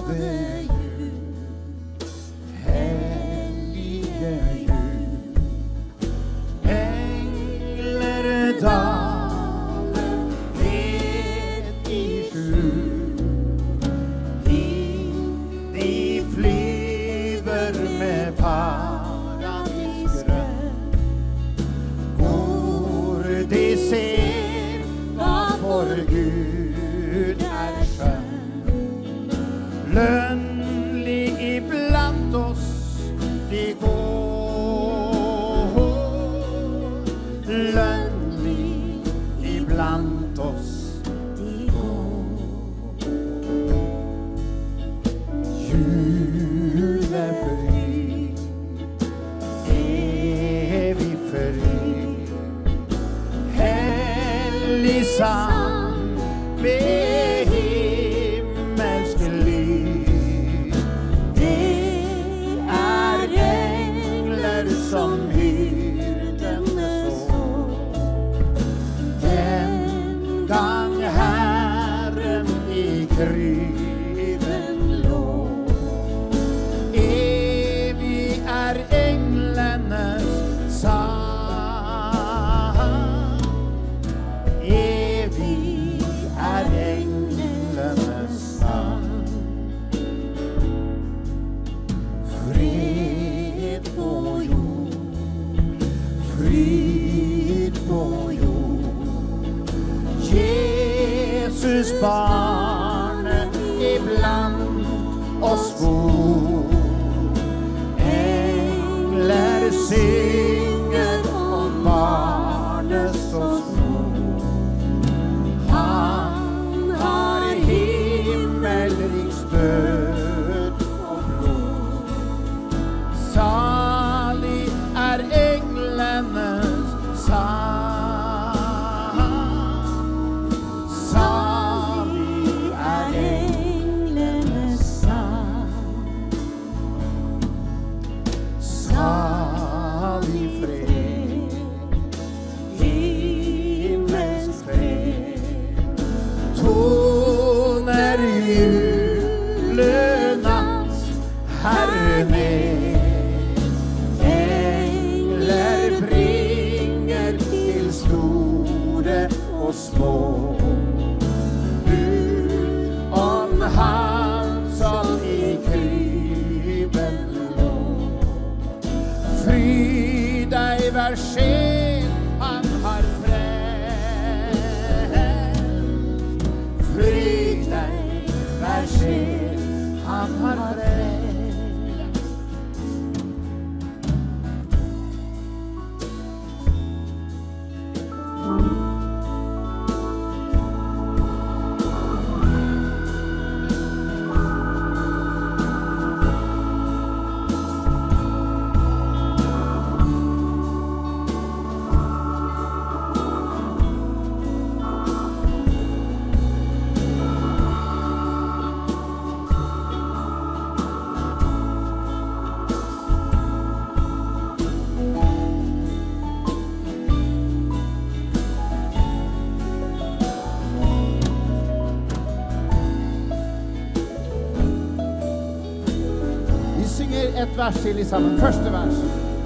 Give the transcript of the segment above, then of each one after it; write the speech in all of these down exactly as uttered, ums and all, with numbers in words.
Et vers til I sammen. Første vers.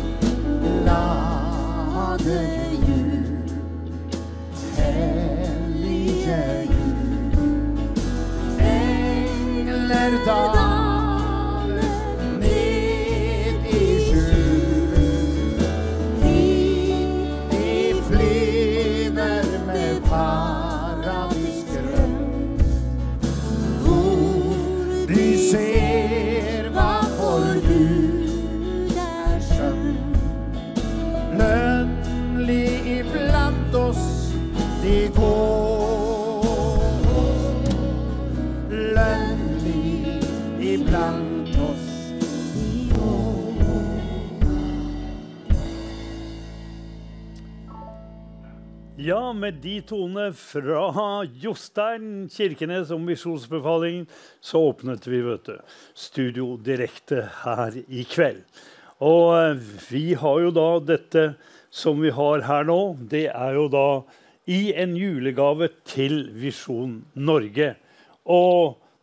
Glade jul, hellige jul, engler daler ned I skjul, hit de flyver med paradisgrønn, hvor de ser hva for Gud er skjønn. Lønnlig iblant oss de går, lønnlig iblant oss de går. Ja, med de tonene fra Jostein Kirkenes om visjonsbefaling, så åpnet vi, vet du, studio direkte her I kveld. Og vi har jo da dette som vi har her nå, det er jo da I en julegave til Visjon Norge. Og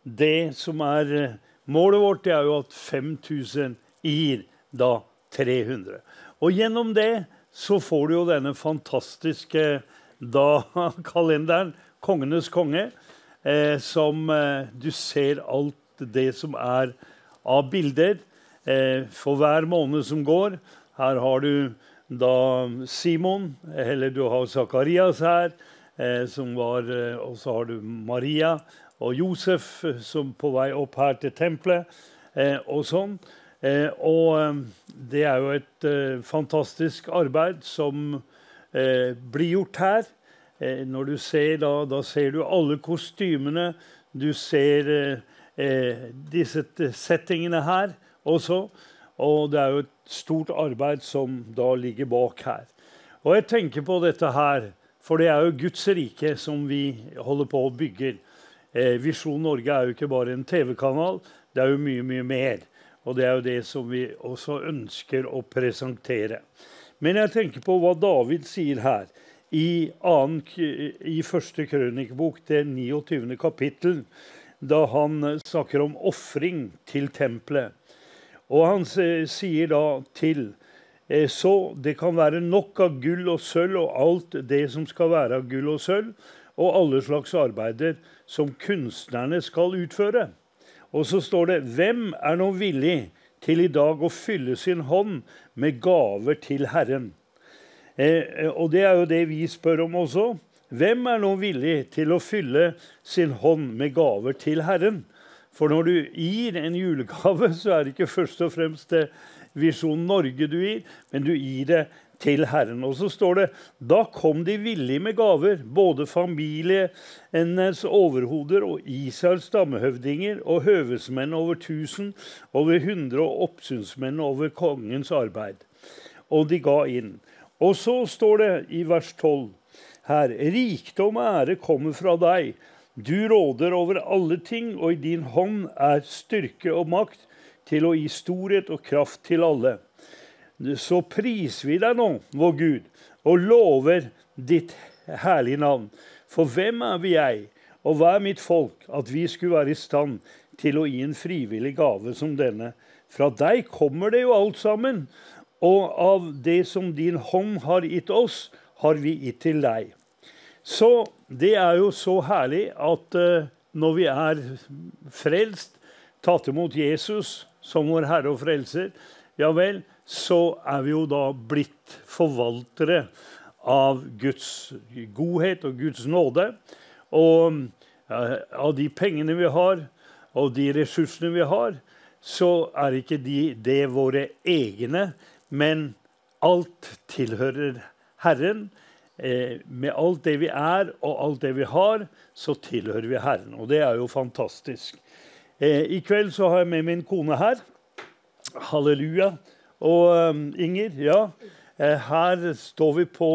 det som er eh, målet vårt, det er jo at fem tusen gir da tre hundre. Og gjennom det så får du jo denne fantastiske da kalenderen, Kongenes konge, eh, som eh, du ser alt det som er av bilder eh, for hver måned som går. Her har du da Simon, eller du har Zakarias her, eh, som var, eh, og så har du Maria og Josef eh, som på vei opp her til tempelet, eh, og sånn. Eh, og eh, det er jo et eh, fantastisk arbeid som eh, blir gjort her. Eh, når du ser da, da ser du alle kostymene, du ser eh, eh, disse settingene her også, og det er jo et stort arbeid som da ligger bak her. Og jeg tenker på dette her, for det er jo Guds rike som vi holder på å bygge. Eh, Visjon Norge er jo ikke bare en TV-kanal, det er jo mye, mye mer. Og det er jo det som vi også ønsker å presentere. Men jeg tenker på hva David sier her i, annen, i første krønikebok, det niogtyvende kapittel, da han snakker om offring til tempelet. Og han sier da til, så det kan være nok av gull og sølv og alt det som skal være av gull og sølv, og alle slags arbeider som kunstnerne skal utføre. Og så står det, hvem er nå villig til i dag å fylle sin hånd med gaver til Herren? Eh, og det er jo det vi spør om også. Hvem er nå villig til å fylle sin hånd med gaver til Herren? For når du gir en julegave, så er det ikke først og fremst det Visjon Norge du gir, men du gir det til Herren. Og så står det, da kom de villige med gaver, både familienes overhoder og Israels stammehøvdinger og høvesmenn over tusen, over hundre og oppsynsmenn over kongens arbeid. Og de ga inn. Og så står det i vers tolv her, rikdom og ære kommer fra deg. Du råder over alle ting, og i din hånd er styrke og makt til å gi storhet og kraft til alle. Så priser vi deg nå, vår Gud, og lover ditt herlige navn. For hvem er vi jeg, og hva er mitt folk, at vi skulle være i stand til å gi en frivillig gave som denne? Fra deg kommer det jo alt sammen, og av det som din hånd har gitt oss, har vi gitt til deg. Så det er jo så herlig at uh, når vi er frelst, tatt imot Jesus som vår Herre og Frelser, ja vel, så er vi jo da blitt forvaltere av Guds godhet og Guds nåde. Og uh, av de pengene vi har, og de ressursene vi har, så er ikke de, det våre egne, men alt tilhører Herren. Eh, med alt det vi er og alt det vi har, så tilhører vi Herren. Og det er jo fantastisk. Eh, I kveld så har jeg med min kone her. Halleluja. Og um, Inger, ja, eh, her står vi på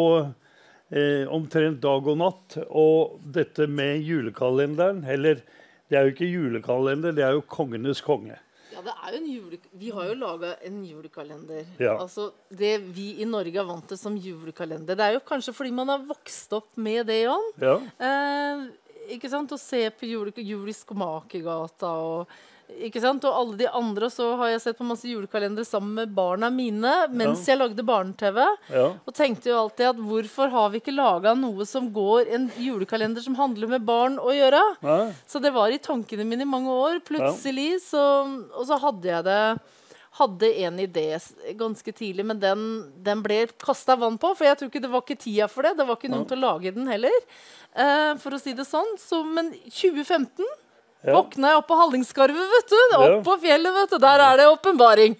eh, omtrent dag og natt. Og dette med julekalenderen, eller det er jo ikke julekalender, det er jo Kongenes konge. Ja, det er jo en jule... Vi har jo laget en julekalender. Ja. Altså, det vi i Norge er vant til som julekalender, det er jo kanskje fordi man har vokst opp med det, Jan. Ja. Eh, ikke sant? Å se på jule, jul i Skomakergata og... Ikke sant? Og alle de andre, så har jeg sett på masse julekalender sammen med barna mine, mens Ja. jeg lagde barne-T V. Ja. Og tenkte jo alltid at hvorfor har vi ikke laget noe som går, en julekalender som handler med barn å gjøre? Ja. Så det var i tankene mine i mange år. Plutselig, så, og så hadde jeg det, hadde en idé ganske tidlig, men den, den ble kastet vann på, for jeg tror ikke det var ikke tida for det. Det var ikke noen Ja. til å lage den heller, eh, for å si det sånn. Så, men tjue femten, Ja. våkna jeg opp på Hallingskarvet, vet du. Opp Ja. på fjellet, vet du. Der er det åpenbaring.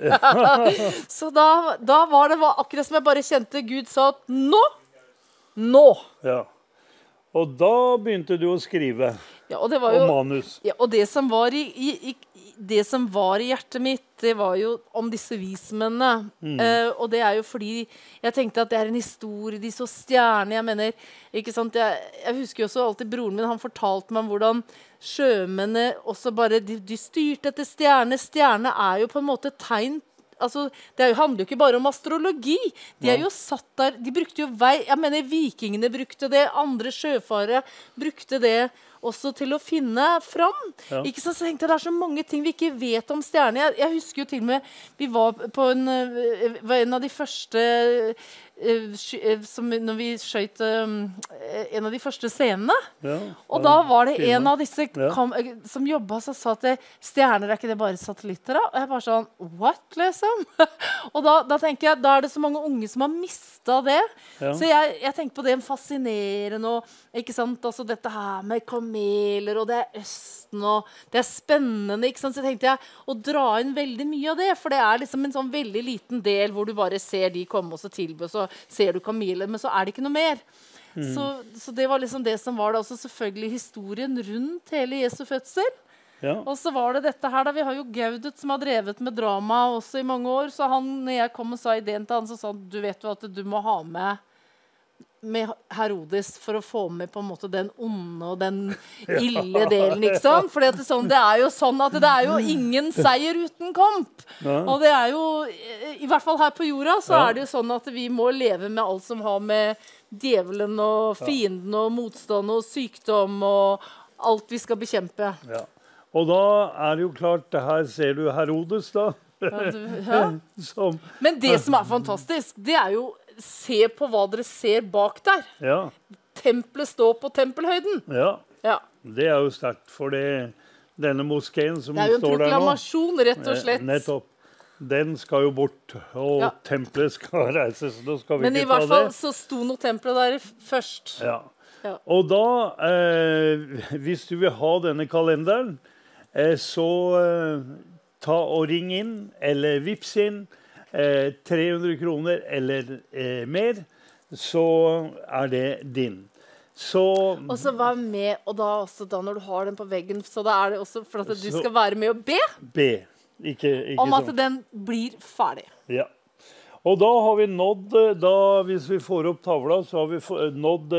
Så da, da var det var akkurat som jeg bare kjente Gud sa at nå, nå. Ja. Og da begynte du å skrive Ja, og det var jo... om manus. Ja, og det som var i, i, i, det som var i hjertet mitt, det var jo om disse vismennene. Mm. Eh, og det er jo fordi jeg tenkte at det er en historie, de så stjerner, jeg mener, ikke sant? Jeg, jeg husker jo også alltid broren min, han fortalte meg om hvordan sjømennene også bare, de, de styrte etter stjerne. Stjerne er jo på en måte tegn. Altså, det handler jo ikke bare om astrologi. De er jo satt der, de brukte jo vei, jeg mener vikingene brukte det, andre sjøfarere brukte det. også til å finne fram. Ja. Ikke sant? Så tenkte jeg, det er så mange ting vi ikke vet om stjerner. Jeg, jeg husker jo til og med, vi var på en, uh, var en av de første uh, sky, uh, som, når vi skjøt um, en av de første scenene. Ja. Og da var det en av disse Ja. kom, som jobbet og sa at det, stjerner er ikke det bare satellitter da? Og jeg bare sånn, what liksom? Og da, da tenker jeg, da er det så mange unge som har mistet det. Ja. Så jeg, jeg tenker på det fascinerende, og, ikke sant? Altså dette her med kameler, og det er Østen, og det er spennende, ikke sant? Så tenkte jeg å dra inn veldig mye av det, for det er liksom en sånn veldig liten del hvor du bare ser de komme og så tilby, så ser du kameler, men så er det ikke noe mer. Mm. Så, så det var liksom det som var det, også selvfølgelig historien rundt hele Jesu fødsel. Ja. Og så var det dette her da, vi har jo Gaudet som har drevet med drama også i mange år, så han, når jeg kom og sa ideen til han, så sa han, du vet jo at du må ha med med Herodes for å få med på en måte den onde og den ille delen, ikke sant? For det, sånn, det er jo sånn at det er jo ingen seier uten kamp. Ja. Og det er jo, i hvert fall her på jorda, så ja. Er det jo sånn at vi må leve med alt som har med djevelen og fienden og motstand og sykdom og alt vi skal bekjempe. Ja. Og da er det jo klart, her ser du Herodes da. Ja, du, ja. Som, Men det som er fantastisk, det er jo se på hva dere ser bak der. Ja. Tempelet står på tempelhøyden. Ja, ja. Det er jo sterkt, for det, denne moskeen som står der nå. Det er jo en proklamasjon, rett og slett. Nettopp. Den skal jo bort, og ja. Tempelet skal reises. Da skal vi Men ikke i hvert ta fall det. så sto noe tempelet der først. Ja. Ja. Og da, eh, hvis du vil ha denne kalenderen, eh, så eh, ta og ring inn, eller vips inn, eh, tre hundre kroner eller eh, mer, så er det din. Så, og så vær med, og da, også, da når du har den på veggen, så da er det også for at du så, skal være med og be, be. Ikke, ikke om at sånn. Den blir ferdig. Ja. Og da har vi nådd, da, hvis vi får opp tavla, så har vi nådd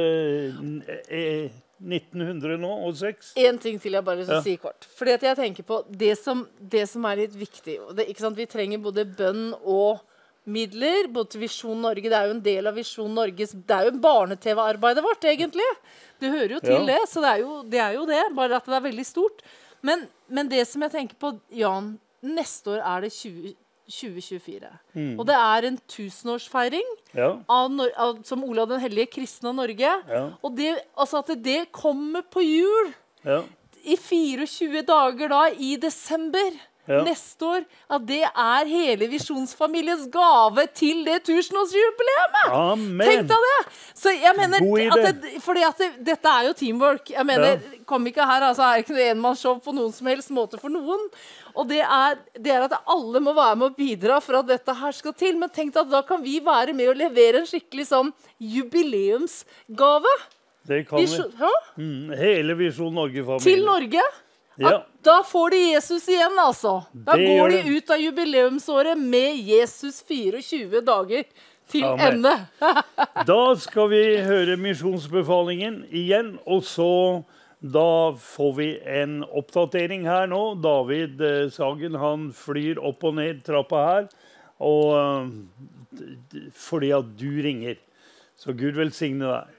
eh, nitten hundre nå, og seks. En ting til jeg bare vil ja. Si kort. Fordi at jeg tenker på det som, det som er litt viktig. Det, ikke sant? Vi trenger både bønn og midler, både til Visjon Norge. Det er jo en del av Visjon Norges, det er jo barne-T V-arbeidet vårt, egentlig. Det hører jo til ja. Det, så det er jo, det er jo det, bare at det er veldig stort. Men, men det som jeg tenker på, Jan, neste år er det tjue tjuefire. Mm. Og det er en tusenårsfeiring ja. av, av, som Olav den hellige kristne av Norge. Ja. Og det, altså at det kommer på jul ja. I tjuefire dager da, i desember. Ja. Neste år, at det er hele Visjonsfamiliens gave til det tusenårsjubileet. Amen. Tenk deg det. Så jeg mener, at det, fordi at det, dette er jo teamwork. Jeg mener, ja. Kom ikke her, altså er det ikke noe enmannsshow på noen som helst måte for noen. Og det er, det er at alle må være med å bidra for at dette her skal til. Men tenk deg at da kan vi være med å levere en skikkelig sånn jubileumsgave. Det kan vi. Mm, hele Visjon Norge-familien. Til Norge. Ja. Da får de Jesus igjen, altså. Da det går de ut av jubileumsåret med Jesus tjuefire dager til Amen. Ende. Da skal vi høre misjonsbefalingen igjen, og så da får vi en oppdatering her nå. David eh, Sagen, han flyr opp og ned trappa her, og eh, fordi at du ringer. Så Gud velsigne deg.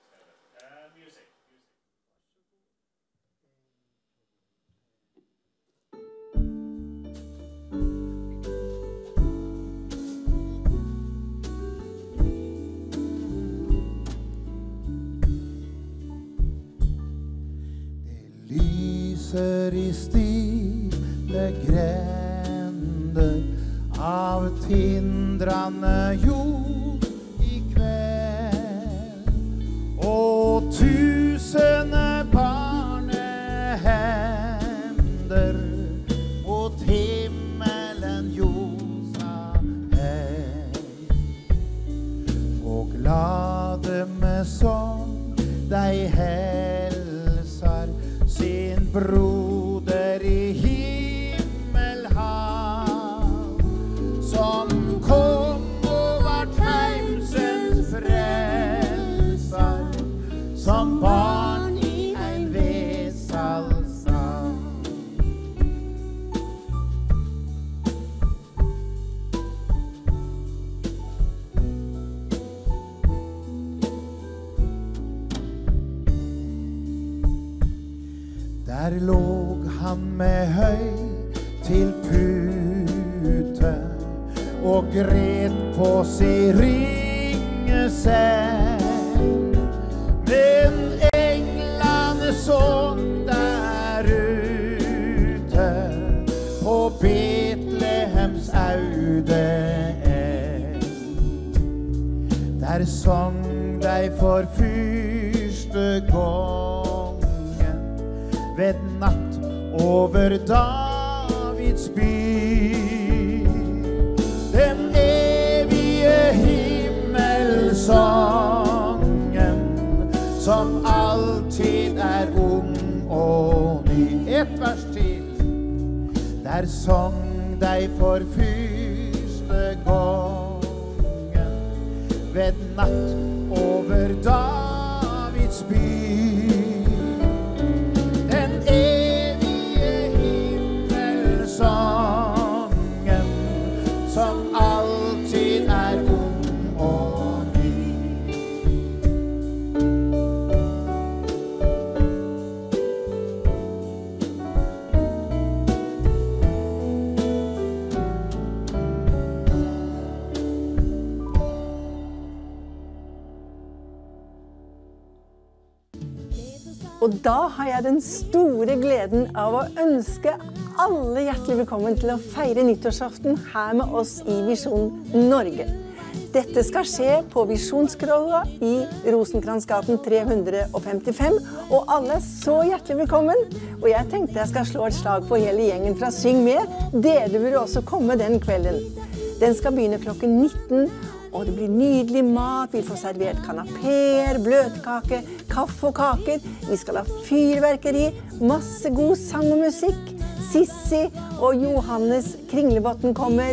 I stille grender av tindrende jord I kveld, og tusende barnehender mot himmelen ljosa hei, og glade med sång deg helsar sin broder I himmelhav, som kom og vart Der låg han med høy til pute og gret på sin ringeseng. Men englene sånn der ute på Betlehems aude eng. Der sang de for første gangen ved natt over Davids by. Den evige himmelsangen som alltid er ung og ny. Et vers til. Der sang de for første gangen ved natt over Davids by. Den evige himmelsangen som alltid er ung og ny. Og da har jeg den store gleden av å ønske alle hjertelig velkommen til å feire nyttårsaften her med oss i Visjon Norge. Dette skal skje på Visjonskrolla i Rosenkransgaten tre hundre femtifem, og alle er så hjertelig velkommen. Og jeg tenkte jeg skal slå et slag for hele gjengen fra Syng Med. Dere burde også komme den kvelden. Den skal begynne klokken nitten, og det blir nydelig mat. Vi får servert kanapeer, bløtkake, kaffe og kaker. Vi skal ha fyrverkeri, masse god sang og musikk. Sissi og Johannes Kringlebotn kommer.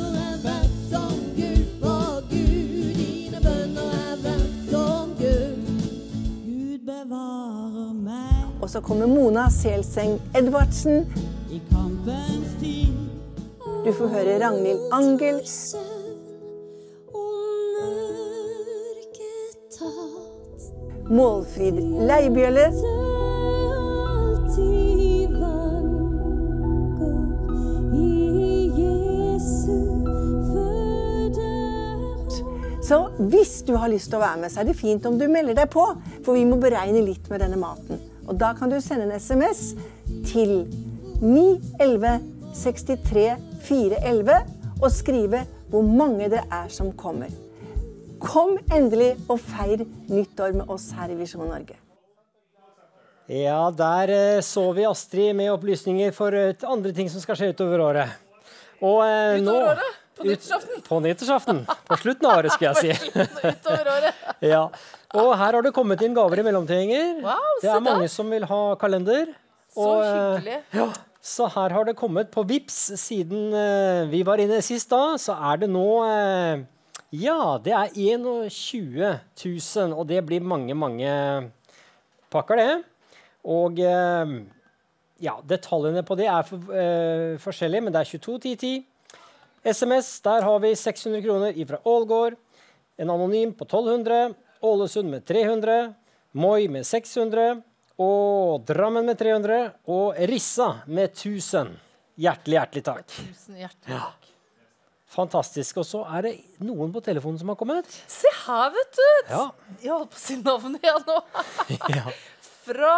Og så kommer Mona Selseng Edvardsen. Du får høre Ragnhild Angel. Målfrid Leibjølle. Så hvis du har lyst til å være med, så er det fint om du melder deg på, for vi må beregne litt med denne maten. Og da kan du sende en sms til ni elleve sekstitre fire elleve og skrive hvor mange det er som kommer. Kom endelig og feir nyttår med oss her i Visjon Norge. Ja, der eh, så vi Astrid med opplysninger for eh, andre ting som skal skje utover året. Og eh, nå... Utover året? På nyttårsaften? På nyttårsaften. På slutten av året, skulle jeg si. Utover året. Ja. Og her har det kommet inn gaver i mellomtinger. Wow, det er mange som vil ha kalender. Så og, hyggelig. Ja, så her har det kommet på Vips siden eh, vi var inne sist da, så er det nå... Eh, ja, det er tjueen tusen, og det blir mange, mange pakker det. Og eh, ja, detaljene på det er for, eh, forskjellige, men det er tjueto ti ti. S M S, der har vi seks hundre kroner fra Ålgård, en anonym på tolv hundre, Ålesund med tre hundre, Moi med seks hundre, og Drammen med tre hundre, og Rissa med tusen. Hjertelig, hjertelig takk. Tusen hjertelig takk. Fantastisk. Og så er det noen på telefonen som har kommet. Se her, vet du. Ja. Jeg holder på å si navnet igjen nå. Ja. Fra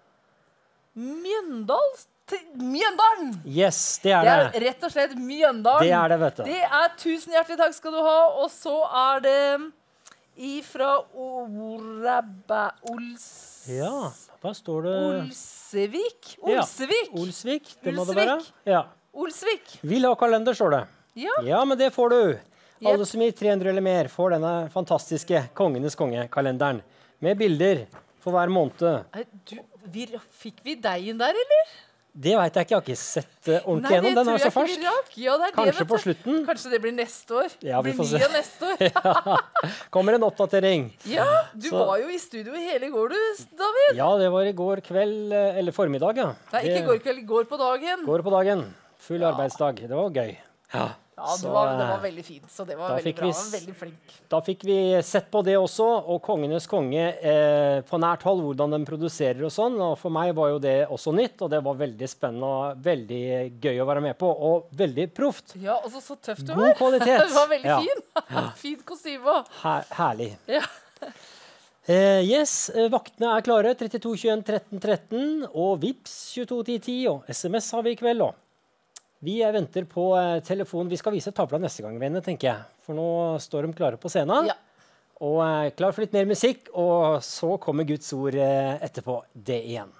Mjøndal til Mjøndalen. Yes, det er Det det. er rett og slett Mjøndalen. Det er det, vet du. Det er tusen hjertelig takk skal du ha. Og så er det ifra Orabæ Ols... Ja, hva står det? Olsevik. Ja, Olsevik. Olsvik, det må det Olsvik. være. Ja. Olsvik. Vil ha kalender, står det. Ja. Ja, men det får du. Alle Yep. som gir tre hundre eller mer får denne fantastiske Kongenes konge-kalenderen. Med bilder for hver måned. Nei, du, vi, fikk vi deg inn der, eller? Det vet jeg ikke, jeg har ikke sett uh, ordentlig Nei, gjennom. det Den tror er så jeg ikke fersk. vi rakk. Ja, det er Kanskje det, vet på du. slutten. Kanskje det blir neste år. Ja, vi det får blir se. mye neste år. Ja. Kommer en oppdatering. Ja, du Så- var jo i studio hele går du, David. Ja, det var i går kveld, eh, eller formiddag, ja. Nei, ikke Det- går kveld, går på dagen. Går på dagen. Full arbeidsdag. Det var gøy. Ja. Ja, det Så, var, det eh, var veldig fint, så det var da veldig fikk bra. vi Han var s- veldig flink. Da fikk vi sett på det også, og Kongenes konge eh, på nært hold, hvordan den produserer og sånn. Og for meg var jo det også nytt, og det var veldig spennende og veldig gøy å være med på. Og veldig proft. Ja, og så så tøft du God var. kvalitet. Det var veldig Ja. fin. Fint kostyme. Her, herlig. Ja. Eh, yes, eh, vaktene er klare. trettito tjueen tretten tretten og Vips tjueto ti ti, og S M S har vi i kveld også. Vi eh, venter på eh, telefon. Vi skal vise tavla neste gang, venner, tenker jeg. For nå står de klare på scenen. Ja. Og eh, klar for litt mer musikk, og så kommer Guds ord eh, etterpå. Det igjen.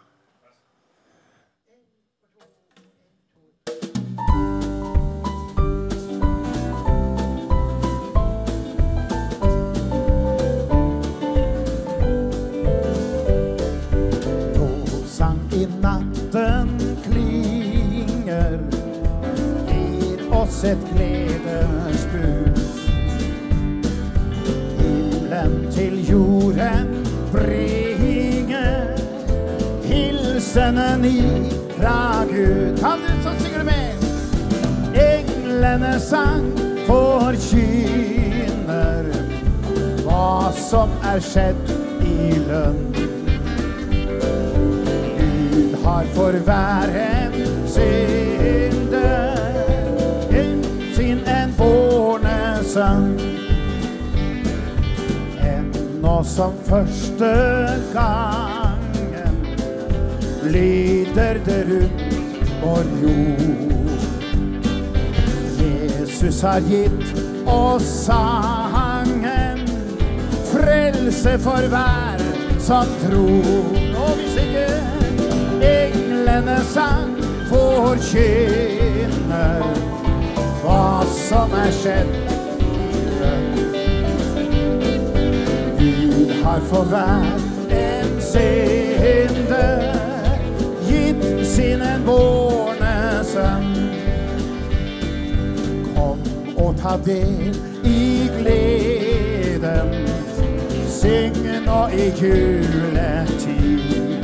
Lovsang i natten klinger, gir oss et gledesbud. Himmelen til jorden bringer hilsenen i fra Gud. Kan du så synger du med? Englene sang forkynner hva som er skjedd i lønn. Gud har for hver en synder gitt sin enbårne sønn. Ennå som første gangen lyder det rundt vår jord. Jesus har gitt oss sangen, frelse for hver som tror. Og vi synger englene sang forkynner hva som er skjedd i lønn. Gud har for hver en synder gitt sin enbårne sønn. Kom og ta del i gleden, syng nå i juletid.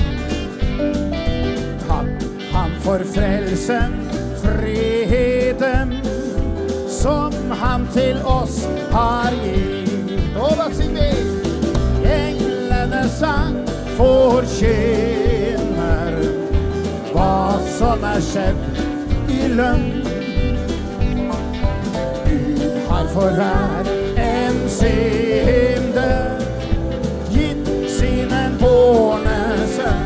Takk han for frelsen, freden, som han til oss har gitt. Og da synger vi, englene sang forkynner hva som er skjedd i lønn. Gud har for hver en synder gitt sin enbårne sønn.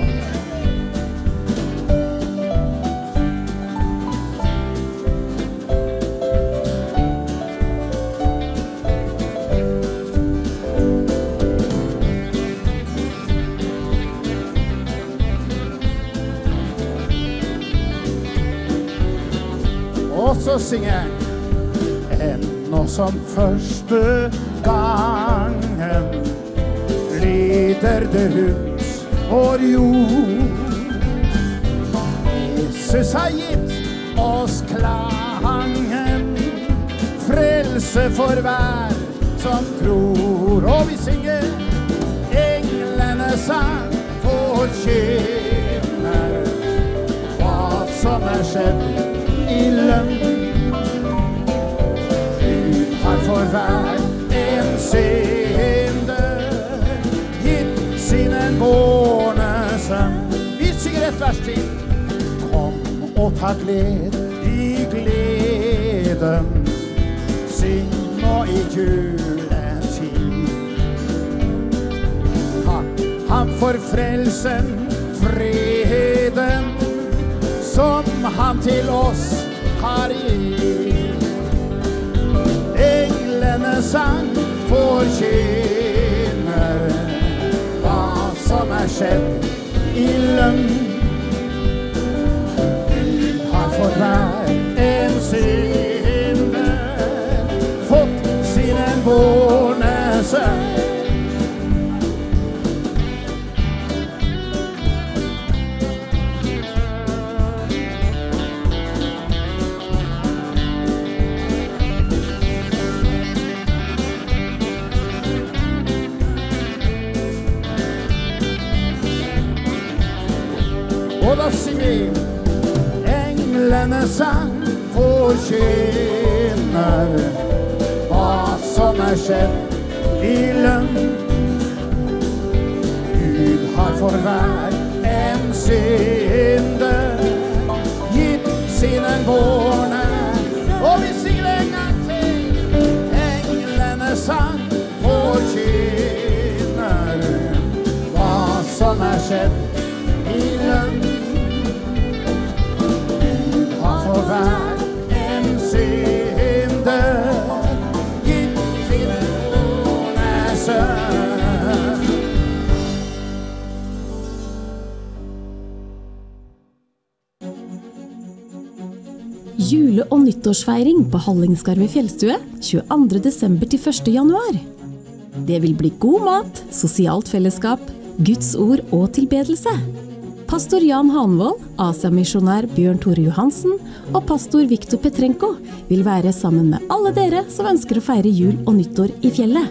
Og så synger jeg ennå som første gangen lyder det rundt vår jord. Jesus har gitt oss klangen, frelse for hver som tror. Og vi synger englene sang forkynner hva som er skjedd i lønn. Gud har for hver en synder gitt sin enbårne sønn. Vi synger et vers til. Kom og ta gled i gleden, syng nå i juletid. Takk han for frelsen, freden, som han til oss har gitt. Englene sang forkynner hva som er skjedd i lønn. Gud har for hver en synder fått sin enbårne sønn. Og da synger vi englene Englenes sang forkynner hva som er skjedd i lønn. Gud har for hver en synder gitt sine bårne. Og vi sier det en gang til. Englenes sang forkynner hva som er skjedd i lønn. Gud har for hver en synder gitt sine bårne sønn. Jule- og nyttårsfeiring på Hallingskarvet fjellstue tjueandre desember til første januar. Det vil bli god mat, sosialt fellesskap, Guds ord og tilbedelse. Pastor Jan Hanvold, Asia-misjonær Bjørn Tore Johansen og pastor Viktor Petrenko vil være sammen med alle dere som ønsker å feire jul og nyttår i fjellet.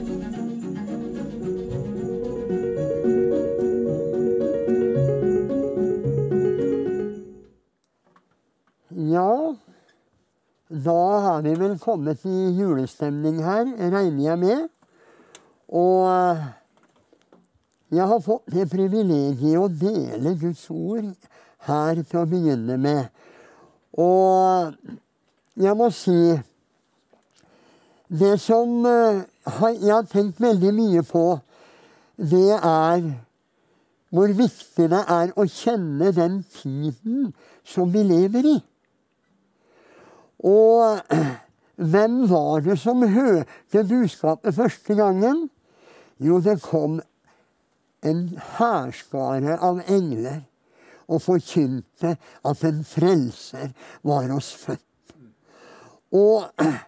Ja, da har vi vel kommet i julestemning her, regner jeg med. Og jeg har fått det privilegiet å dele Guds ord her til å begynne med. Og jeg må si, det som jeg har tenkt veldig mye på, det er hvor viktig det er å kjenne den tiden som vi lever i. Og hvem var det som hørte budskapet første gangen? Jo, det kom en hærskare av engler og forkynte at en frelser var oss født. Og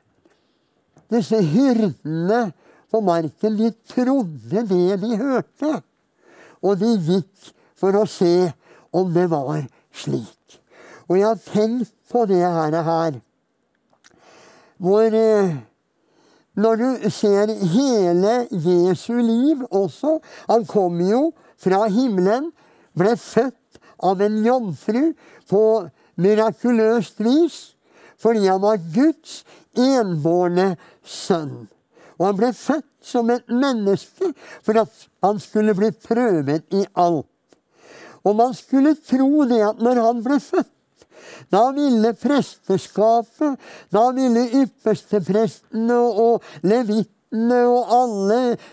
disse hyrdene på marken, de trodde det de hørte. Og de gikk for å se om det var slik. Og jeg har tenkt på det her, her hvor når du ser hele Jesu liv også, han kom jo fra himmelen, ble født av en jomfru på mirakuløst vis, fordi han var Guds enbårne sønn. Og han ble født som et menneske, for at han skulle bli prøvet i alt. Og man skulle tro det at når han ble født, da ville presteskapet, da ville yppersteprestene og levittene og alle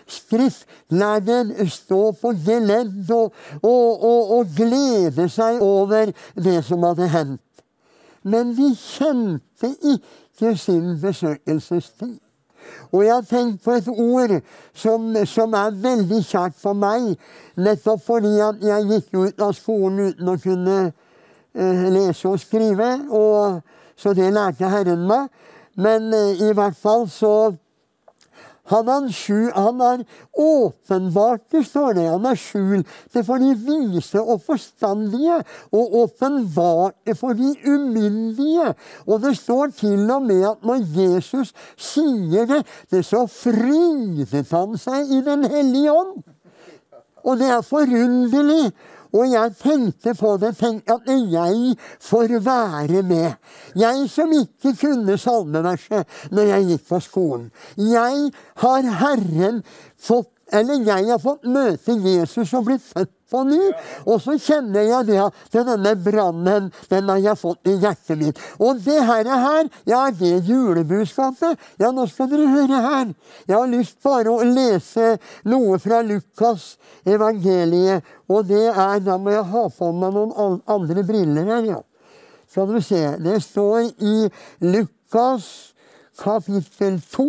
skriftlærde stå på geledd og, og, og, og glede seg over det som hadde hendt. Men de kjente ikke sin besøkelsestid. Og jeg har tenkt på et ord som, som er veldig kjært for meg, nettopp fordi at jeg gikk ut av skolen uten å kunne lese og skrive, og så det lærte Herren meg. Men eh, i hvert fall så han, han, skjul, han har åpenbart, det står det, han har skjult det for de vise og forstandige, og åpenbart det for de umyndige. Og det står til og med at når Jesus sier det, det så frydet han seg i den hellige ånd. Og det er forunderlig. Og jeg tenkte på det, tenkte at jeg får være med. Jeg som ikke kunne salmeverset når jeg gikk på skolen. Jeg har Herren fått, eller jeg har fått møte Jesus og blitt født på ny. Og så kjenner jeg det at denne brannen, den har jeg fått i hjertet mitt. Og det her, her ja, det er julebudskapet. Ja, nå skal dere høre her. Jeg har lyst bare å lese noe fra Lukas evangeliet. Og det er, da må jeg ha på meg noen andre briller her, ja. Skal du se, det står i Lukas kapittel to,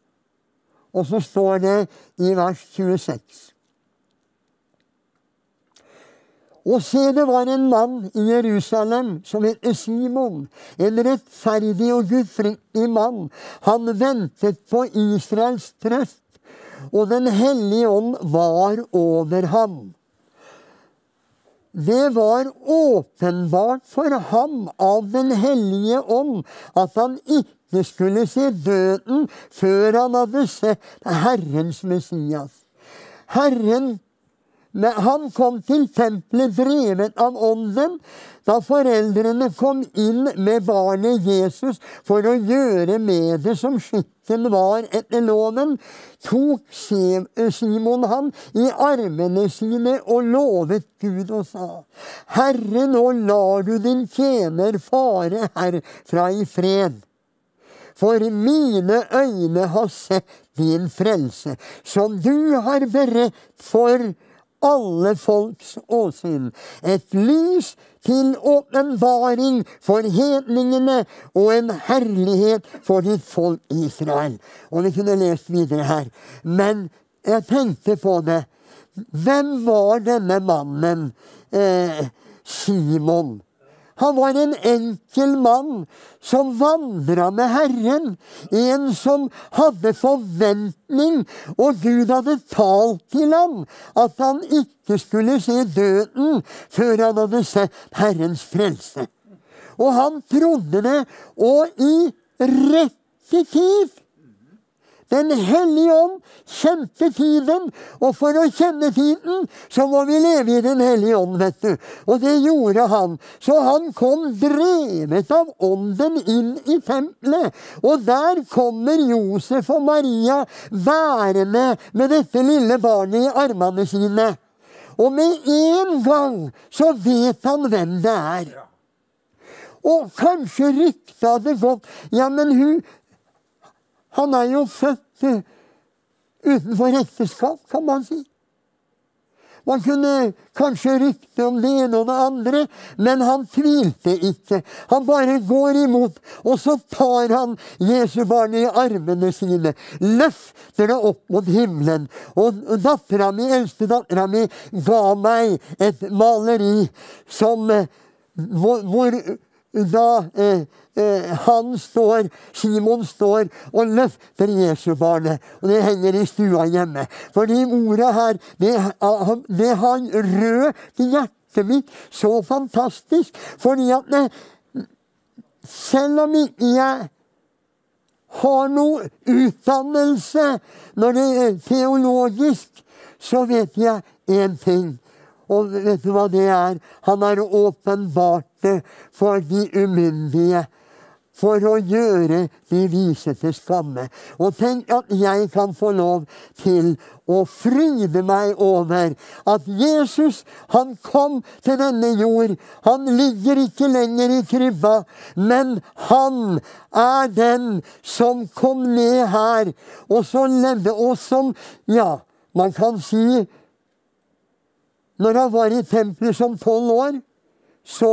og så står det i vers tjueseks. Og se, det var en mann i Jerusalem som heter Simon, en rettferdig og gudfryktig mann. Han ventet på Israels trøst, og den hellige ånd var over ham. Det var åpenbart for ham av den hellige ånd at han ikke skulle se døden før han hadde sett Herrens Messias. Herren Men han kom til tempelet drevet av ånden, da foreldrene kom inn med barnet Jesus for å gjøre med det som skikken var etter loven, tok Simon han i armene sine og lovet Gud og sa: Herre, nå lar du din tjener fare herfra i fred. For mine øyne har sett din frelse, som du har beredt for alle folks åsyn. Et lys til åpenbaring for hedningene og en herlighet for ditt folk Israel. Og vi kunne lest videre her. Men jeg tenkte på det. Hvem var denne mannen, eh, Simon? Han var en enkel mann som vandret med Herren. En som hadde forventning, og Gud hadde talt til ham at han ikke skulle se døden før han hadde sett Herrens frelse. Og han trodde det, og i rette tid. Den hellige ånd kjente tiden, og for å kjenne tiden, så må vi leve i den hellige ånd, vet du. Og det gjorde han. Så han kom drevet av ånden inn i tempelet. Og der kommer Josef og Maria værende med dette lille barnet i armene sine. Og med en gang så vet han hvem det er. Og kanskje ryktet hadde gått, ja, men hun, han er jo født utenfor ekteskap, kan man si. Man kunne kanskje rykte om det ene og det andre, men han tvilte ikke. Han bare går imot, og så tar han Jesu barn i armene sine, løfter det opp mot himmelen. Og datteren min, eldste datteren min, ga meg et maleri som, hvor, hvor da eh, eh, han står, Simon står og løfter Jesu barnet, og det henger i stua hjemme. For de ordet her, det, det har rørt hjertet mitt så fantastisk, fordi at det, selv om ikke jeg har noe utdannelse når det er teologisk, så vet jeg en ting. Og vet du hva det er? Han har åpenbart det for de umyndige, for å gjøre de vise til skamme. Og tenk at jeg kan få lov til å fryde meg over at Jesus, han kom til denne jord. Han ligger ikke lenger i krybba, men han er den som kom ned her, og så levde, og som, ja, man kan si, når han var i tempelet som tolv år, så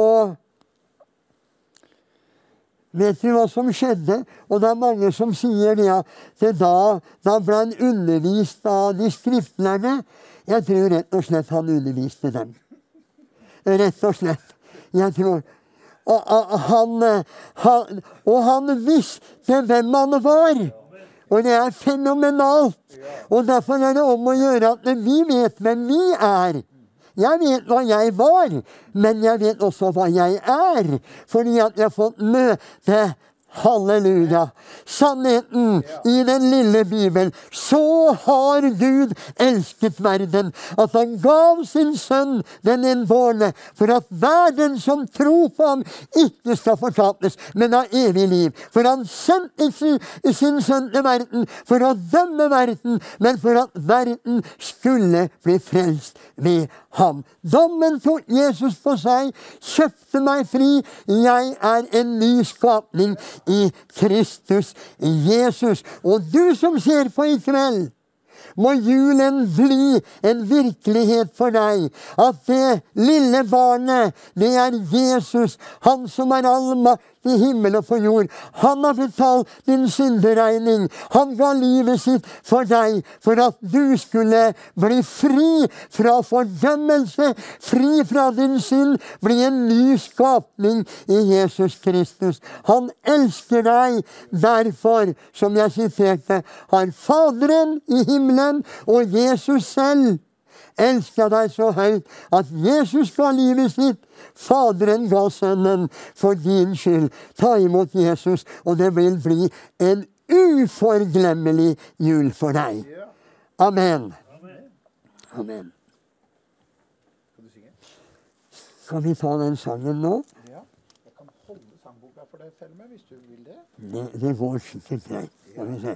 vet vi hva som skjedde. Og det er mange som sier det, at da, da ble han undervist av de skriftlærde. Jeg tror rett og slett han underviste dem. Rett og slett. Jeg tror. Og, og, han, han, og han visste hvem han var. Og det er fenomenalt. Og derfor er det om å gjøre at vi vet hvem vi er. Jeg vet hva jeg var, men jeg vet også hva jeg er, fordi at jeg har fått møte, halleluja, sannheten i den lille Bibelen. Så har Gud elsket verden, at han gav sin sønn, den enbårne, for at verden som tror på ham ikke skal fortapes, men ha evig liv. For han sendte sin sønn til verden for å dømme verden, men for at verden skulle bli frelst ved ham. Dommen tok Jesus på seg, kjøpte meg fri. Jeg er en ny skapning i Kristus Jesus. Og du som ser på i kveld, må julen bli en virkelighet for deg. At det lille barnet, det er Jesus, han som er all makt i himmel og på jord. Han har betalt din synderegning. Han ga livet sitt for deg, for at du skulle bli fri fra fordømmelse, fri fra din synd, bli en ny skapning i Jesus Kristus. Han elsker deg, derfor, som jeg siterte, har Faderen i himmelen og Jesus selv elsker deg så høyt at Jesus ga livet sitt. Faderen ga sønnen for din skyld. Ta imot Jesus, og det vil bli en uforglemmelig jul for deg. Amen. Amen. Skal vi ta den sangen nå? Ja, jeg kan holde sangboka for deg, Thelma, hvis du vil det. Det, det går sikkert greit. Skal vi se.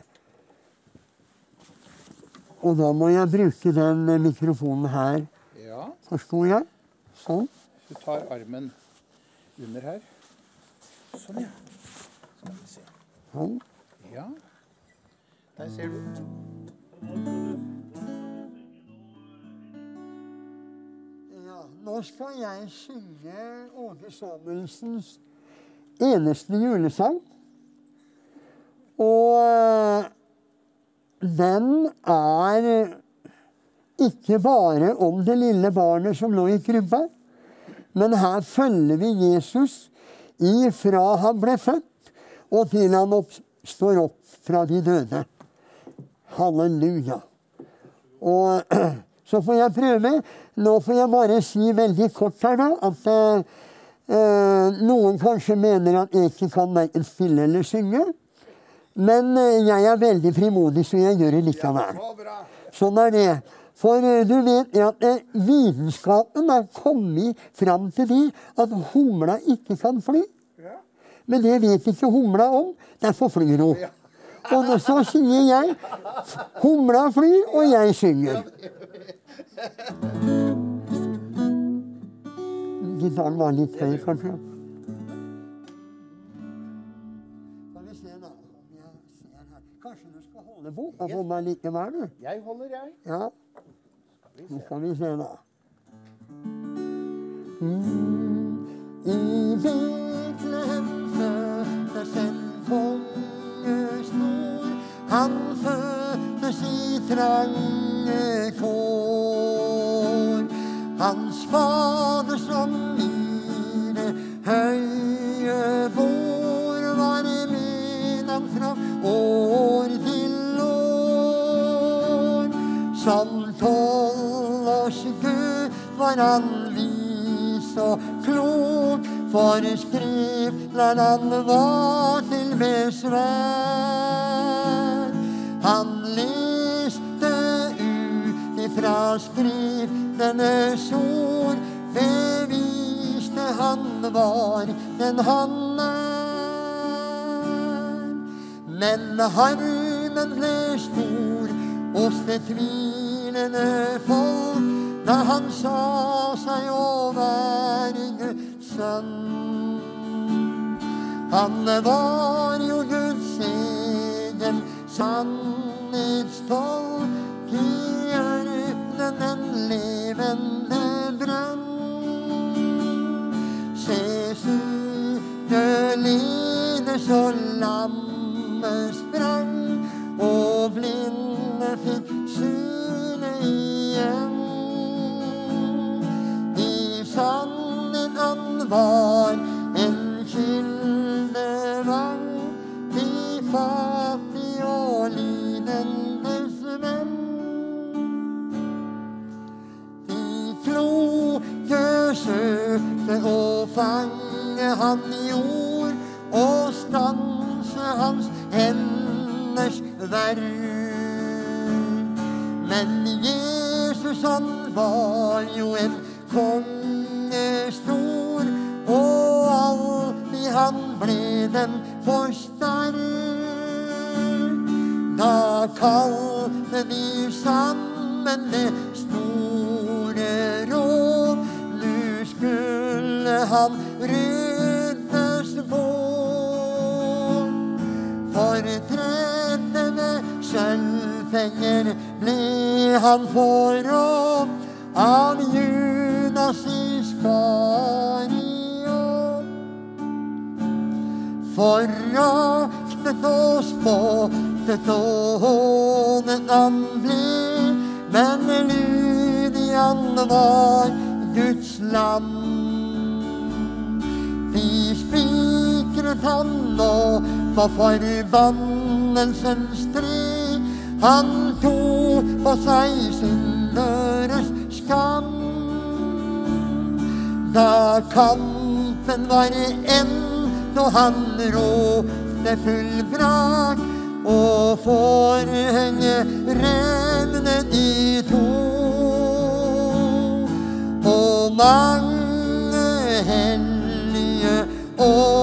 Og da må jeg bruke den eh, mikrofonen her, Ja, forstår jeg. Sånn. du tar armen under her. Sånn, ja. Skal vi se. Sånn. Ja. Der ser du. Ja, nå skal jeg synge Åge Samuelsens eneste julesang. Og eh, den er ikke bare om det lille barnet som lå i krybba, men her følger vi Jesus ifra han ble født og til han opp, står opp fra de døde. Halleluja. Og så får jeg prøve. Nå får jeg bare si veldig kort her da, at eh, noen kanskje mener at jeg ikke kan hverken spille eller synge. Men eh, jeg er veldig frimodig, så jeg gjør det likevel. Sånn er det. For eh, du vet at eh, vitenskapen er kommet fram til det at humla ikke kan fly. Men det vet ikke humla om, derfor flyr hun. Og nå så sier jeg, humla flyr, og jeg synger. Gitaren var litt høy, kanskje. Skal vi se da, om jeg ser her. Kanskje du skal holde boka for meg likevel, du? Jeg holder, jeg. Ja. Nå skal vi se da. Mm. I Betlehem fødtes en konge stor, han fødtes i trange kår. Hans fader som mine høye bord var med han fra år til år. Som tolvårs Gud var han vis og klok, for skriften han var til besvær. Han leste ut ifra skriftenes ord, beviste han var den han er. Men harmen ble stor hos det tvilende folk, da han sa seg å være Guds sønn. Han var jo Guds egen sannhetstolk, i ørkenen en levende brønn. Se, lides og lammet sprang, og blinde fikk synet igjen. Sannhet han var en kildevann, de fattige og lidendes venn. De kloke søkte å fange han i jord, og stanse hans henders verk. Men Jesus han var jo en konge stor, og alltid han ble den for sterk. Da kalte de sammen det store råd, nu skulle han ryddes bort. For trettende sølvpenger ble han forrådt av Judas Iskariot. Foraktet og spottet og hånet han ble, men lydig han var Guds lam. De spikret han og på forbannelsens tre, han tok på seg synderes skam. Da kampen var endt, og han ropte full brak, og forhenget revnet i to. Og mange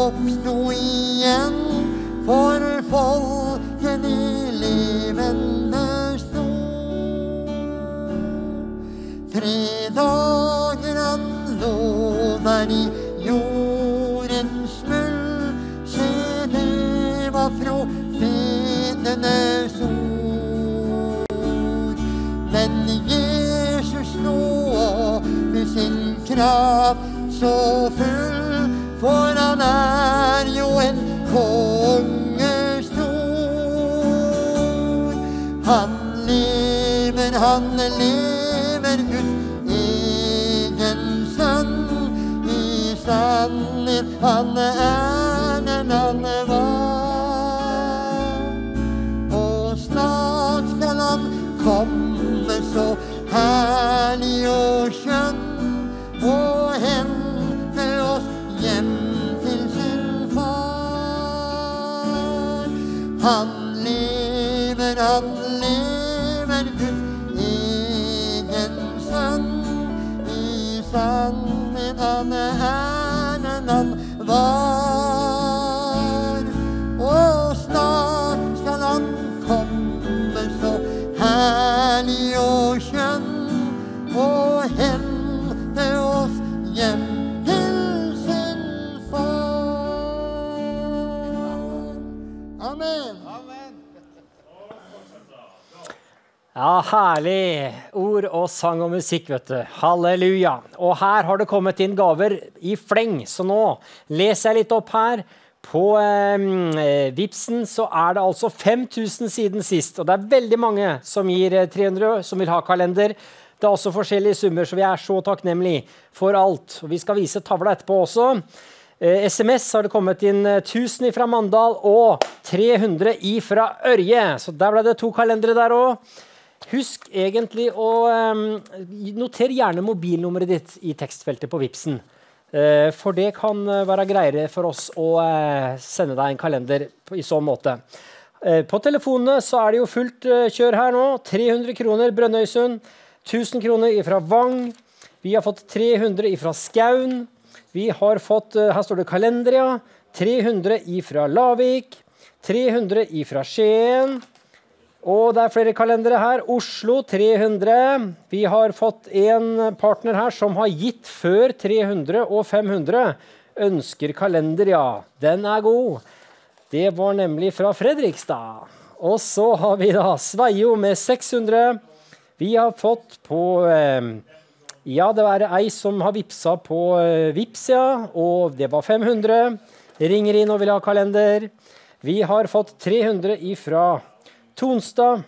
oppstod igjen for folken i levende stod. Tre dager han lå der i jordens muld, se det var profetenes ord. Men Jesus nå med sin kraft så full, for han er jo en konge stor. Han lever, han lever, Guds egen sønn. I sannhet han er den han var. Og snart skal han komme så herlig og skjønn, og hente oss hjem til sin far. Han lever, han lever, Guds egen sønn. I sannhet han er den han var. Og snart skal han komme så herlig og skjønn, og hente oss hjem til sin far. Amen. Ja, herlig. Ord og sang og musikk, vet du. Halleluja. Og her har det kommet inn gaver i fleng, så nå leser jeg litt opp her. På eh, Vipsen så er det altså fem tusen siden sist, og det er veldig mange som gir eh, tre hundre, som vil ha kalender. Det er også forskjellige summer, så vi er så takknemlige for alt. Og vi skal vise tavla etterpå også. Eh, S M S har det kommet inn eh, tusen fra Mandal og tre hundre fra Ørje. Så der ble det to kalendere der også. Husk egentlig å eh, notere gjerne mobilnummeret ditt i tekstfeltet på Vipsen. Eh, for det kan være greiere for oss å eh, sende deg en kalender på, i sånn måte. Eh, på telefonene så er det jo fullt eh, kjør her nå. tre hundre kroner Brønnøysund. tusen kroner fra Vang. Vi har fått tre hundre fra Skaun. Vi har fått, her står det kalender, ja. tre hundre fra Lavik. tre hundre fra Skien. Og det er flere kalendere her. Oslo tre hundre. Vi har fått en partner her som har gitt før tre hundre og fem hundre. Ønsker kalender, ja. Den er god. Det var nemlig fra Fredrikstad. Og så har vi da Sveio med seks hundre. Vi har fått på, eh, ja, det var ei som har vipsa på eh, Vips, ja, og det var fem hundre. Ringer inn og vil ha kalender. Vi har fått tre hundre fra Tonstad.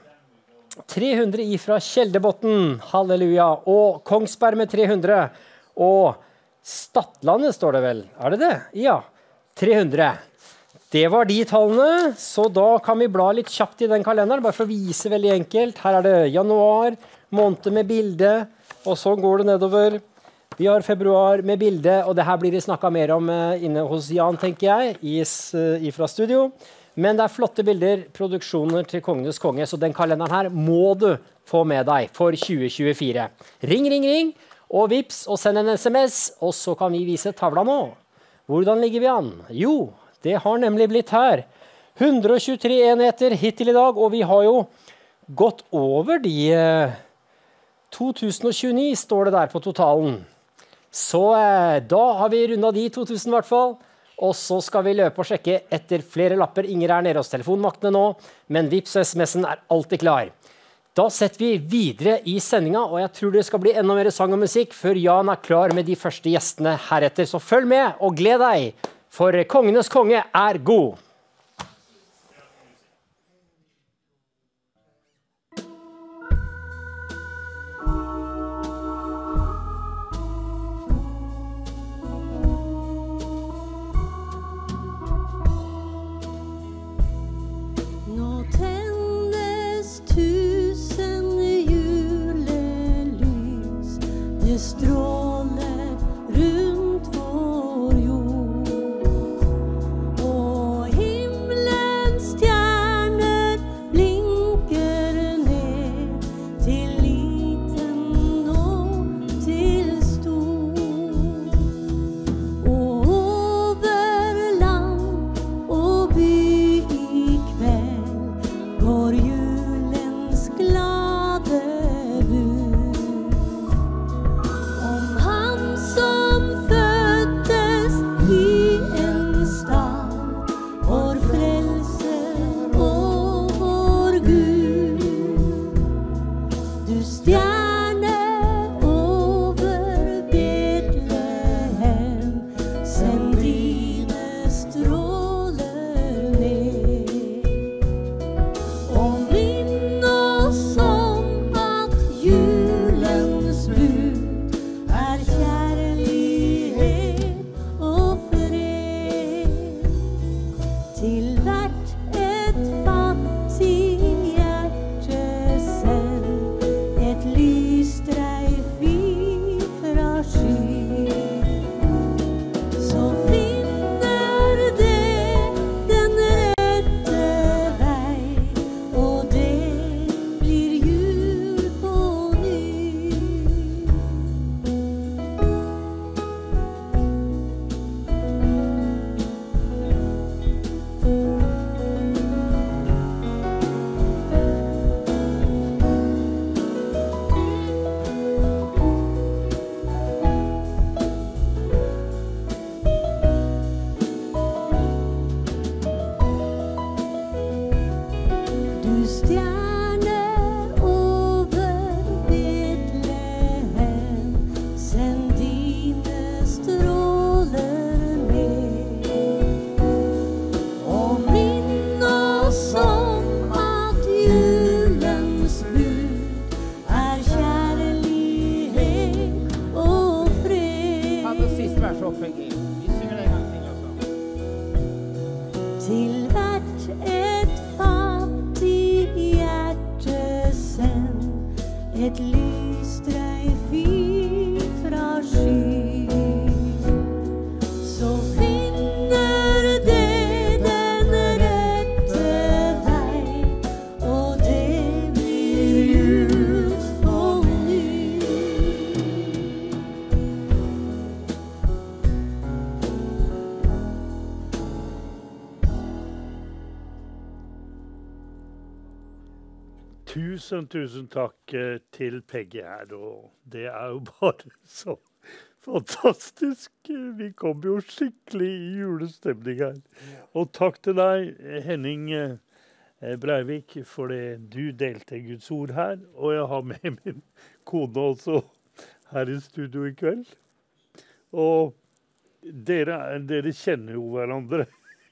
tre hundre fra Kjeldebotn, halleluja. Og Kongsberg med tre hundre. Og Stadlandet står det vel, er det det? Ja, tre hundre. Det var de tallene, så da kan vi bla litt kjapt i den kalenderen, bare for å vise veldig enkelt. Her er det januar, måned med bilde, og så går det nedover. Vi har februar med bilde, og det her blir det snakket mer om inne hos Jan, tenker jeg, i, i fra studio. Men det er flotte bilder, produksjoner til Kongenes konge, så den kalenderen her må du få med deg for tjue tjuefire. Ring, ring, ring, og vips, og send en S M S, og så kan vi vise tavla nå. Hvordan ligger vi an? Jo, det har nemlig blitt her. hundre og tjuetre enheter hittil i dag, og vi har jo gått over de eh, to tusen og tjueni, står det der på totalen. Så eh, da har vi rundet de to tusen i hvert fall. Og så skal vi løpe og sjekke etter flere lapper. Inger er nede hos telefonvaktene nå, men Vips og S M S-en er alltid klar. Da setter vi videre i sendinga, og jeg tror det skal bli enda mer sang og musikk før Jan er klar med de første gjestene heretter. Så følg med og gled deg, for Kongenes konge er god. Stråler rundt vår jord, og Til hvert et fattig hjerte send et lysstreif ifra sky. Så finner det den rette vei, og det blir jul på ny. Du stjerne over Betlehem, send dine stråler ned, og minn oss om at julens bud er kjærlighet og fred. Ta det siste verset opp, Peggy. Vi synger det en gang til, altså. Til hvert et fattig hjerte send et lysstreif ifra sky. Så finner det den rette vei, og det blir jul på ny. Tusen, tusen takk eh, til Peggy her, og det er jo bare så fantastisk. Vi kom jo skikkelig i julestemning her. Og takk til deg, Henning eh, Breivik, for det du delte Guds ord her. Og jeg har med min kone også her i studio i kveld. Og dere, dere kjenner jo hverandre.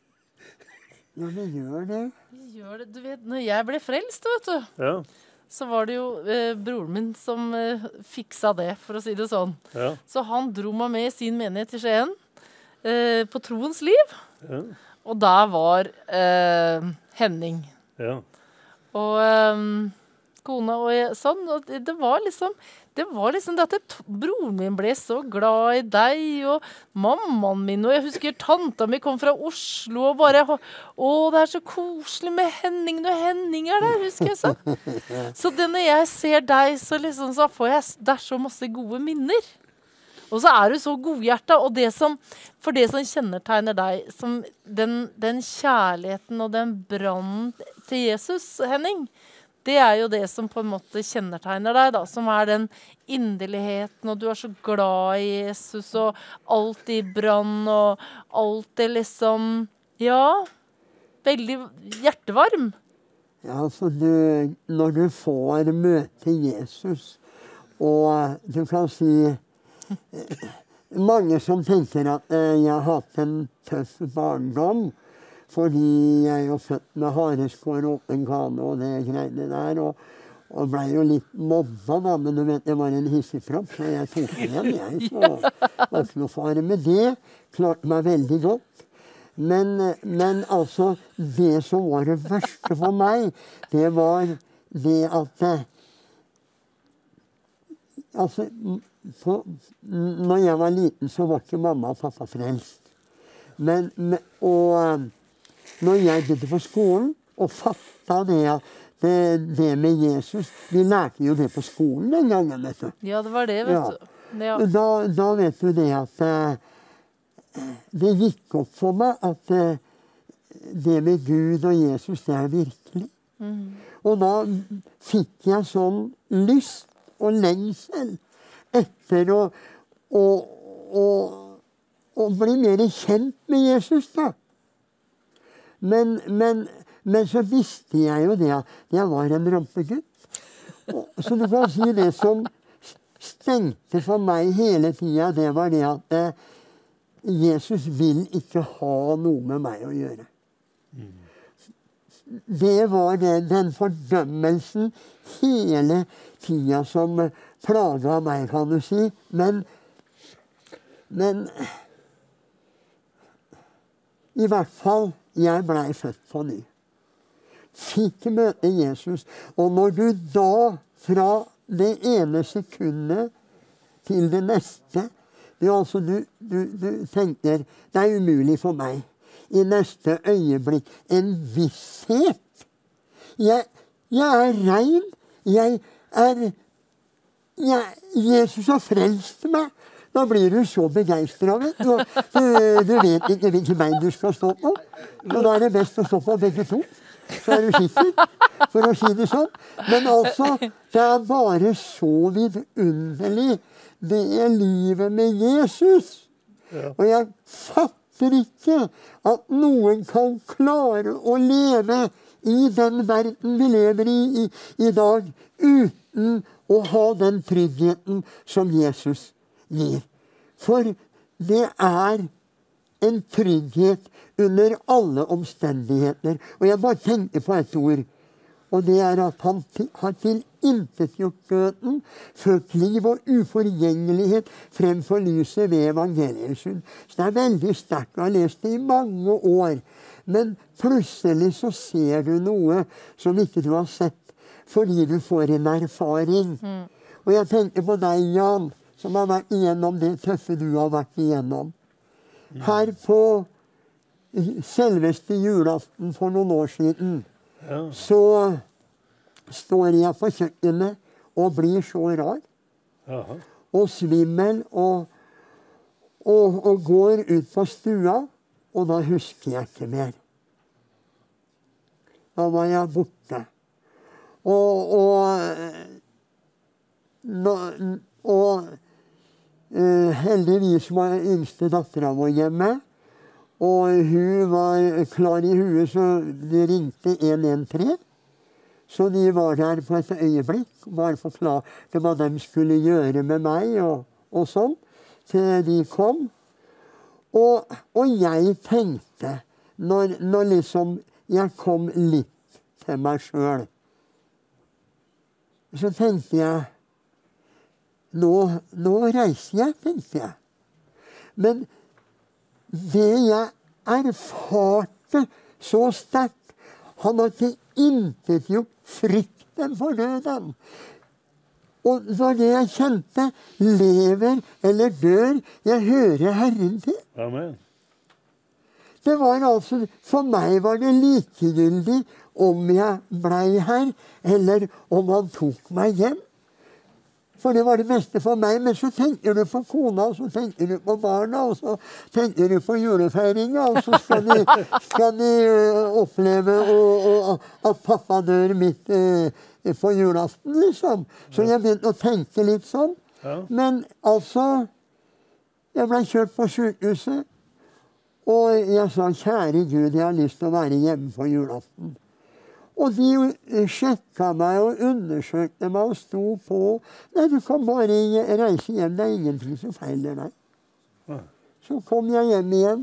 Ja, vi gjør det. Vi gjør det. Du vet, når jeg ble frelst, vet du, Ja, så var det jo eh, broren min som eh, fiksa det, for å si det sånn. ja, Så han dro meg med i sin menighet til Skien, eh, på troens liv. ja, Og der var eh, Henning ja. og eh, kona og jeg, sånn. Og det, det var liksom det var liksom det at det, broren min ble så glad i deg, og mammaen min, og jeg husker tanta mi kom fra Oslo, og bare, å, det er så koselig med Henning, når Henning er der, husker jeg så. Så det når jeg ser deg, så liksom, så får jeg, det er så masse gode minner. Og så er du så godhjertet, og det som, for det som kjennetegner deg, som den, den kjærligheten og den brannen til Jesus, Henning, det er jo det som på en måte kjennetegner deg, da, som er den inderligheten, og du er så glad i Jesus, og alt i brann, og alt er liksom, ja, veldig hjertevarm. Ja, altså du, når du får møte Jesus, og du kan si mange som tenker at eh, jeg har hatt en tøff barndom, fordi jeg er jo født med hareskår og åpen kane og det greiene der, og, og ble jo litt mobba da, men du vet, det var en hissigpropp, så jeg tok igjen, jeg, så var ikke noe fare med det, klarte meg veldig godt. Men, men altså, det som var det verste for meg, det var det at altså, på, når jeg var liten, så var ikke mamma og pappa frelst. Men, og når jeg begynte på skolen og fatta det, det, det med Jesus, vi lærte jo det på skolen den gangen, vet du. Ja, det var det, vet Ja. du. Ja. Da, da vet du det at eh, det gikk opp for meg at eh, det med Gud og Jesus, det er virkelig. Mm. Og da fikk jeg sånn lyst og lengsel etter å, å, å, å bli mer kjent med Jesus, da. Men, men, men så visste jeg jo det at jeg var en rampegutt. Så du kan si det som stengte for meg hele tida, det var det at eh, Jesus vil ikke ha noe med meg å gjøre. Det var det, den fordømmelsen hele tida som plaga meg, kan du si. Men, men i hvert fall jeg ble født på ny. Fikk møte Jesus. Og når du da, fra det ene sekundet til det neste, du, altså, du, du, du tenker, det er umulig for meg. I neste øyeblikk, en visshet. Jeg, jeg er rein. Jeg er, jeg, Jesus har frelst meg. Da blir du så begeistret, vet du. Du, du vet ikke hvilken bein du skal stå på. Og da er det best å stå på begge to. Så er du sikker, for å si det sånn. Men altså, det er bare så vidunderlig, det er livet med Jesus. Og jeg fatter ikke at noen kan klare å leve i den verden vi lever i i, i dag, uten å ha den tryggheten som Jesus gir. For det er en trygghet under alle omstendigheter. Og jeg bare tenker på et ord, og det er at han har tilintetgjort døden, ført liv og uforgjengelighet fremfor lyset ved evangeliets skyld. Så det er veldig sterkt. Jeg har lest det i mange år. Men plutselig så ser du noe som ikke du har sett, fordi du får en erfaring. Mm. Og jeg tenker på deg, Jan, som har vært igjennom det tøffe du har vært igjennom. Mm. Her på selveste julaften for noen år siden, ja. Så står jeg på kjøkkenet og blir så rar. Aha. Og svimmel og, og, og går ut på stua, og da husker jeg ikke mer. Da var jeg borte. Og, og, og, og uh, heldigvis var yngste datteren vår hjemme, og hun var klar i huet, så de ringte en en tre. Så de var der på et øyeblikk, bare forklarte hva de skulle gjøre med meg, og, og sånn, til de kom. Og, og jeg tenkte, når, når liksom jeg kom litt til meg selv, så tenkte jeg, nå, nå reiser jeg, tenkte jeg. Men det jeg erfarte så sterkt, han har tilintetgjort frykten for døden. Og det var det jeg kjente, lever eller dør, jeg hører Herren til. Amen. Det var altså, for meg var det likegyldig om jeg blei her, eller om han tok meg hjem. For det var det beste for meg, men så tenker du på kona, og så tenker du på barna, og så tenker du på julefeiringa, og så skal de, skal de uh, oppleve og, og, at pappa dør midt uh, på julaften, liksom. Så jeg begynte å tenke litt sånn. Ja. Men altså, jeg ble kjørt på sykehuset, og jeg sa, kjære Gud, jeg har lyst til å være hjemme på julaften. Og de sjekka meg og undersøkte meg og sto på. Nei, du kan bare reise hjem. Det er ingenting som feiler deg. Ja. Så kom jeg hjem igjen.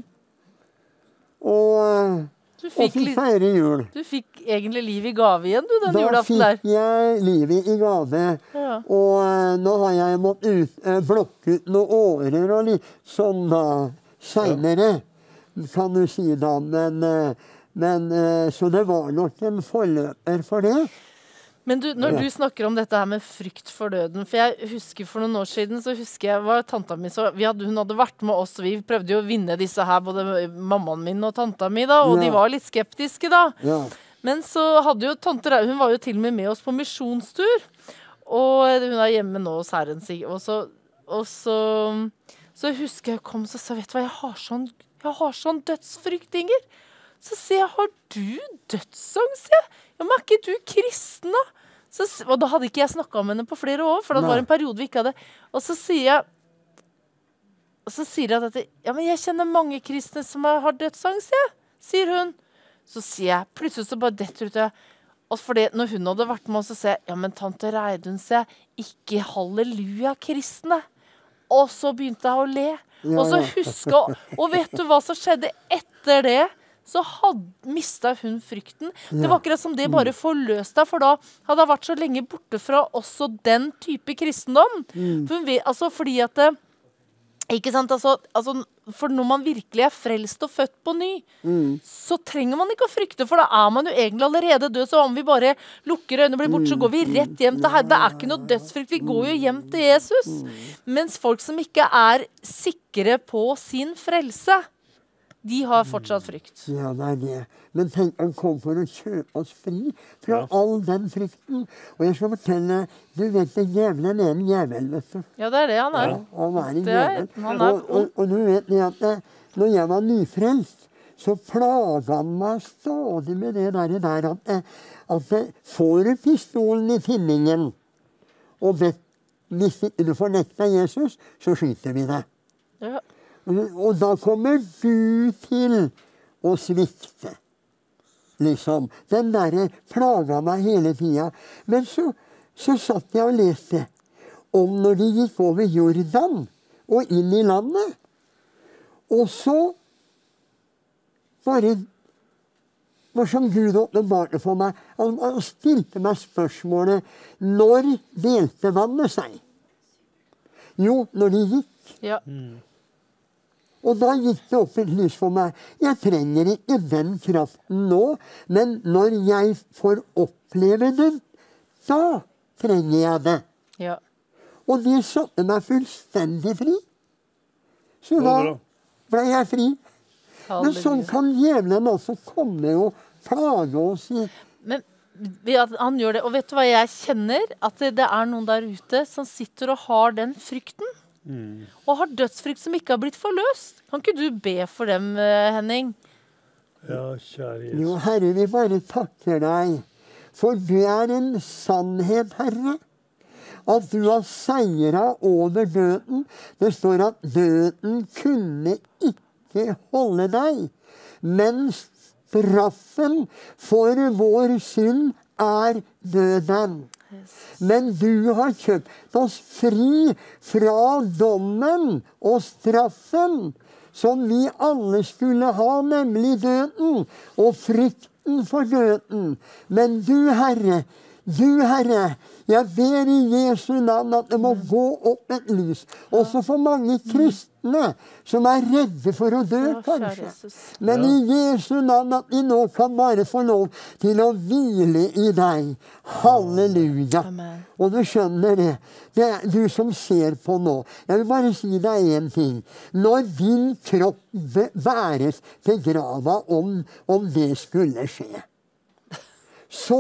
Og, du fikk, og fikk feire jul. Du fikk egentlig liv i gave igjen, du, den julaften der. Da fikk jeg livet i gave. Ja. Og uh, nå har jeg måttet ut, uh, blokke ut noen årer og litt sånn da, senere, ja. Kan du si da, men... Uh, Men, så det var nok en forløper for det. Men du, når du snakker om dette her med frykt for døden, for jeg husker for noen år siden, så husker jeg var tanta mi, så vi hadde, hun hadde vært med oss, og vi prøvde jo å vinne disse her, både mammaen min og tanta mi da, og ja. De var litt skeptiske da. Ja. Men så hadde jo tante, hun var jo til og med med oss på misjonstur, og hun er hjemme nå hos Herren, og så, og så, så husker jeg kom, så sa, vet du hva, jeg har sånn, jeg har sånn dødsfrykt, Inger. Så sier jeg, har du dødsangst? Ja, men er ikke du kristen da? Så, og da hadde ikke jeg snakket om henne på flere år, for det var en periode vi ikke hadde. Og så sier jeg, og så sier jeg at ja, men jeg kjenner mange kristne som har dødsangst, ja, sier hun. Så sier jeg, plutselig så bare detter ut jeg. Og for det, når hun hadde vært med oss, så sier jeg, ja, men tante Reidun, sier jeg, ikke halleluja kristne. Og så begynte jeg å le. Ja, og så huska, og vet du hva som skjedde etter det? Så hadde, mistet hun frykten. Ja. Det var akkurat som det bare forløste deg, for da hadde jeg vært så lenge borte fra også den type kristendom. Mm. For hun vet, altså fordi at det, Ikke sant? Altså, altså, for når man virkelig er frelst og født på ny, mm. så trenger man ikke å frykte, for da er man jo egentlig allerede død. Så om vi bare lukker øynene og blir borte, så går vi rett hjem til Herren. Det er ikke noe dødsfrykt, vi går jo hjem til Jesus. Mens folk som ikke er sikre på sin frelse, de har fortsatt frykt. Ja, det er det. Men tenk, han kom for å kjøpe oss fri fra ja. all den frykten. Og jeg skal fortelle, du vet det djevelen er en djevel, vet du. Ja, det er det han er. Ja, han er en det er, djevel. han er, og, og, og du vet det at det, når jeg var nyfrelst, så plaget han meg stadig med det der, der at, at får du pistolen i tinningen, og vet, hvis du fornekter Jesus, så skyter vi deg. Ja. Og da kommer du til å svikte. Liksom. Den der plaget meg hele tiden. Men så, så satt jeg og leste om når de gikk over Jordan og inn i landet. Og så bare var som Gud åpenbarte for meg. Han, han stilte meg spørsmålet, når delte vannet seg? Jo, når de gikk. Ja. Mm. Og da gikk det opp et lys for meg. Jeg trenger ikke den kraften nå, men når jeg får oppleve den, da trenger jeg det. Ja. Og det satte meg fullstendig fri. Så da ble jeg fri. Men sånn kan djevelen også komme og plage oss i. Men han gjør det, og vet du hva jeg kjenner? At det, det er noen der ute som sitter og har den frykten. Mm. Og har dødsfrykt som ikke har blitt forløst. Kan ikke du be for dem, Henning? Ja, kjære Jesus. Jo, Herre, vi bare takker deg. For du er en sannhet, Herre. At du har seiret over døden. Det står at døden kunne ikke holde deg. Men straffen for vår synd er døden. Men du har kjøpt oss fri fra dommen og straffen som vi alle skulle ha, nemlig døden og frykten for døden. Men du, Herre, du, Herre, jeg ber i Jesu navn at det må gå opp et lys. Også for mange kristne som er redde for å dø, kanskje. Men i Jesu navn at de nå kan bare få lov til å hvile i deg. Halleluja. Og du skjønner det. Det er du som ser på nå. Jeg vil bare si deg en ting. Når din kropp bæres til grava om, om det skulle skje, så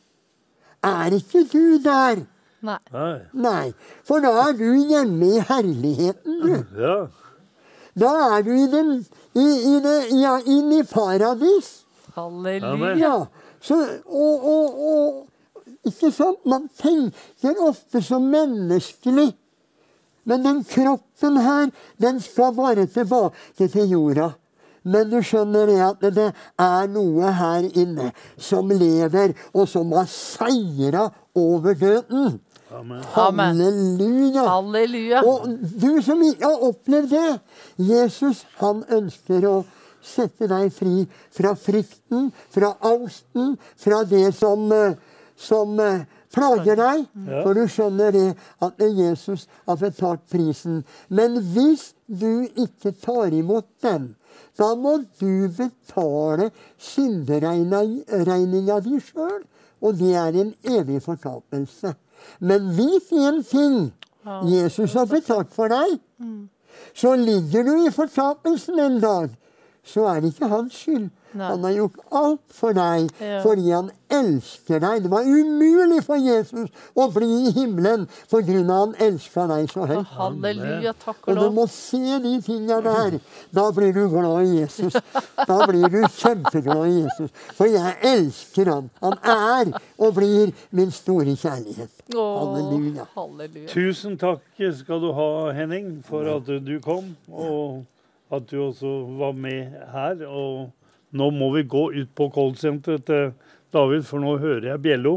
er ikke du der. Nei. Nei. For da er du hjemme i herligheten, du. Ja. Da er du i den, i, i det, ja, inn i paradis. Halleluja. Ja. Så, og, og, og, ikke sant? Man tenker ofte som menneskelig. Men den kroppen her, den skal bare tilbake til jorda. Men du skjønner det at det er noe her inne som lever, og som har seiret over døden. Amen. Halleluja. Halleluja. Og du som ikke har opplevd det, Jesus, han ønsker å sette deg fri fra frykten, fra angsten, fra det som, som plager deg. Ja. For du skjønner det at Jesus har betalt prisen. Men hvis du ikke tar imot den, da må du betale synderegninga di sjøl, og det er en evig fortapelse. Men vit en ting. Jesus har betalt for deg. Så ligger du i fortapelsen en dag, så er det ikke hans skyld. Nei. Han har gjort alt for deg, ja. Fordi han elsker deg. Det var umulig for Jesus å bli i himmelen på grunn av han elsker deg så høyt. Oh, halleluja, takk og, og du må se de tingene der. Da blir du glad i Jesus. Da blir du kjempeglad i Jesus. For jeg elsker han. Han er og blir min store kjærlighet. Oh, halleluja. halleluja. Tusen takk skal du ha, Henning, for at du kom, og at du også var med her. Og nå må vi gå ut på callsenteret til David, for nå hører jeg bjello.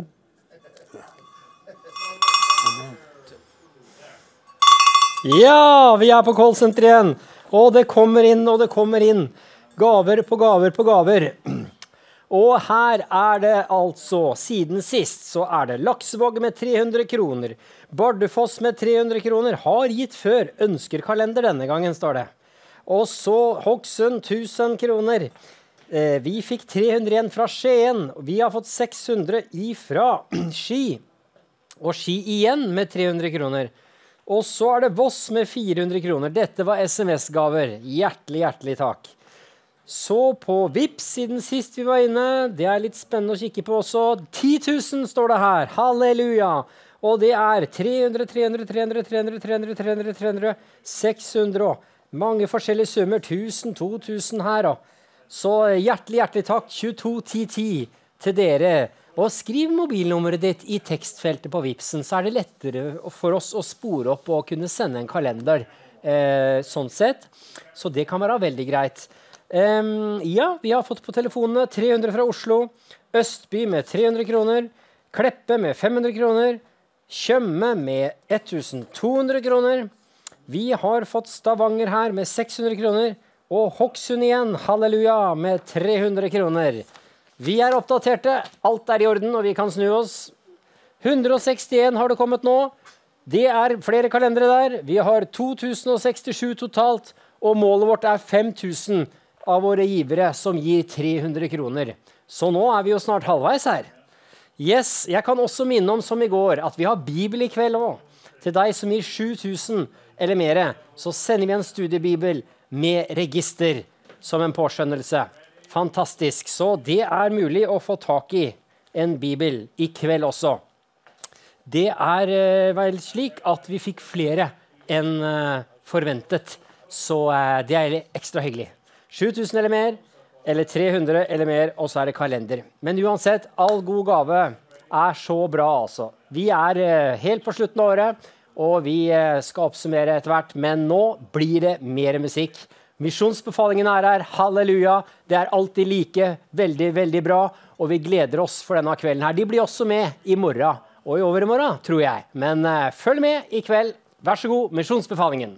Ja, vi er på callsenteret igjen. Og det kommer inn, og det kommer inn. Gaver på gaver på gaver. Og her er det altså, siden sist, så er det Laksevåg med tre hundre kroner. Bardufoss med tre hundre kroner har gitt før ønskerkalender denne gangen, står det. Og så Hokksund tusen kroner. Eh, vi fikk tre hundre igjen fra Skien. Vi har fått seks hundre ifra Ski. Og Ski igjen med tre hundre kroner. Og så er det Voss med fire hundre kroner. Dette var S M S-gaver. Hjertelig, hjertelig takk. Så på Vips siden sist vi var inne, det er litt spennende å kikke på også. ti tusen står det her. Halleluja. Og det er tre hundre, tre hundre, tre hundre, tre hundre, tre hundre, tre hundre, tre hundre, seks hundre og mange forskjellige summer. tusen, to tusen her også. Så hjertelig, hjertelig takk. tjueto ti ti til dere. Og skriv mobilnummeret ditt i tekstfeltet på Vipsen, så er det lettere for oss å spore opp og kunne sende en kalender. Eh, sånn sett. Så det kan være veldig greit. Um, ja, vi har fått på telefonene tre hundre fra Oslo, Østby med tre hundre kroner, Kleppe med fem hundre kroner, Tjøme med tusento hundre kroner. Vi har fått Stavanger her med seks hundre kroner, og Hokksund igjen, halleluja, med tre hundre kroner. Vi er oppdaterte, alt er i orden, og vi kan snu oss. hundre og sekstien har det kommet nå. Det er flere kalendere der. Vi har to tusen sekstisju totalt, og målet vårt er fem tusen av våre givere som gir tre hundre kroner. Så nå er vi jo snart halvveis her. Yes, jeg kan også minne om som i går, at vi har Bibel i kveld også. Til deg som gir sju tusen eller mere, så sender vi en studiebibel med register som en påskjønnelse. Fantastisk. Så det er mulig å få tak i en bibel i kveld også. Det er uh, vel slik at vi fikk flere enn uh, forventet. Så uh, det er ekstra hyggelig. sju tusen eller mer, eller tre hundre eller mer, og så er det kalender. Men uansett, all god gave er så bra altså. Vi er uh, helt på slutten av året, og vi uh, skal oppsummere etter hvert, men nå blir det mer musikk. Misjonsbefalingen er her, halleluja. Det er alltid like, veldig, veldig bra, og vi gleder oss for denne kvelden her. De blir også med i morgen, og i overmorgen, tror jeg. Men uh, følg med i kveld. Vær så god, misjonsbefalingen.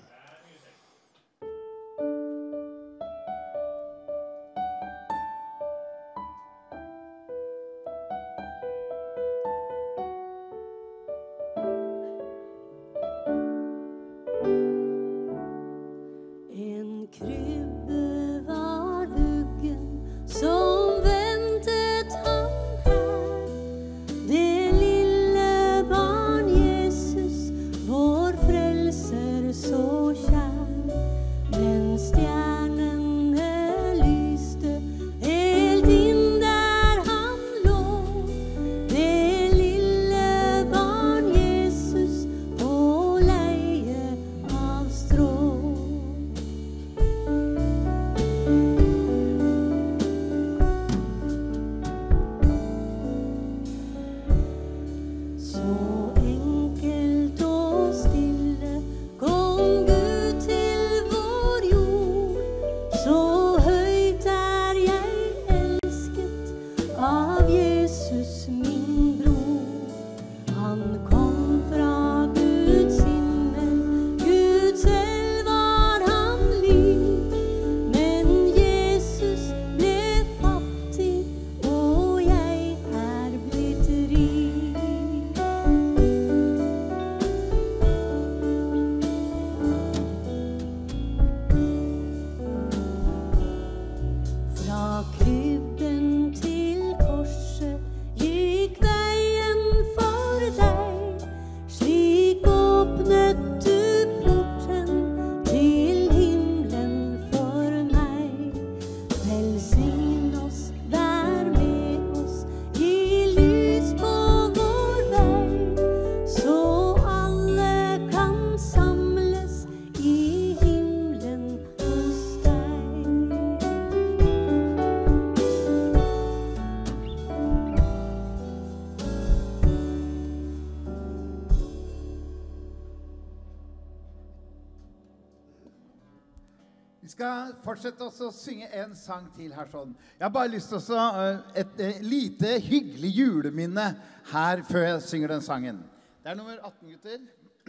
Vi skal fortsette også å synge en sang til her sånn. Jeg har bare lyst til å uh, et uh, lite hyggelig juleminne her før jeg synger den sangen. Det er nummer atten, gutter.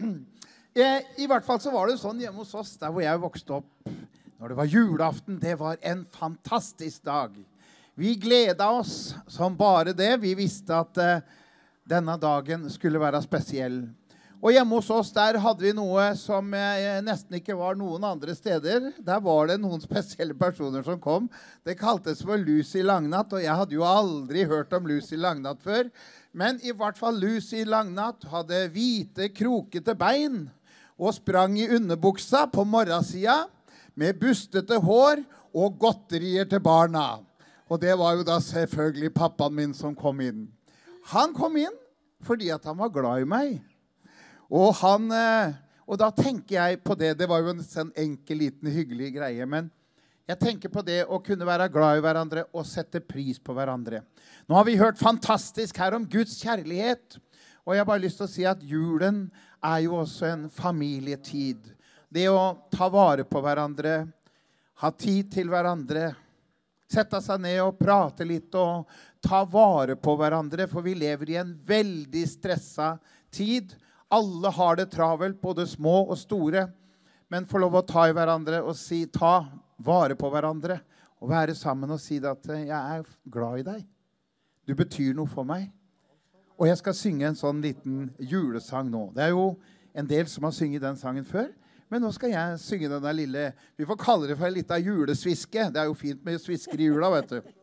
eh, I hvert fall så var det sånn hjemme hos oss, der hvor jeg vokste opp, når det var julaften. Det var en fantastisk dag. Vi gledet oss som bare det. Vi visste at uh, denne dagen skulle være spesiell. Og hjemme hos oss der hadde vi noe som uh, nesten ikke var noen andre steder. Der var det noen spesielle personer som kom. Det kaltes for Lucy Langnatt, og jeg hadde jo aldri hørt om Lucy Langnatt før. Men i hvert fall Lucy Langnatt hadde hvite, krokete bein og sprang i underbuksa på morgensida med bustete hår og godterier til barna. Og det var jo da selvfølgelig pappaen min som kom inn. Han kom inn fordi at han var glad i meg. Og, han, og da tenker jeg på det. Det var jo en sånn enkel, liten, hyggelig greie. Men jeg tenker på det å kunne være glad i hverandre og sette pris på hverandre. Nå har vi hørt fantastisk her om Guds kjærlighet. Og jeg har bare lyst til å si at julen er jo også en familietid. Det å ta vare på hverandre, ha tid til hverandre, sette seg ned og prate litt og ta vare på hverandre, for vi lever i en veldig stresset tid. Alle har det travelt, både små og store, men få lov å ta i hverandre og si, ta vare på hverandre, og være sammen og si at jeg er glad i deg. Du betyr noe for meg. Og jeg skal synge en sånn liten julesang nå. Det er jo en del som har synget den sangen før, men nå skal jeg synge denne lille, vi får kalle det for en liten julesviske. Det er jo fint med svisker i jula, vet du.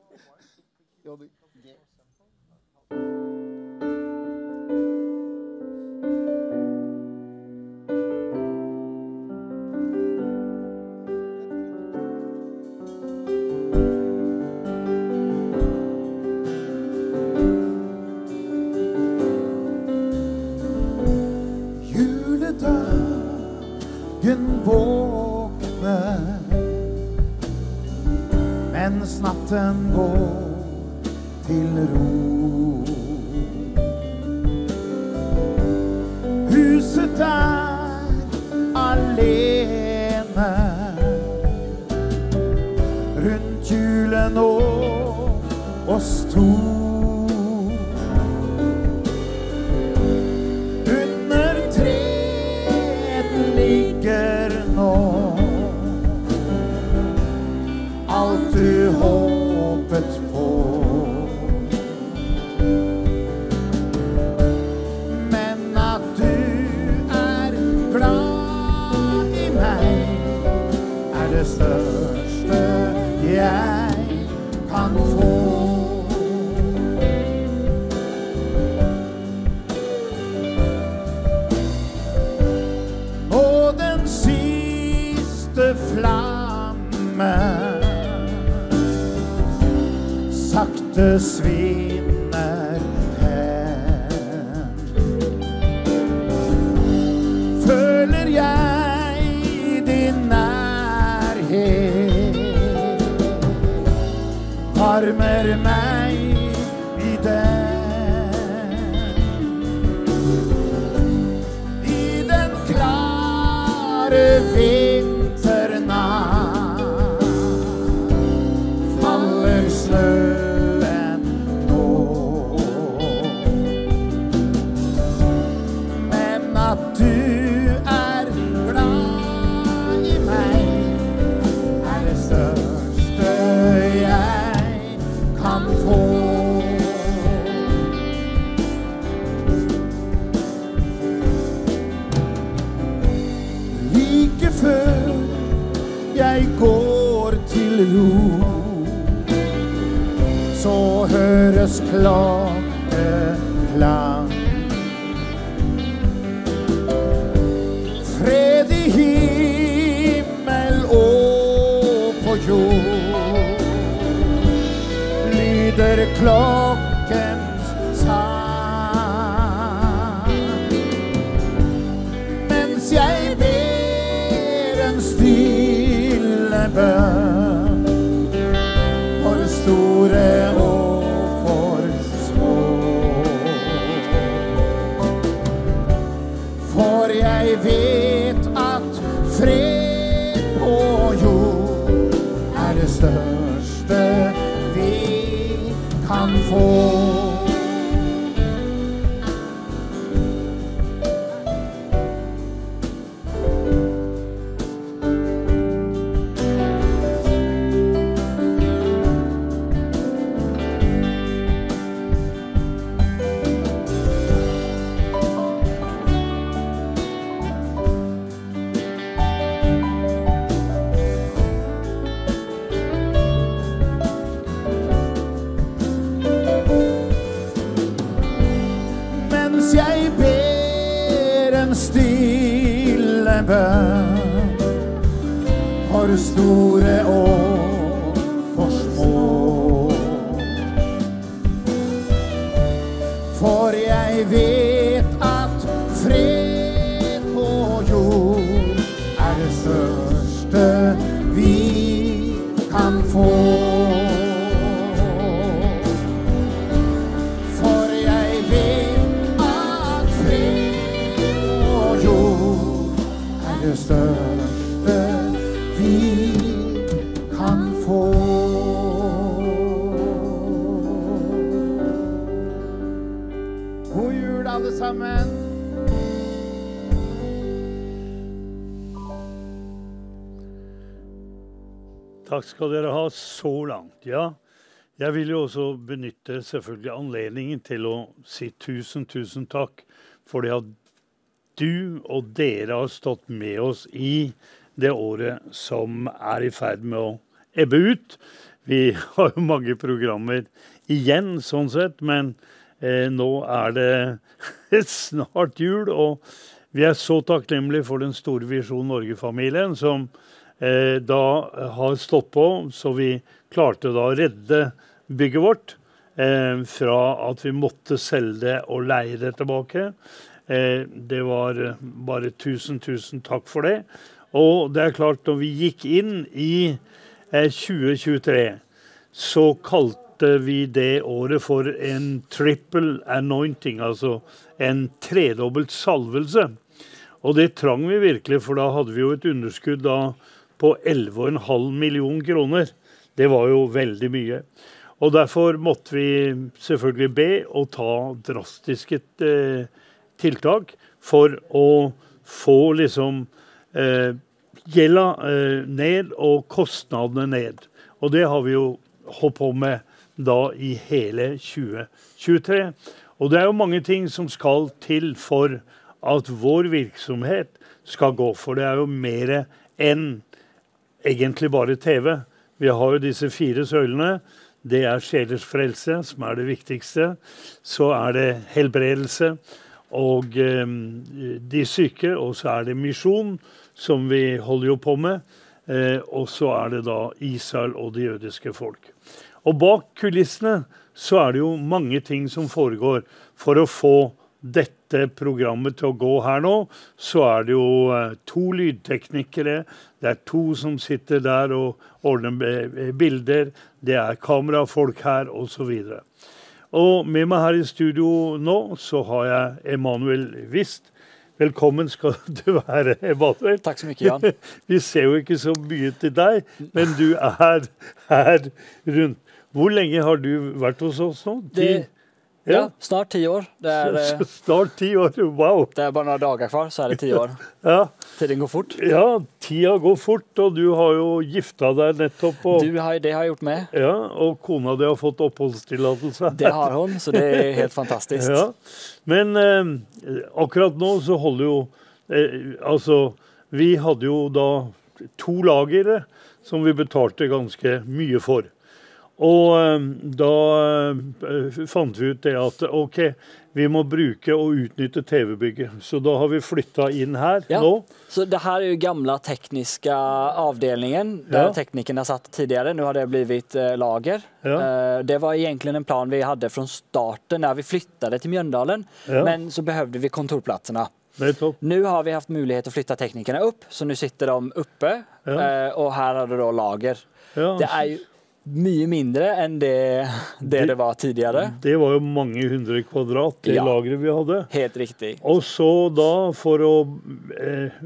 Våkne mens natten går til ro. Huset er alene rundt julen og oss to. Du håpet på, men at du er glad i meg er det største jeg kan få. Og den siste flamme sakte svinner hen, føler jeg din nærhet, varmer meg i den. I den klare vinternatt faller snø. Jeg går til ro, så høres klokkeklang. Fred i himmel og på jord, lyder klokkens sang. Mens jeg ber en stille bønn for store og for små. For jeg vet at fred på jord er det største vi kan få. en stille bønn for store og for små. For jeg vet at fred på jord er det største vi kan få. Det største vi kan få. God jul alle sammen. Takk skal dere ha så langt. Ja, jeg vil jo også benytte selvfølgelig anledningen til å si tusen, tusen takk for det at du og dere har stått med oss i det året som er i ferd med å ebbe ut. Vi har jo mange programmer igjen, sånn sett, men eh, nå er det snart jul, og vi er så takknemlige for den store Visjon Norge-familien som eh, da har stått på, så vi klarte da å redde bygget vårt eh, fra at vi måtte selge det og leie det tilbake. Eh, det var bare tusen, tusen takk for det. Og det er klart, når vi gikk inn i eh, tjue tjuetre, så kalte vi det året for en triple anointing, altså en tredobbelt salvelse. Og det trang vi virkelig, for da hadde vi jo et underskudd da på elleve komma fem million kroner. Det var jo veldig mye. Og derfor måtte vi selvfølgelig be og ta drastiske eh, tiltak for å få liksom eh, gjelda eh, ned og kostnadene ned. Og det har vi jo holdt på med da i hele tjue tjuetre. Og det er jo mange ting som skal til for at vår virksomhet skal gå. For det er jo mer enn egentlig bare T V. Vi har jo disse fire søylene. Det er sjelers frelse, som er det viktigste. Så er det helbredelse og eh, de syke, og så er det misjon, som vi holder jo på med, eh, og så er det da Israel og det jødiske folk. Og bak kulissene så er det jo mange ting som foregår for å få dette programmet til å gå her nå. Så er det jo eh, to lydteknikere, det er to som sitter der og ordner bilder, det er kamerafolk her, og så videre. Og med meg her i studio nå, så har jeg Emanuel Wist. Velkommen skal du være, Emanuel. Takk så mye, Jan. Vi ser jo ikke så mye til deg, men du er her rundt. Hvor lenge har du vært hos oss nå? Det, ja, snart ti år. Det er, snart ti år, wow. Det er bare noen dager kvar, så er det ti år. Ja. Tiden går fort. Ja, tida går fort, og du har jo gifta deg nettopp. Og, du har, det har jeg gjort med. Ja, og kona di har fått oppholdstillatelse. Det har hun, så det er helt fantastisk. Ja. Men eh, akkurat nå så holder jo, eh, altså, vi hadde jo da to lagere som vi betalte ganske mye for. Og eh, da eh, fant vi ut det at, ok, vi må bruke og utnytte T V-bygget. Så da har vi flyttet inn her ja. nå. Så det her er jo gamla tekniska avdelningen, der Ja. teknikerne satt tidligere. Nå har det blivit eh, lager. Ja. Eh, det var egentlig en plan vi hadde fra starten når vi flyttade til Mjøndalen, Ja. men så behövde vi kontorplatserna. Nettopp. Nu har vi haft mulighet å flytte teknikerne opp, så nå sitter de oppe, Ja. eh, og her har det da lager. Ja, Det er jo mye mindre enn det det, det, det var tidligere. Det var jo mange hundre kvadrat, det Ja. lageret vi hadde. Helt riktig. Og så da, for å eh,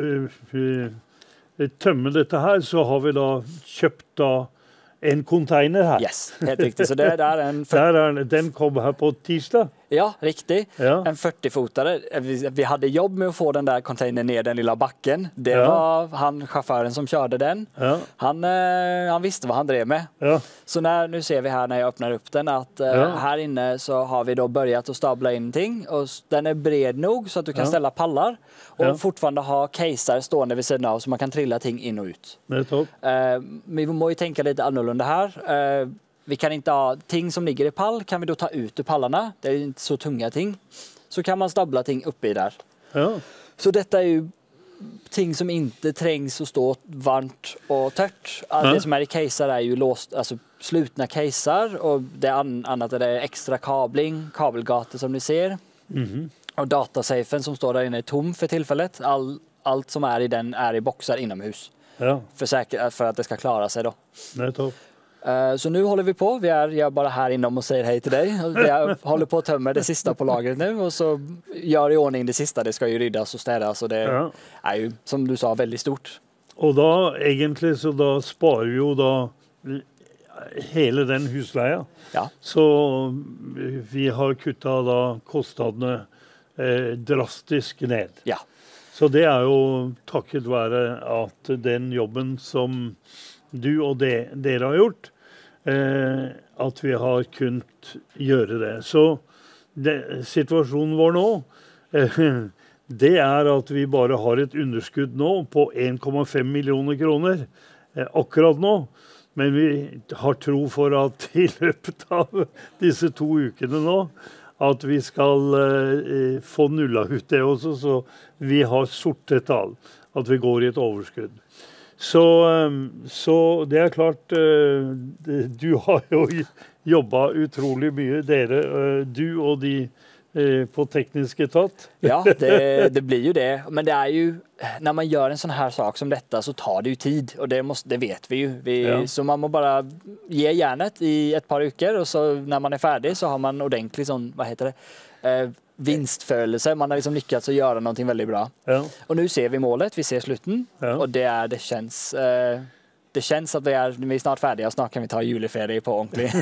eh, eh, tømme dette her, så har vi da kjøpt da en container her. Yes, helt riktig. Så det, det er en Der er, den kom her på tirsdag. Ja, riktig. Ja. En fyrtio-fotare. Vi, vi hade jobb med att få den där containern ner den lilla backen. Det Ja. var han, chauffören som körde den. Ja. Han, eh, han visste vad han drev med. Ja. Så när, nu ser vi här när jag öppnar upp den att eh, Ja. här inne så har vi då börjat att stabla in ting. Och s- den är bred nog så att du kan Ja. ställa pallar. Och Ja. fortfarande ha caser stående vid sidan av så man kan trilla ting in och ut. Nettopp. Eh, vi må ju tänka lite annorlunda här. Eh, vi kan inte ha ting som ligger i pall, kan vi då ta ut ur pallarna. Det är ju inte så tunga ting. Så kan man stabla ting uppe i där. Ja. Så dette er jo ting som ikke trengs å stå varmt og tørt. Alt Ja. det som er i caser er jo låst, altså slutna caser, og det an annet er det ekstra kabling, kabelgate som ni ser. Mhm. Og datasafen som står der inne er tom for tilfellet. All, alt som er i den er i bokser innomhus. Ja, For, säker, for at det skal klare seg da. nettopp. Eh, så nu håller vi på. Vi är, jag är bara här inom och säger hej till dig. Vi är, håller på att tömma det sista på lagret nu och så gör i ordning det sista. Det ska ju ryddas och städas och det Ja. är ju, som du sa, väldigt stort. Og da, egentlig, så da sparer vi jo da hele den husleia. Ja. Så vi har kuttet da kostnadene eh, drastisk ned. Ja. Så det er jo takket være at den jobben som du og de, dere har gjort, eh, at vi har kunnet gjøre det. Så det, situasjonen vår nå, eh, det er at vi bare har et underskudd nå på en komma fem millioner kroner eh, akkurat nå. Men vi har tro for at i løpet av disse to ukene nå, at vi skal eh, få nulla ut det også, så vi har sorte tall, at vi går i et overskudd. Så, eh, så det er klart, eh, det, du har jo jobbet utrolig mye, dere, eh, du og de eh, på teknisk etat. Ja, det, det blir ju det. Men det är ju, när man gör en sån här sak som detta så tar det ju tid. Och det, måste, det vet vi ju. Vi, Ja. Så man må bara ge järnet i ett par veckor och så när man är färdig så har man ordentlig sån, vad heter det, eh, vinstfølelse. Man har liksom lyckats att göra någonting väldigt bra. Ja. Och nu ser vi målet, vi ser slutten. Ja. Och det, är, det känns... Eh, det känns att vi är, vi är snart färdiga och snart kan vi ta juleferie på ordentlig.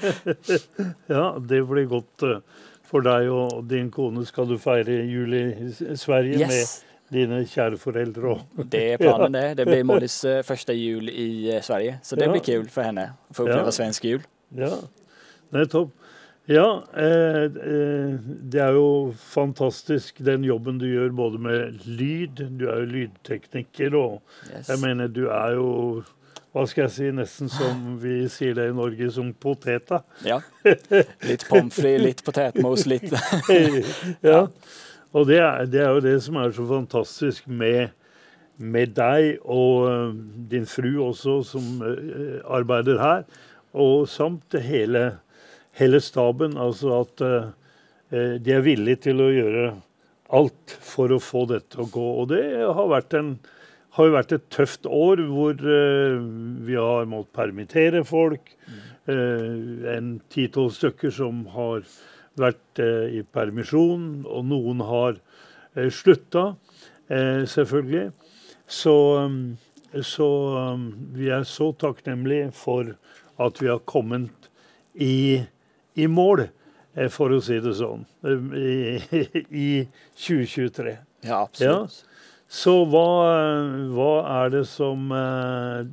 Ja, det blir godt eh, for deg og din kone. Skal du feire jul i Sverige Yes. med dine kjære foreldre også? Det är planen det. Det blir Mollys eh, första jul i eh, Sverige. Så det Ja. blir kul för henne att få uppleva Ja. svensk jul. Ja, nettopp. Ja, eh, eh, det er jo fantastisk den jobben du gjør både med lyd, du er jo lydtekniker, og Yes. jeg mener du er jo, hva skal jeg si, nesten som vi sier det i Norge, som poteta. Ja. Litt pommes frites, litt potetmos, litt Ja, og det er, det er jo det som er så fantastisk med, med deg og eh, din fru også, som eh, arbeider her, og samt hele, hele staben, altså at eh, de er villige til å gjøre alt for å få dette å gå. Og det har vært en har jo vært et tøft år hvor eh, vi har måttet permittere folk. Eh, en ti-tolv stykker som har vært eh, i permisjon, og noen har eh, slutta, eh, selvfølgelig. Så, um, så um, vi er så takknemlige for at vi har kommet i, i mål, eh, for å si det sånn, eh, i, i tjue tjuetre. Ja, absolutt. Ja. Så hva, hva er det som eh,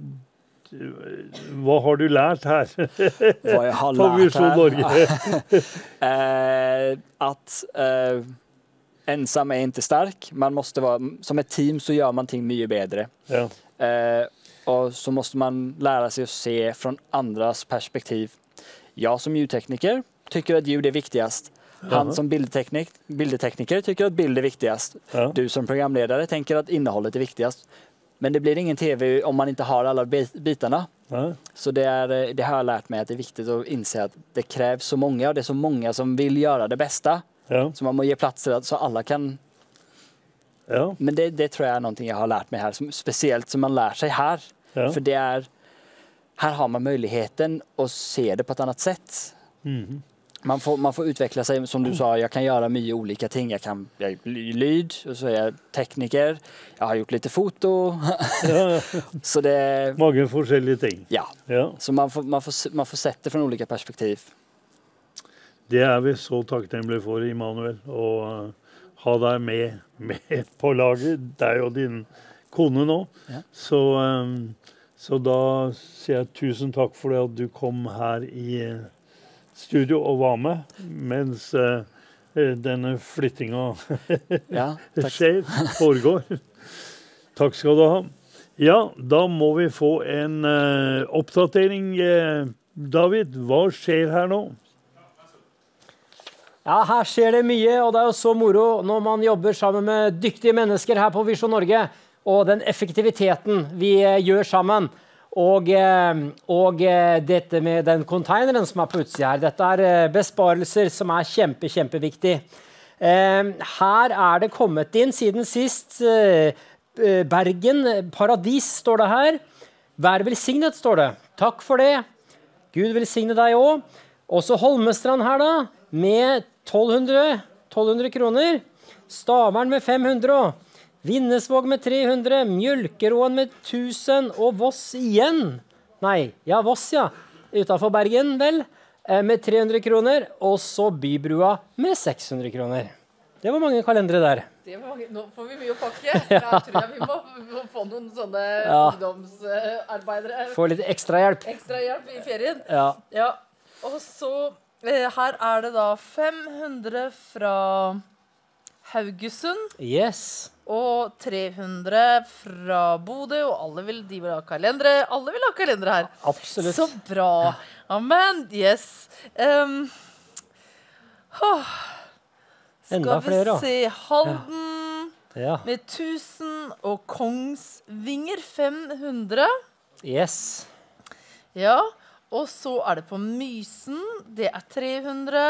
Hva har du lært her? Hva jeg har På lært Visjon her? Norge. eh, at eh, ensam er ikke sterk. Man måste vara, som ett team så gör man ting mye bedre. Ja. Eh, och så måste man lära sig att se från andras perspektiv. Jag som ljudtekniker tycker att ljud är viktigast. Han Jaha. som bildteknik, bildtekniker tycker att bild är viktigast. Ja. Du som programledare tänker att innehållet är viktigast. Men det blir ingen tv om man inte har alla bit- bitarna. Ja. Så det, är, det har jag lärt mig att det är viktigt att inse att det krävs så många och det är så många som vill göra det bästa. Ja. Så man må ge plats till att så alla kan. Ja. Men det, det tror jag är någonting jag har lärt mig här. Som, speciellt som man lär sig här. Ja. För det är, här har man möjligheten att se det på ett annat sätt. Mhm. Man får, man får utveckla sig, som du sa, jag kan göra mycket olika ting. Jag kan jag är lyd, och så är jag tekniker. Jag har gjort lite foto. Ja. Så det, Mange forskjellige ting. ja. Ja. Så man får, man får, man får sett det från olika perspektiv. Det er vi så takknemlige for, Immanuel, å uh, ha deg med, med på laget. Deg og din kone nå. Ja. Så, um, så da sier jeg tusen takk for det at du kom her i uh, studio og var med, mens uh, uh, denne flyttinga Ja, tack. skjer, foregår. Takk skal du ha. Ja, da må vi få en uh, oppdatering. Uh, David, hva skjer her nå? Ja, her skjer det mye, og det er jo så moro når man jobber sammen med dyktige mennesker her på Visjon Norge, og den effektiviteten vi eh, gjør sammen. Og, eh, og eh, dette med den containeren som er på utsida her, dette er eh, besparelser som er kjempe, kjempeviktig. Eh, her er det kommet inn siden sist eh, Bergen, Paradis står det her. Vær velsignet, står det. Takk for det. Gud velsigne deg også. Også Holmestrand her da, med tolv hundre kroner. Stavern med fem hundre. Vinnesvåg med tre hundre. Mjølkeråen med tusen. Og Voss igjen. Nei, ja, Voss, ja. Utenfor Bergen, vel. Med tre hundre kroner. Og så Bybrua med seks hundre kroner. Det var mange kalendere der. Det var mange. Nå får vi mye å pakke. Jeg tror jeg vi må, vi må få noen sånne ja. ungdomsarbeidere. Få litt ekstra hjelp. Ekstra hjelp i ferien. Ja. Ja. Og så, eh, her er det da fem hundre fra Haugesund. Yes. Og tre hundre fra Bodø, og alle vil, de vil ha kalendere. Alle vil ha kalendere her. Absolutt. Så bra. Amen. Yes. Um, oh. Skal flere, vi se Halden ja. Ja. med tusen og Kongsvinger fem hundre. Yes. Ja, og så er det på Mysen, det er tre hundre,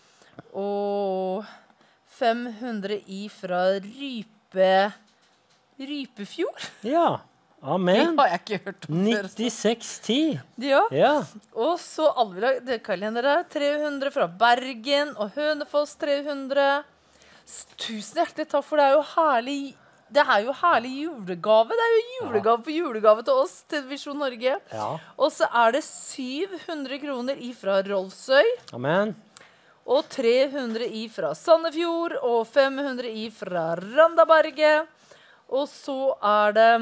og fem hundre ifra Rype, Rypefjord. Ja, amen. Det har jeg ikke hørt om før. nittiseks ti. Ja. Ja. Og så alle vil ha det kalendere, tre hundre fra Bergen, og Hønefoss tre hundre. Tusen hjertelig takk, for det er jo herlig, det er jo herlig julegave. Det er jo julegave på julegave til oss, til Visjon Norge. Ja. Og så er det syv hundre kroner ifra Rolfsøy. Amen. Og tre hundre ifra Sandefjord, og fem hundre ifra Randaberget. Og så er det...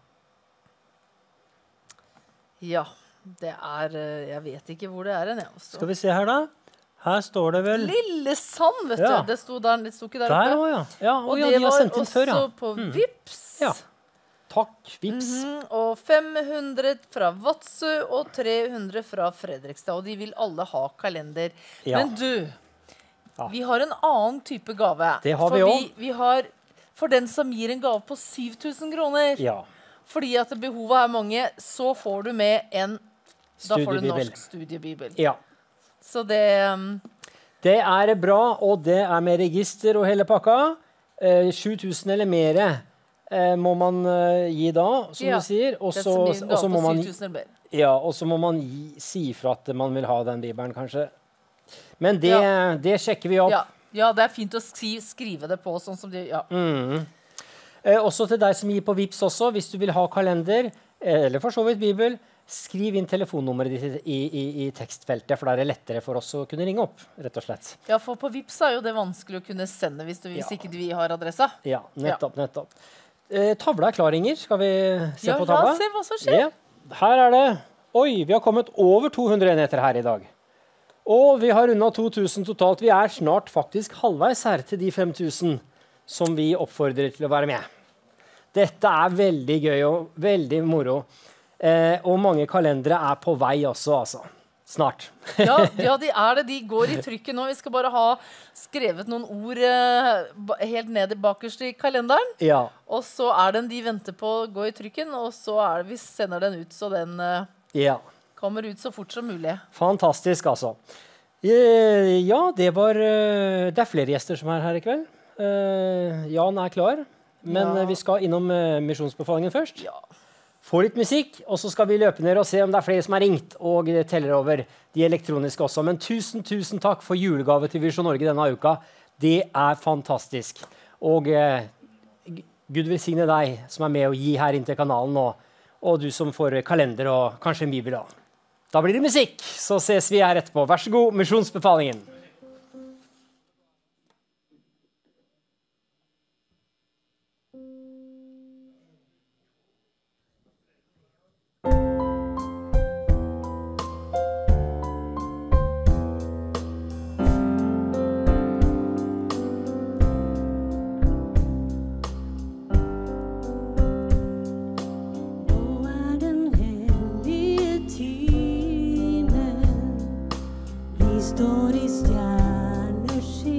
Ja, det er... Jeg vet ikke hvor det er en, jeg også. Skal vi se her da? Her står det vel... Lillesand, vet ja. du. Det sto, der, det sto ikke der oppe. Der også, ja. Ja, og, og ja, det de har var sendt inn også før, ja. på mm. Vips. Ja. Takk, Vips. Mm-hmm. Og fem hundre fra Vadsø og tre hundre fra Fredrikstad. Og de vil alle ha kalender. Ja. Men du, ja. vi har en annen type gave. Det har for vi også. Vi, vi har, for den som gir en gave på syv tusen kroner. Ja. Fordi at behovet er mange, så får du med en... Da får du norsk studiebibel. Ja. Så det... Um, det er bra, og det er med register og hele pakka. Eh, sju tusen eller mer eh, må man eh, gi da, som ja. du sier. Og så, og så må man, ja, og så må man gi, si fra at man vil ha den bibelen, kanskje. Men det, ja. det sjekker vi opp. Ja. ja, det er fint å skri, skrive det på, sånn som de... Ja. Mm. Eh, også til deg som gir på Vips også, hvis du vil ha kalender, eh, eller for så vidt bibel, skriv inn telefonnummeret ditt i, i, i tekstfeltet, for da er det lettere for oss å kunne ringe opp, rett og slett. Ja, for på Vips er jo det vanskelig å kunne sende hvis, du, hvis ja. ikke vi har adressa. Ja, nettopp, ja. nettopp. Eh, tavla er klar, Inger. Skal vi se ja, på tavla? Ja, se hva som skjer. Ja. Her er det, oi, vi har kommet over to hundre enheter her i dag. Og vi har rundet to tusen totalt. Vi er snart faktisk halvveis her til de fem tusen som vi oppfordrer til å være med. Dette er veldig gøy og veldig moro. Eh, og mange kalendere er på vei også, altså. Snart. ja, ja, de er det. De går i trykket nå. Vi skal bare ha skrevet noen ord eh, helt ned i bakerst i kalenderen. Ja. Og så er den de venter på å gå i trykken, og så er det, vi sender den ut, så den eh, ja. kommer ut så fort som mulig. Fantastisk, altså. Eh, ja, det var eh, det er flere gjester som er her i kveld. Eh, Jan er klar, men ja. vi skal innom eh, misjonsbefalingen først. Ja. Få litt musikk, og så skal vi løpe ned og se om det er flere som har ringt og teller over de elektroniske også. Men tusen, tusen takk for julegave til Visjon Norge denne uka. Det er fantastisk. Og eh, Gud velsigne deg som er med å gi her inn til kanalen nå, og du som får kalender og kanskje en bibel da. Da blir det musikk, så ses vi her etterpå. Vær så god, misjonsbefalingen. Står i stjerneskinn.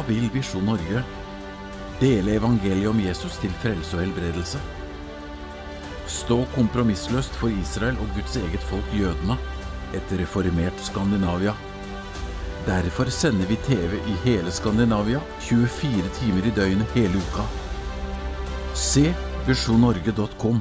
vil Visjon Norge? Dele evangeliet om Jesus til frelse og helbredelse. Stå kompromissløst for Israel og Guds eget folk jødene, et reformert Skandinavia. Derfor sender vi T V i hele Skandinavia, tjuefire timer i døgnet hele uka. Se visjon norge punktum com.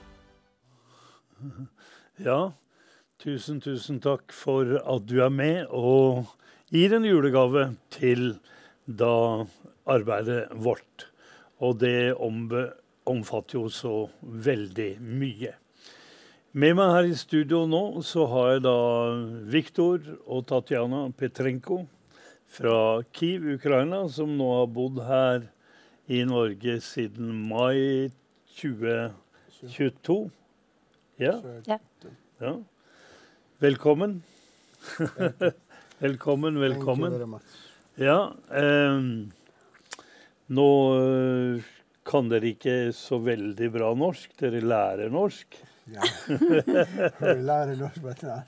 Ja, tusen, tusen takk for at du er med og gir en julegave til da arbeidet vårt. Og det ombe, omfatter jo så veldig mye. Med meg her i studio nå så har jeg da Viktor og Tatjana Petrenko fra Kyiv, Ukraina, som nå har bodd her i Norge siden mai tjue tjueto. Ja? Ja. Ja. Velkommen. velkommen, velkommen. Ja, eh, nå eh, kan dere ikke så veldig bra norsk. Dere lærer norsk. Ja, vi lærer norsk,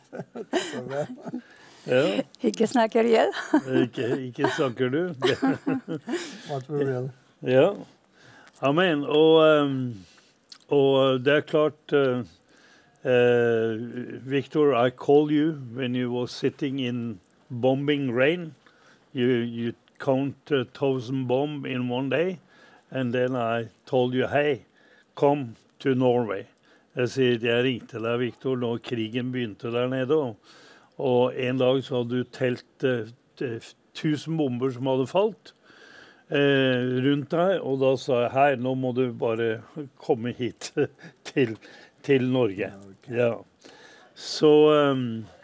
men ja. Ikke snakker jeg. ikke, ikke snakker du. What for real? Ja, amen. Og, um, og det er klart, uh, uh, Victor, I called you when you were sitting in bombing rain. You, you count a thousand bomb in one day, and then I told you, hey, come to Norway. Jeg sier, jeg ringte deg, Victor, når krigen begynte der nede, og, og en dag så hadde du telt uh, tusen bomber som hadde falt, Eh, rundt deg, og da sa jeg, hei, nå må du bare komme hit til, til Norge. Okay. Ja. Så, um,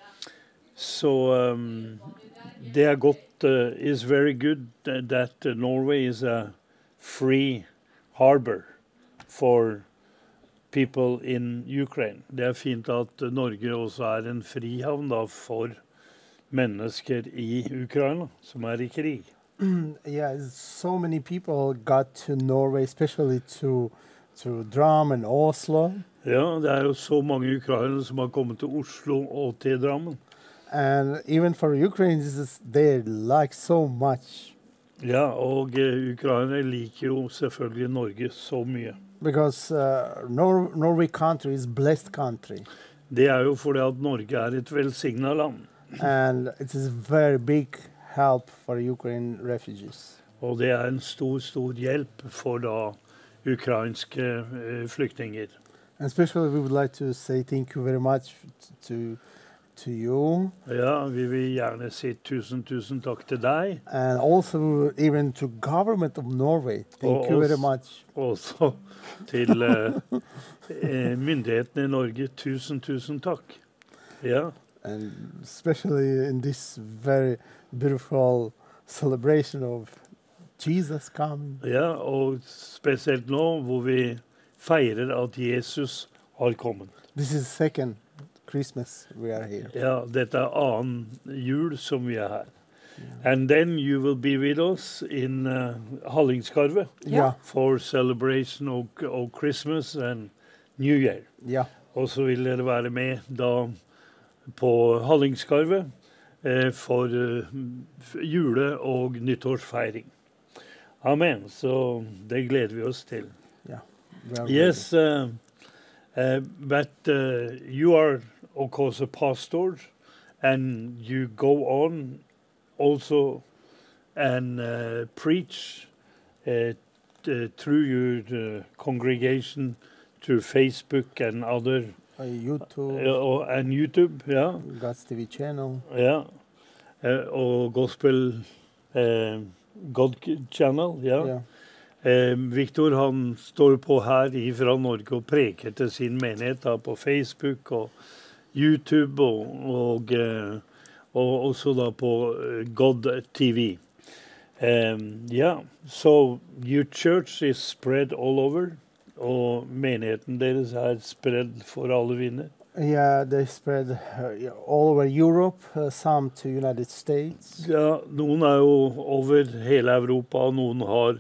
så um, det er godt, uh, is very good that uh, Norway is a free harbor for people in Ukraine. Det er fint at Norge også er en frihavn da, for mennesker i Ukraina, som er i krig. Yeah, so many people got to Norway, especially to to Drammen and Oslo. Ja, det er jo så mange ukrainere som har kommet til Oslo og til Drammen. And even for Ukrainians, they like so much. Ja, og uh, ukrainere liker jo selvfølgelig Norge så mye. Because uh, Nor Norway country is blessed country. Det er jo fordi at Norge er et velsignet land. And it is very big help for Ukraine refugees. Og det er en stor, stor hjelp for da ukrainske uh, flyktninger. And especially we would like to say thank you very much to to you. Ja, vi vil gjerne si tusen, tusen takk til deg. And also even to government of Norway. Thank og you very også, much. Også til uh, myndighetene i Norge. Tusen, tusen takk. Ja. And especially in this very beautiful celebration of Jesus coming. Ja, og spesielt nå hvor vi feirer at Jesus har kommet. This is second Christmas we are here. Ja, dette er annen jul som vi er her. Yeah. And then you will be with us in uh, Hallingskarvet yeah. for celebration of, of Christmas and New Year. Yeah. Og så vil dere være med da på Hallingskarvet eh, for uh, jule- og nyttårsfeiring. Amen. Så det gleder vi oss til. Yeah. Yes, uh, uh, but uh, you are of course a pastor, and you go on also and uh, preach uh, t- through your uh, congregation, through Facebook and other uh, YouTube uh, and YouTube, yeah, God's T V channel, yeah, uh, or gospel uh, God channel, yeah. yeah. Eh, Victor han står på her fra Norge og preker til sin menighet da, på Facebook og YouTube og, og, eh, og også da på God T V. Um, yeah, so your church is spread all over, og menigheten deres er spread for alle vinder. Yeah, they spread uh, all over Europe, uh, some to United States. Ja, noen er jo over hele Europa, og noen har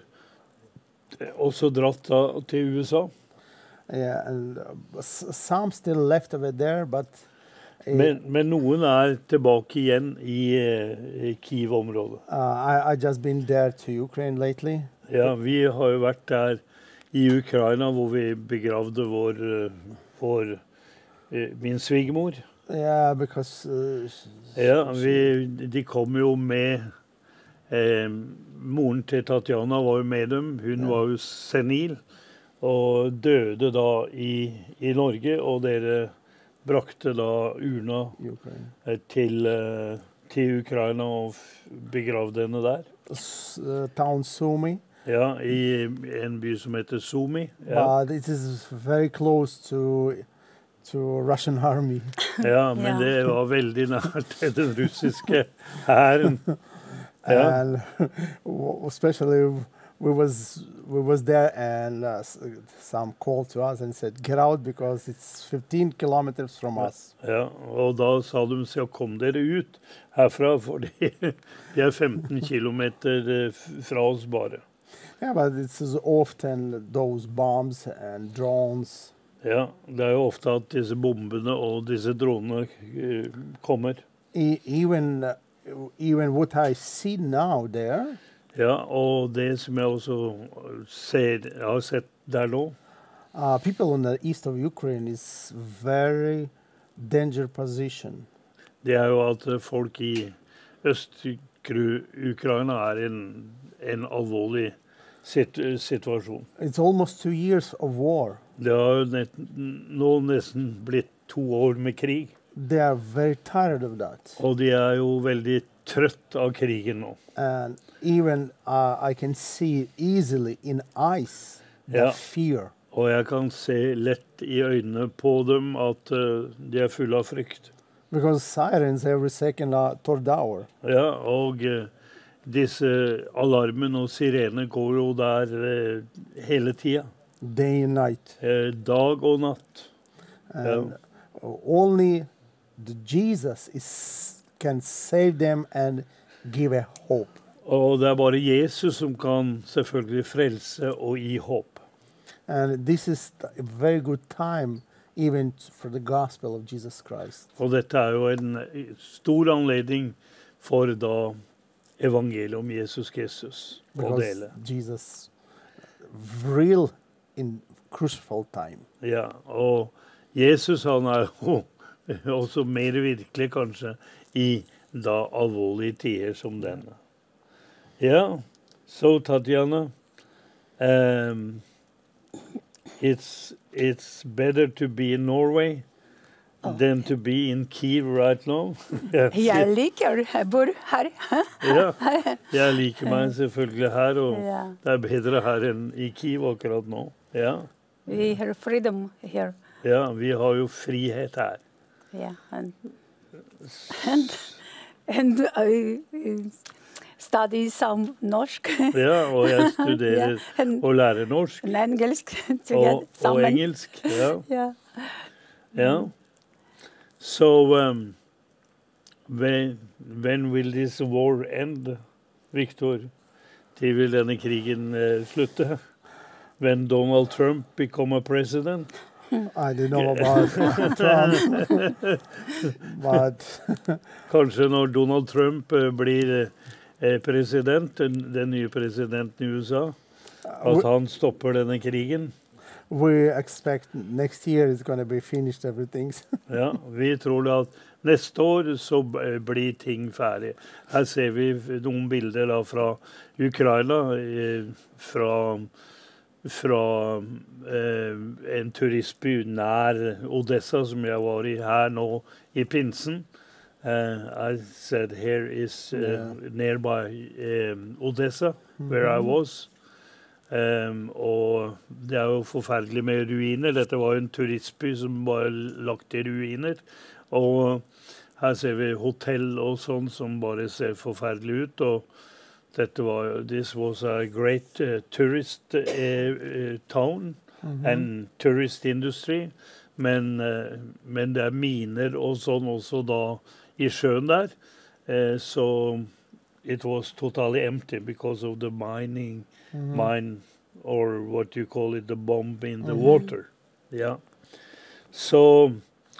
også dratt da til U S A. Yeah, and uh, some still left over there, but Men, men noen er tilbake igjen i, eh, i Kiev-området. Uh, I I just been there to Ukraine lately. Ja, vi har jo vært der i Ukraina, hvor vi begravde vår, eh, vår eh, min svigermor. Yeah, because uh, s- Ja, vi, de kom jo med eh, Moren til Tatjana var jo med dem. Hun var jo senil og døde da i, i Norge. Og dere brakte da urna Ukraine. eh, til, eh, til Ukraina og f- begravde henne der. S- uh, town Sumy. Ja, i en by som heter Sumy. Ja, But it is very close to to Russian army. ja men Ja. det var veldig nært til den russiske hæren. Ja. And w- especially we was we was there and uh, s- some called to us and said get out because it's fifteen kilometers from us. Ja, og da sa de så kom dere ut herfra, for de er femten kilometer eh, f- fra oss bare. Yeah, but it's is often those bombs and drones. Ja, det er jo ofte at disse bombene og disse dronene eh, kommer. E- even uh, even what I see now there, Ja, og det som jeg også ser, jeg har sett der nå, uh, people in the east of Ukraine is very danger position. det er jo at eh, folk i Øst-Ukraina er en, en alvorlig sit situasjon. It's almost two years of war. Det har jo net, nå nesten blitt to år med krig, They are very tired of that. og de er jo veldig trøtt av krigen nå. And even uh, I can see easily in eyes the Ja. fear. Og jeg kan se lett i øynene på dem at eh, de er fulle av frykt. Because sirens every second uh, third hour. Ja, og eh, disse alarmen og sirene går jo der eh, hele tida. Day and night. Eh, dag og natt. And only the Jesus is can save them and give a hope. Og det er bare Jesus som kan selvfølgelig frelse og gi håp. And this is a very good time even t- for the gospel of Jesus Christ. Og dette er jo en eh, stor anledning for da evangeliet om Jesus Kristus å Because dele. Jesus real in crucial time. Ja, og Jesus han er jo også mer virkelig kanskje i da alvorlige tider som denne. Ja, så Tatjana, um, it's, it's better to be in Norway than to be in Kiev right now. Jeg liker jeg bor her. Ja, jeg liker meg selvfølgelig her, og Ja. det er bedre her enn i Kiev akkurat nå. Ja, We have freedom here. ja vi har jo frihet her. Yeah, and and, and I uh, study some norsk. Ja, og jeg studerer Ja, and- og lærer norsk. and engelsk together. Og, og sammen. engelsk, ja. Yeah. ja. So, um, when, when will this war end, Victor? Til vil denne krigen eh, slutte? When Donald Trump become a president? I don't know about Trump, but Kanskje når Donald Trump eh, blir eh, president, den, den nye presidenten i U S A, at han stopper denne krigen. we expect next year is going to be finished everything. Ja, vi tror det at neste år så b- blir ting ferdig. Her ser vi f- noen bilder da fra Ukraina, eh, fra, fra eh, en turistby nær Odessa, som jeg var i her nå i pinsen. Uh, I said here is uh, Yeah. nearby um, Odessa, where I Mhm. was. Um, og det er jo forferdelig med ruiner. Dette var jo en turistby som var lagt i ruiner. Og her ser vi hotell og sånn som bare ser forferdelig ut. Og dette var This was a great uh, tourist uh, uh, town Mhm. and tourist industry. Men, uh, men det er miner og sånn også da i sjøen der. Uh, so it was totally empty because of the mining Mhm. mine, or what you call it, the bomb in the Mhm. water. Yeah. So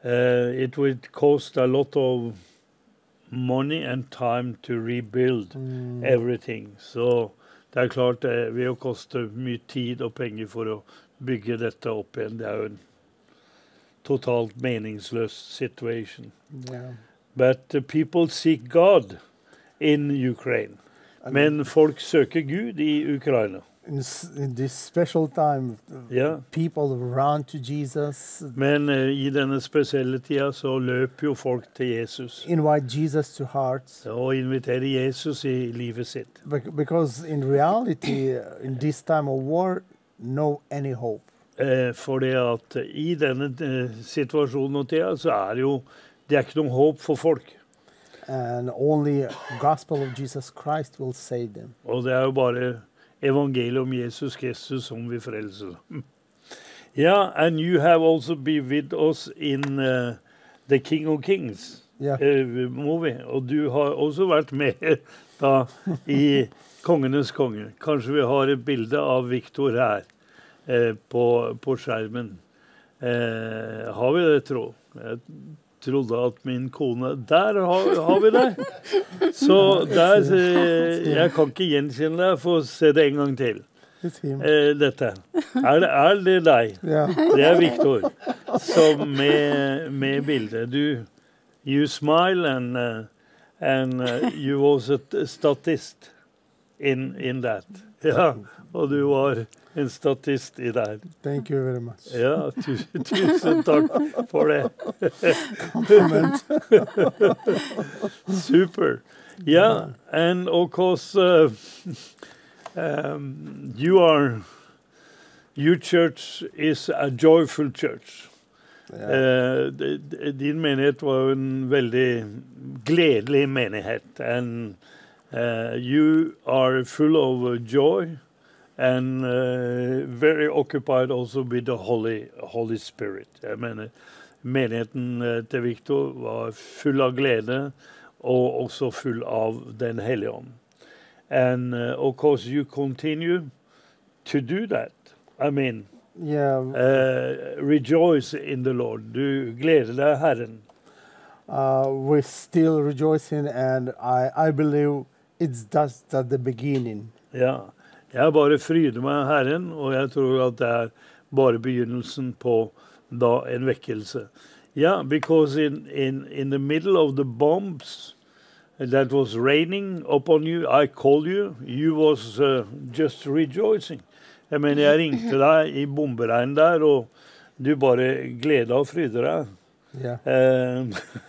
Uh, it would cost a lot of money and time to rebuild Mm. everything. Så det er klart det vil koste mye tid og penger for å bygge dette opp igjen. Det er jo en totalt meningsløs situation. Yeah. But uh, people seek God in Ukraine. Men folk søker Gud i Ukraina. In, s- in this special time, Ja. people run to Jesus, Men uh, i denne spesielle tida så løper jo folk til Jesus invite Jesus to hearts. og inviterer Jesus i livet sitt. Bec- Because in reality, uh, in this time of war, no any hope. Eh, for det at eh, i denne eh, situasjonen og tida så er det jo det er ikke noen håp for folk. And only gospel of Jesus Christ will save them. Og det er jo bare evangeliet om Jesus Kristus som vi frelser. Yeah, and you have also been with us in uh, The King of Kings Yeah. eh, movie. Og du har også vært med da i Kongenes konge. Kanskje vi har et bilde av Victor her eh, på, på skjermen. Eh, har vi det, tro? Jeg trodde at min kone Der har, har vi det! Så der eh, Jeg kan ikke gjenkjenne deg. Få se det en gang til. It's him. Eh, dette. Er det, er det deg? Yeah. Det er Victor. Som med, med bildet. Du You smile and uh, and uh, you was a t- statist in in that. Ja, og du var en statist i der. Thank you very much. Ja, tu- tusen takk for det. Compliment. Super. Yeah, and of course, uh, um, you are, your church is a joyful church. Eh, d- d- din menighet var jo en veldig gledelig menighet. And uh, you are full of uh, joy and uh, very occupied also with the Holy, Holy Spirit. Jeg mener, menigheten eh, til Victor var full av glede og også full av Den hellige ånd. And uh, of course you continue to do that. I mean, Yeah. uh, rejoice in the Lord. Du gleder deg Herren. Uh, we're still rejoicing, and I, I believe it's just at the beginning. Ja, jeg bare fryder meg Herren, og jeg tror at det er bare begynnelsen på da en vekkelse. Yeah, because in, in, in the middle of the bombs that was raining upon you, I called you, you was uh, just rejoicing. Jeg mener, jeg ringte deg i bomberegn der, og du bare gleda og fryder deg. Yeah.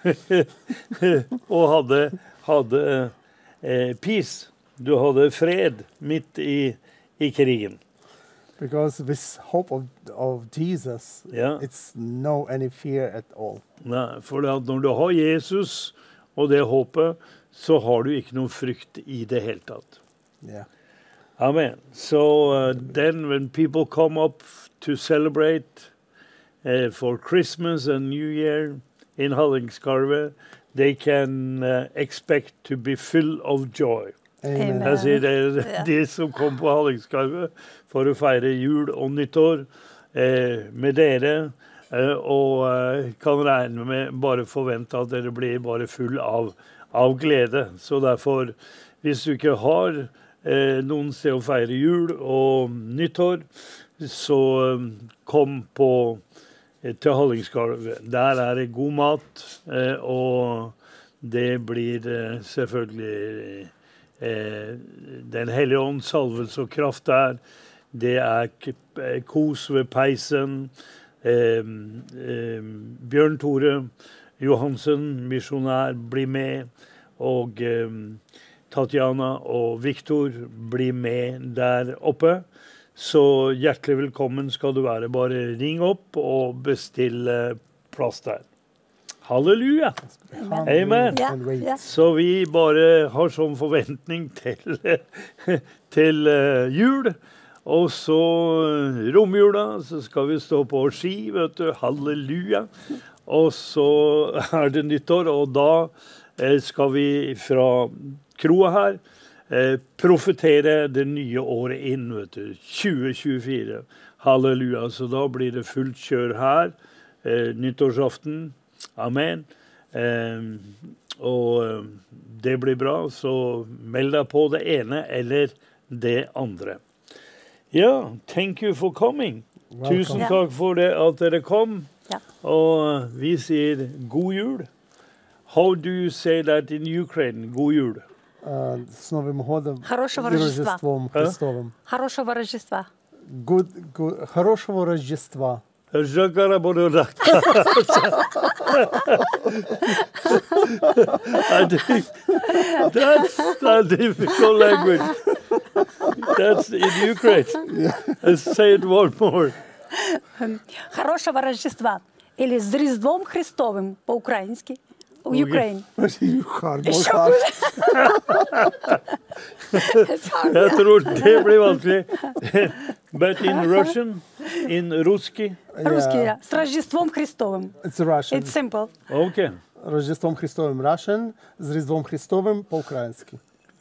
Eh, og hadde, hadde eh, peace. Du hadde fred midt i, i krigen. Because with hope of, of Jesus, Ja. it's no any fear at all. Nei, for det at når du har Jesus og det håpet, så har du ikke noen frykt i det hele tatt. Yeah. Amen. So uh, then when people come up to celebrate uh, for Christmas and New Year in Hallingskarvet, they can uh, expect to be full of joy. Amen. Jeg sier det er Ja. de som kom på Hallingskarvet for å feire jul og nyttår eh, med dere, eh, og eh, kan regne med, bare forvente at dere blir bare full av, av glede. Så derfor, hvis du ikke har eh, noen sted å feire jul og nyttår, så eh, kom på eh, til Hallingskarvet. Der er det god mat, eh, og det blir eh, selvfølgelig eh, Den hellige ånd, salvelse og kraft der. Det er k- eh, kos ved peisen. Eh, eh, Bjørn Tore Johansen, misjonær, blir med. Og eh, Tatjana og Victor blir med der oppe. Så hjertelig velkommen skal du være. Bare ring opp og bestille plass der. Halleluja! Amen. Ja, ja. Så vi bare har sånn forventning til, til eh, jul. Og så eh, romjula, så skal vi stå på ski, vet du. Halleluja. Og så er det nyttår, og da eh, skal vi fra kroa her eh, profetere det nye året inn, vet du. tjue tjuefire. Halleluja. Så da blir det fullt kjør her. Eh, nyttårsaften. Amen. Um, og det blir bra, så meld deg på det ene eller det andre. Ja, thank you for coming. Welcome. Tusen takk for det at dere kom. Ja. Og vi sier god jul. How do you say that in Ukraine? God jul. Uh, с Новым годом Хорошего и Рождества. Рождеством Христовым. Хорошего Рождества. Good, good, хорошего Рождества. Жакара Бородак. I think that's a difficult language. That's in Ukraine. Let's say it one more. Хорошего Рождества. Или с Рождеством Христовым по-украински. Ukraine. Hard, It's hard. It's hard. Jeg tror det blir vanskelig. But in Russian, in Ruski. Русский, да. С Рождеством Христовым. It's Russian. It's simple. Okay. Рождеством Христовым Russian, с Рождеством Христовым по-украински.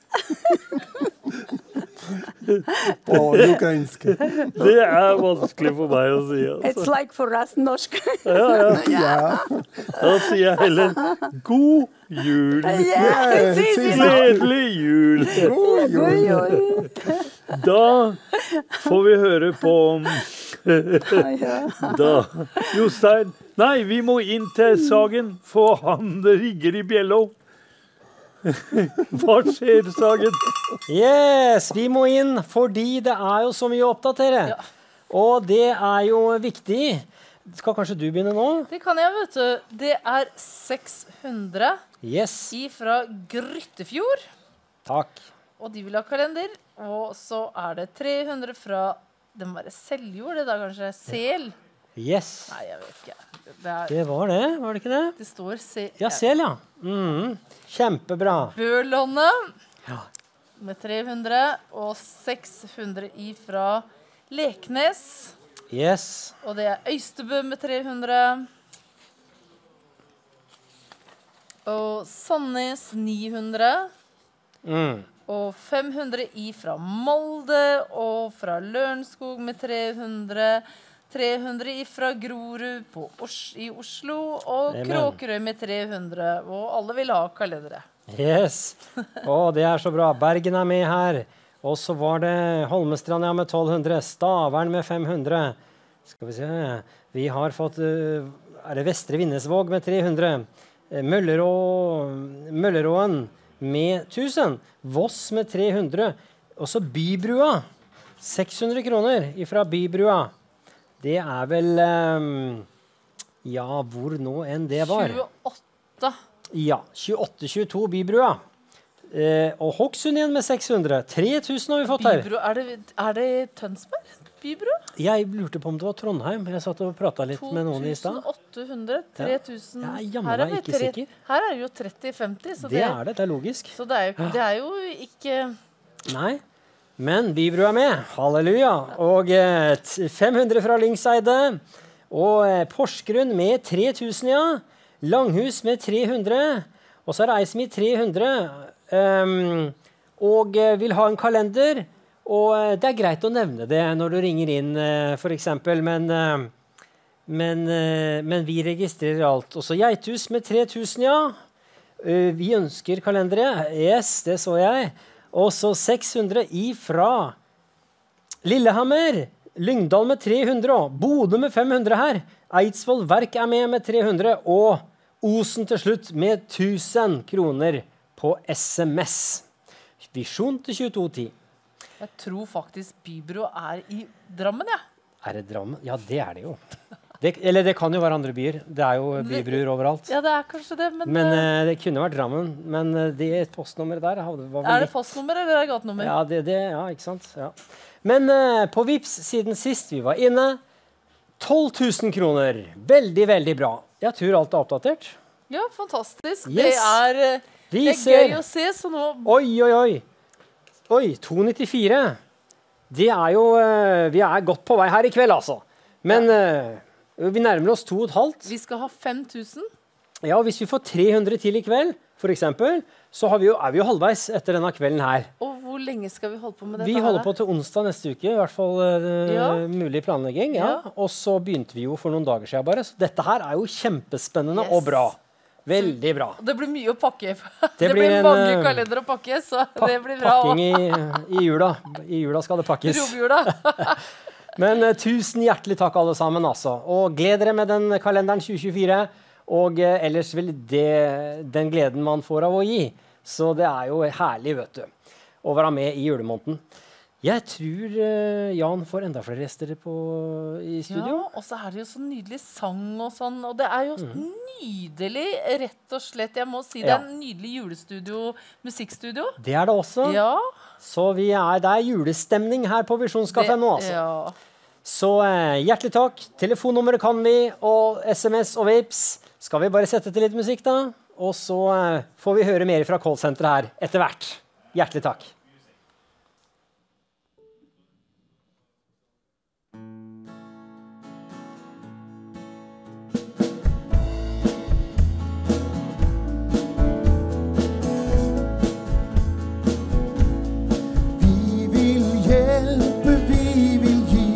По-украински. Det er vanskelig for meg å si. It's Altså. like for us, norsk. Ja, ja. Ja. Da sier jeg heller god jul. Yeah, it's easy. Gledelig jul. God jul. Oi, oi. Da får vi høre på da. Jostein. Nei, vi må inn til Sagen, for han rigger i bjella. Hva skjer, Sagen? Yes, vi må inn, fordi det er jo så mye å oppdatere. Ja. Og det er jo viktig. Skal kanskje du begynne nå? Det kan jeg, vet du. Det er seks hundre Yes, fra Gryttefjord. takk. Og de vil ha kalender. Og så er det tre hundre fra det må være Seljord, det da kanskje? Sel? Yes, Nei, jeg vet ikke. Det, er, det var det, var det ikke det? det står se... Ja, sel, ja. Mhm. Kjempebra. Bølåndet Ja. med tre hundre. Og seks hundre ifra Leknes. Yes, Og det er Øystebø med tre hundre. Og Sandnes ni hundre. mm. Og fem hundre ifra Molde. Og fra Lørenskog med tre hundre. tre hundre ifra Grorud på Os i Oslo. Og Amen. Kråkerøy med tre hundre. Og alle vil ha kalendere. Yes. Å, det er så bra. Bergen er med her. Og så var det Holmestrand ja, med tolv hundre. Stavern med fem hundre. Skal vi se. Vi har fått uh, er det Vestre Vinnesvåg med tre hundre. Uh, Møllerå, Mølleråen med tusen. Voss med tre hundre. Og så Bybrua. seks hundre kroner ifra Bybrua. Det er vel um, ja, hvor nå enn det var. tjueåtte. Ja, tjueåtte tjueto Bybrua. Eh, og Hokksund igjen med seks hundre. tre tusen har vi fått her. Bybro, er det, er det Tønsberg? Bybro? Jeg lurte på om det var Trondheim. Jeg satt og pratet litt med noen i stad. tjueåtte hundre, tre tusen. Jeg er jammen Her er meg vi ikke tre- sikker. Her er det jo tretti femti. Så Det det, er det, det er logisk. så det er jo, det er jo ikke Nei, men Bybrua er med. Halleluja. Og eh, t- fem hundre fra Lyngseide. Og eh, Porsgrunn med tre tusen, ja. Langhus med tre hundre. Og så er det ei som gir tre hundre. Um, og eh, vil ha en kalender. Og eh, det er greit å nevne det når du ringer inn, eh, for eksempel. Men, eh, men, eh, men vi registrerer alt. Og så Geithus med tre tusen, ja. Eh, vi ønsker kalendere. Yes, det så jeg. Og så seks hundre ifra Lillehammer. Lyngdal med tre hundre. Og Bodø med fem hundre her. Eidsvoll Verk er med med tre hundre. Og Osen til slutt med tusen kroner på S M S. Visjon til tjueto ti. Jeg tror faktisk Bybro er i Drammen, ja. Er det Drammen? Ja, det er det jo. Det, eller det kan jo være andre byer. Det er jo bybruer overalt. Ja, det er kanskje det, men, Men eh, eh, det kunne vært Drammen. Men eh, det postnummeret der hadde- var vel er det litt- postnummer eller er det gatenummer? Ja, det, det, ja, ikke sant? Ja. Men eh, på Vips siden sist vi var inne, tolv tusen kroner. Veldig, veldig bra. Jeg tror alt er oppdatert. Ja, fantastisk. Yes. Det er, eh, Vi det er ser. gøy å se, så nå Oi, oi, oi. Oi, to nittifire. Det er jo eh, Vi er godt på vei her i kveld, altså. Men eh, vi nærmer oss to og et halvt. Vi skal ha fem tusen. Ja, hvis vi får tre hundre til i kveld, for eksempel, så har vi jo, er vi jo halvveis etter denne kvelden her. Og hvor lenge skal vi holde på med dette Vi her, holder da? på til onsdag neste uke, i hvert fall uh, Ja. mulig planlegging. Ja. Ja. Og så begynte vi jo for noen dager siden bare. Så dette her er jo kjempespennende Yes. og bra. Veldig bra. Det blir mye å pakke. Det, Det blir, blir en, mange eh, kalender å pakke, så Pa det blir bra. pakking i, i jula. I jula skal det pakkes. Romjula. Men uh, tusen hjertelig takk alle sammen, altså. Og gled dere med den kalenderen tjue tjuefire. Og uh, ellers vil det den gleden man får av å gi. Så det er jo herlig, vet du, å være med i julemåneden. Jeg tror uh, Jan får enda flere gjester på, i studio. Ja, og så er det jo så nydelig sang og sånn, og det er jo Mm. nydelig, rett og slett. Jeg må si det Ja. er en nydelig julestudio, musikkstudio. Det er det også. Ja. Så vi er, det er julestemning her på Visjonskaféen nå, altså. Ja. Så eh, hjertelig takk. Telefonnummeret kan vi, og S M S og Vips. Skal vi bare sette til litt musikk, da? Og så eh, får vi høre mer fra callsenteret her etter hvert. Hjertelig takk. Vi vil hjelpe, vi vil gi.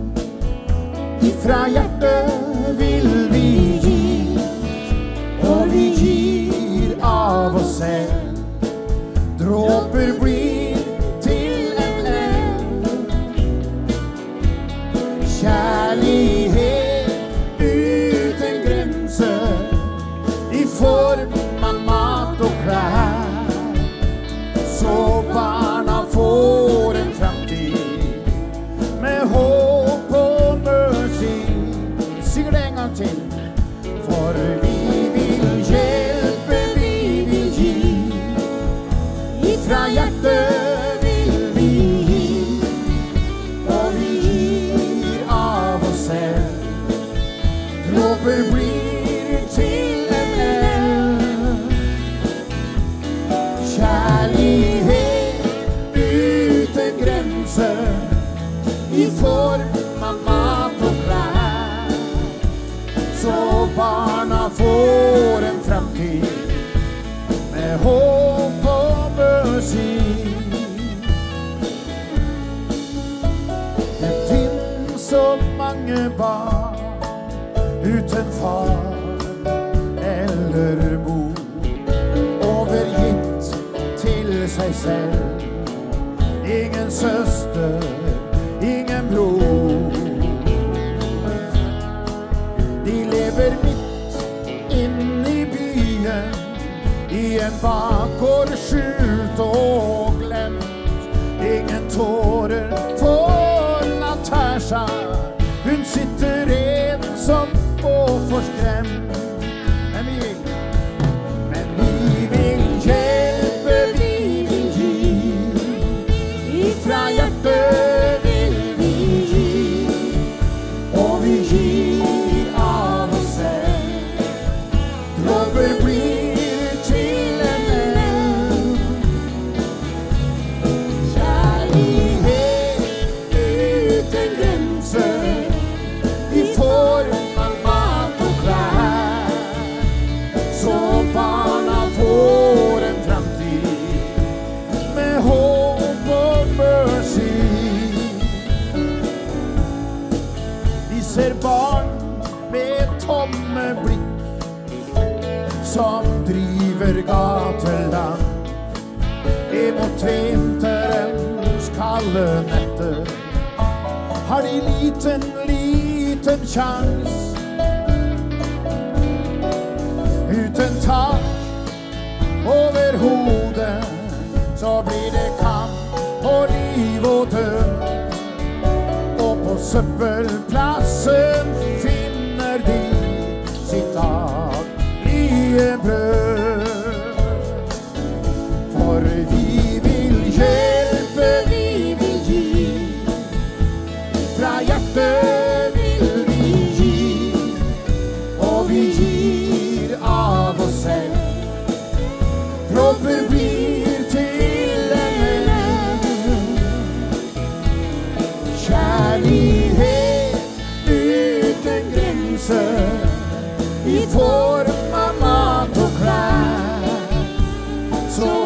Ifra hjertet vil vi gi. Og vi gir av oss selv. Dråper blir til en elv. Kjærlighet uten grenser. I form av mat og klær. Så barna får en framtid med håp og mercy. Sier det en gang til. For vi vil hjelpe, vi vil gi. Ifra hjertet vil vi gi. Og vi gir av oss selv. Dråper blir til en elv. Kjærlighet uten grenser. I form av mat og klær. Så barna får en framtid med håp og mercy. Det finnes så mange barn uten far eller mor, overgitt til seg selv. Ingen søster, ingen bror. De lever midt inne i byen, i en bakgård skjult og glemt. Ingen tårer for Natasha, hun sitter ensom og forskremt. Men vi vil, men vi vil hjelpe, vi vil gi. Ifra hjertet vil vi gi. Og vi gir av oss selv. Dråper blir til en elv. Kjærlighet uten grenser. I form av mat og klær. Så barna får en framtid med håp og mercy. Vi ser barn med tomme blikk som driver gateland imot vinterens kalde netter. Har de liten, liten sjans. Uten tak over hodet, så blir det kamp på liv og død. Og på søppelplassen finner de sitt daglige brød. For vi vil hjelpe, vi vil gi. Fra hjertet vil vi gi. Og vi gir av oss selv. Dråper blir til en elv. Kjærlighet uten grenser. I form av mat og klær. Så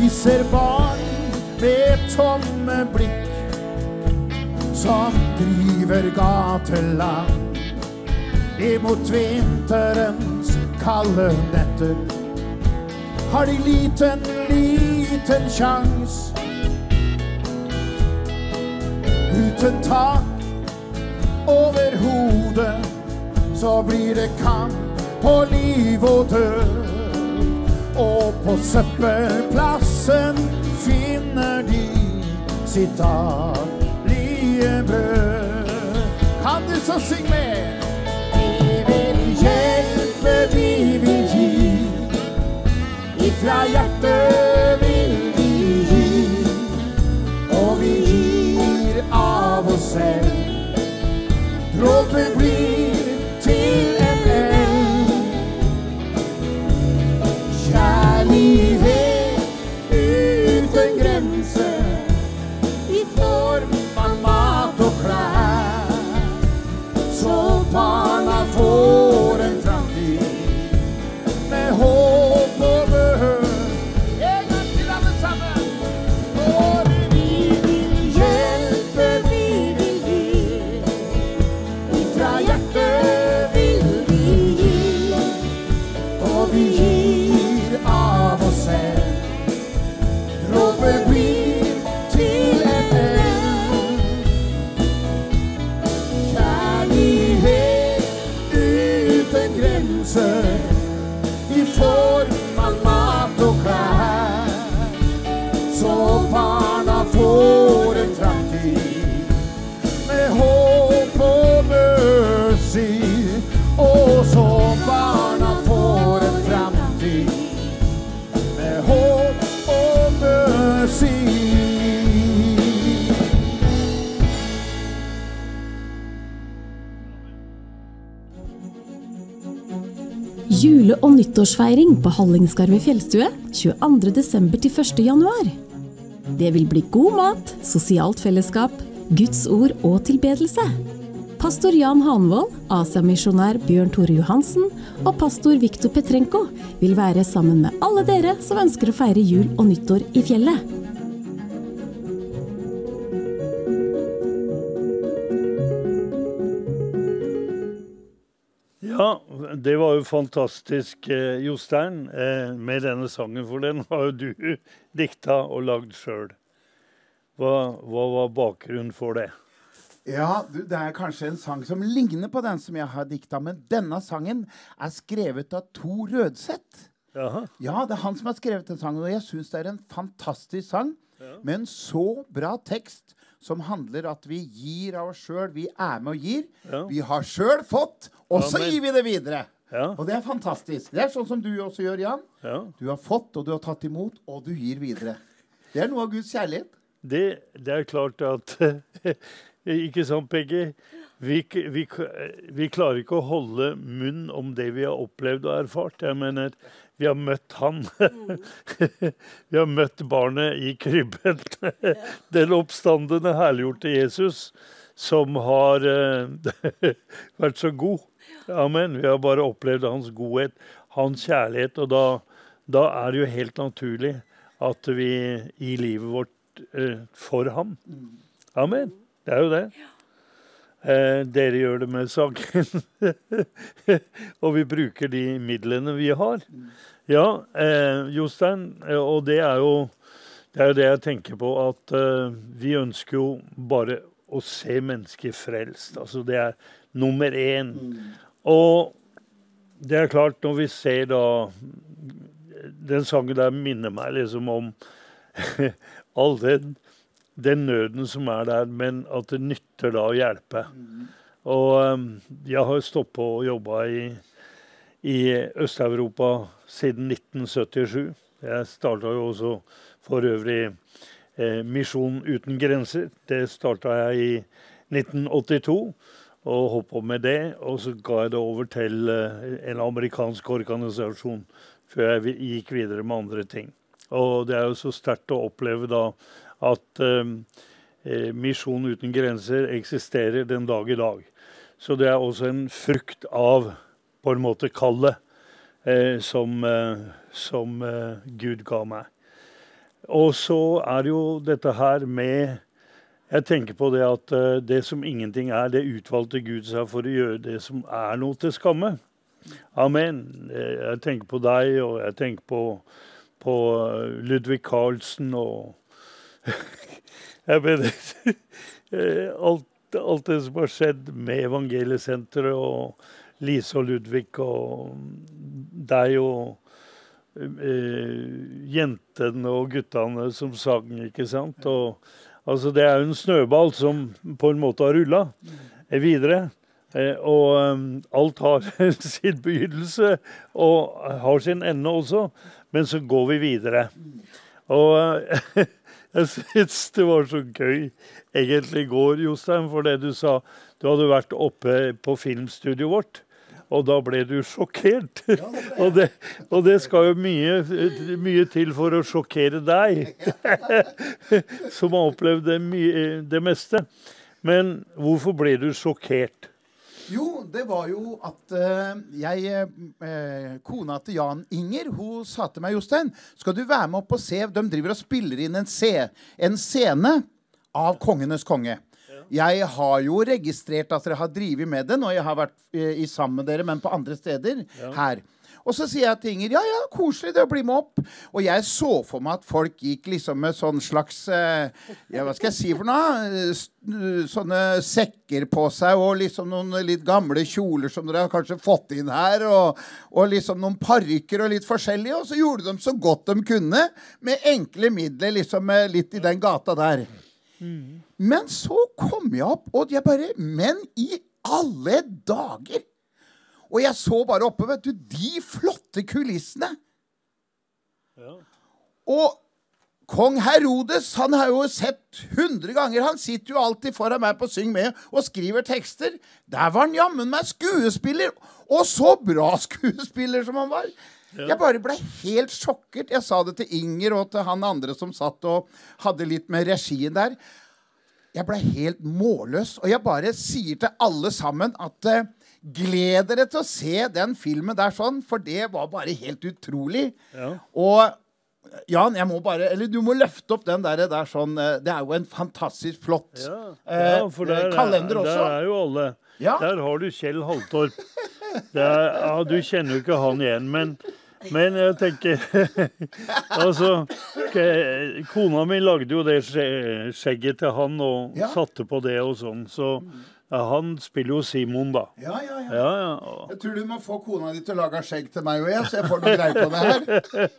ser barn med tomme blikk som driver gateland imot vinterens kalde netter. Har de liten, liten sjans uten tak over hodet, så blir det kamp på liv og død. Og på søppelplassen finner de sitt daglige brød. Kan du så synge med? Vi vil hjelpe, vi vil gi, ifra hjertet vil vi gi, og vi gir av oss selv. Dråper blir til en elv. Kjærlighet uten grense, i form av mat og klær, så barna får en framtid med håp og bønn. En gang til alle sammen. For vi vil hjelpe, vi vil gi, ifra hjertet vil vi gi, og vi gir av oss selv. Dråper blir til en elv. Kjærlighet uten grenser, i form av mat og klær, så barna får en framtid med håp og mercy. Og så barna får en framtid med håp og mercy. Jule- og nyttårsfeiring på Hallingskarvet fjellstue tjueandre desember til første januar. Det vil bli god mat, sosialt fellesskap, Guds ord og tilbedelse. Pastor Jan Hanvold, Asia-misjonær Bjørn Tore Johansen og pastor Viktor Petrenko vil være sammen med alle dere som ønsker å feire jul og nyttår i fjellet. Ja, det var jo fantastisk, eh, Jostein, eh, med denne sangen, for den har jo du dikta og lagd selv. Hva, hva var bakgrunnen for det? Ja, du, det er kanskje en sang som ligner på den som jeg har dikta, men denne sangen er skrevet av Tor Rødseth. Jaha. Ja, det er han som har skrevet den sangen, og jeg synes det er en fantastisk sang, Ja. med en så bra tekst, som handler at vi gir av oss selv, vi er med og gir. Ja. Vi har selv fått, og så Amen. gir vi det videre. Ja. Og det er fantastisk. Det er sånn som du også gjør, Jan. Ja. Du har fått, og du har tatt imot, og du gir videre. Det er noe av Guds kjærlighet. Det, det er klart at ikke sant, Peggy? Vi, vi, vi klarer ikke å holde munn om det vi har opplevd og erfart. Jeg mener, vi har møtt han. Vi har møtt barnet i krybben. Den oppstandende, herliggjorte Jesus, som har uh, vært så god. Amen. Vi har bare opplevd hans godhet, hans kjærlighet, og da, da er det jo helt naturlig at vi i livet vårt uh, for ham. Amen. Det er jo det. Eh, dere gjør det med sangen. Og vi bruker de midlene vi har. Ja, eh, Jostein, eh, og det er jo det er jo det jeg tenker på, at eh, vi ønsker jo bare å se mennesker frelst. Altså det er nummer én. Og det er klart, når vi ser da den sangen der minner meg liksom om all den den nøden som er der, men at det nytter da å hjelpe. Mm. Og um, jeg har stått på og jobbet i, i Øst-Europa siden nitten syttisju. Jeg startet jo også for øvrig eh, Misjon uten grenser. Det startet jeg i nitten åttito, og holdt på med det. Og så ga jeg det over til eh, en amerikansk organisasjon, før jeg gikk videre med andre ting. Og det er jo så sterkt å oppleve da at eh, Misjon uten grenser eksisterer den dag i dag. Så det er også en frukt av, på en måte, kallet eh, som, eh, som eh, Gud ga meg. og så er jo dette her med Jeg tenker på det at uh, det som ingenting er, det utvalgte Gud seg for å gjøre det som er noe til skamme. Amen. Jeg tenker på deg, og jeg tenker på, på Ludvig Carlsen og jeg mener, alt, alt det som har skjedd med Evangeliesenteret og Lise og Ludvig og deg og uh, jentene og guttene som sang, ikke sant? Og, altså det er jo en snøball som på en måte har rullet videre. Eh, og um, alt har sin begynnelse og har sin ende også, men så går vi videre. Og uh, jeg synes det var så gøy egentlig i går, Jostein, for det du sa. Du hadde vært oppe på filmstudioet vårt, og da ble du sjokkert. Ja, det og, det, og det skal jo mye, mye til for å sjokkere deg, som har opplevd det, mye, det meste. Men hvorfor ble du sjokkert? Jo, det var jo at uh, jeg, uh, kona til Jan Inger, hun sa til meg, Jostein, skal du være med opp og se, de driver og spiller inn en, se, en scene av Kongenes konge. Jeg har jo registrert at dere har drivet med den, og jeg har vært uh, i sammen med dere, men på andre steder ja. Her. Og så sier jeg til Inger, ja, ja, koselig det å bli med opp. Og jeg så for meg at folk gikk liksom med sånn slags, uh, ja, hva skal jeg si for noe? Uh, sånne sekker på seg, og liksom noen litt gamle kjoler som dere har kanskje fått inn her, og, og liksom noen parykker og litt forskjellige, og så gjorde de så godt de kunne, med enkle midler, liksom litt i den gata der. Mm. Men så kom jeg opp, og jeg bare, men i alle dager! Og jeg så bare oppe, vet du, de flotte kulissene. Ja. Og kong Herodes, han har jo sett hundre ganger, han sitter jo alltid foran meg på Syng med og skriver tekster. Der var han jammen meg skuespiller, og så bra skuespiller som han var. Ja. Jeg bare ble helt sjokkert. Jeg sa det til Inger og til han andre som satt og hadde litt med regien der. Jeg ble helt målløs, og jeg bare sier til alle sammen at uh, gled dere til å se den filmen der sånn, for det var bare helt utrolig. Ja. Og Jan, jeg må bare, eller du må løfte opp den der, der sånn, det er jo en fantastisk flott ja. Ja, for der, kalender også. Der er jo alle. Ja. Der har du Kjell Haltorp. Der, ja, du kjenner jo ikke han igjen, men Men jeg tenker, altså, kona mi lagde jo det skjegget til han og ja. Satte på det og sånn, så ja, han spiller jo Simon da. Ja, ja, ja. ja, ja. Jeg tror du må få kona di til å lage skjegg til meg og jeg, så jeg får noe greie på det her.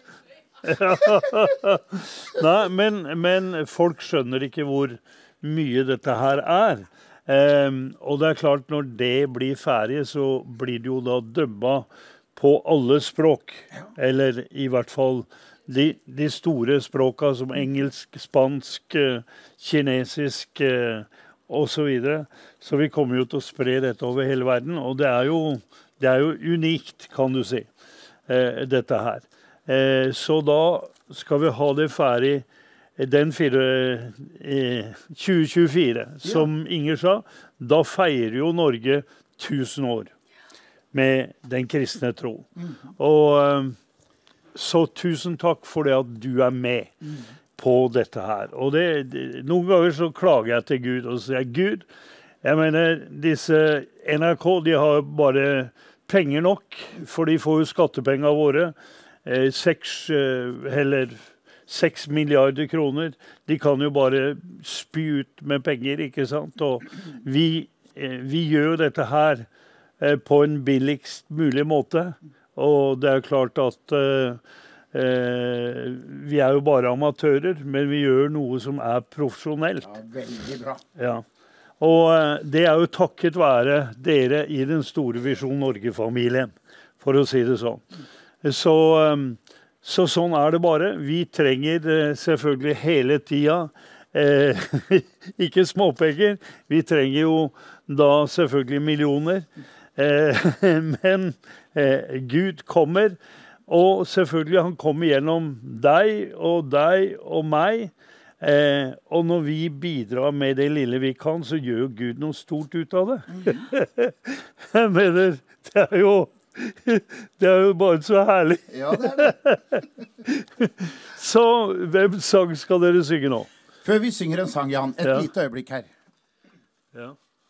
Ja. Nei, men, men folk skjønner ikke hvor mye dette her er. Um, og det er klart, når det blir ferdig, så blir det jo da dømma på alle språk, eller i hvert fall de, de store språkene som engelsk, spansk, kinesisk og så videre. Så vi kommer jo til å spre dette over hele verden, og det er jo, det er jo unikt, kan du si, eh, dette her. Eh, så da skal vi ha det ferdig den fire, eh, tjue tjuefire, som Inger sa. Da feirer jo Norge tusen år. Med den kristne tro. Mm. Og så tusen takk for det at du er med mm. på dette her. Og det, det, noen ganger så klager jeg til Gud og sier, Gud, jeg mener, disse N R K, de har bare penger nok, for de får jo skattepengene våre, eh, seks, eh, heller seks milliarder kroner. De kan jo bare spy ut med penger, ikke sant? Og vi, eh, vi gjør dette her på en billigst mulig måte. Og det er klart at uh, uh, vi er jo bare amatører, men vi gjør noe som er profesjonelt. Ja, veldig bra. Ja. Og uh, det er jo takket være dere i den store Visjon Norge-familien, for å si det sånn. Så, um, så sånn er det bare. Vi trenger uh, selvfølgelig hele tida uh, ikke småpenger. Vi trenger jo da selvfølgelig millioner. Eh, men eh, Gud kommer, og selvfølgelig han kommer gjennom deg og deg og meg. Eh, og når vi bidrar med det lille vi kan, så gjør Gud noe stort ut av det. Jeg mener, det er jo Det er jo bare så herlig. Ja, det er det. Så hvem sang skal dere synge nå? Før vi synger en sang, Jan, et Ja. lite øyeblikk her. Ja.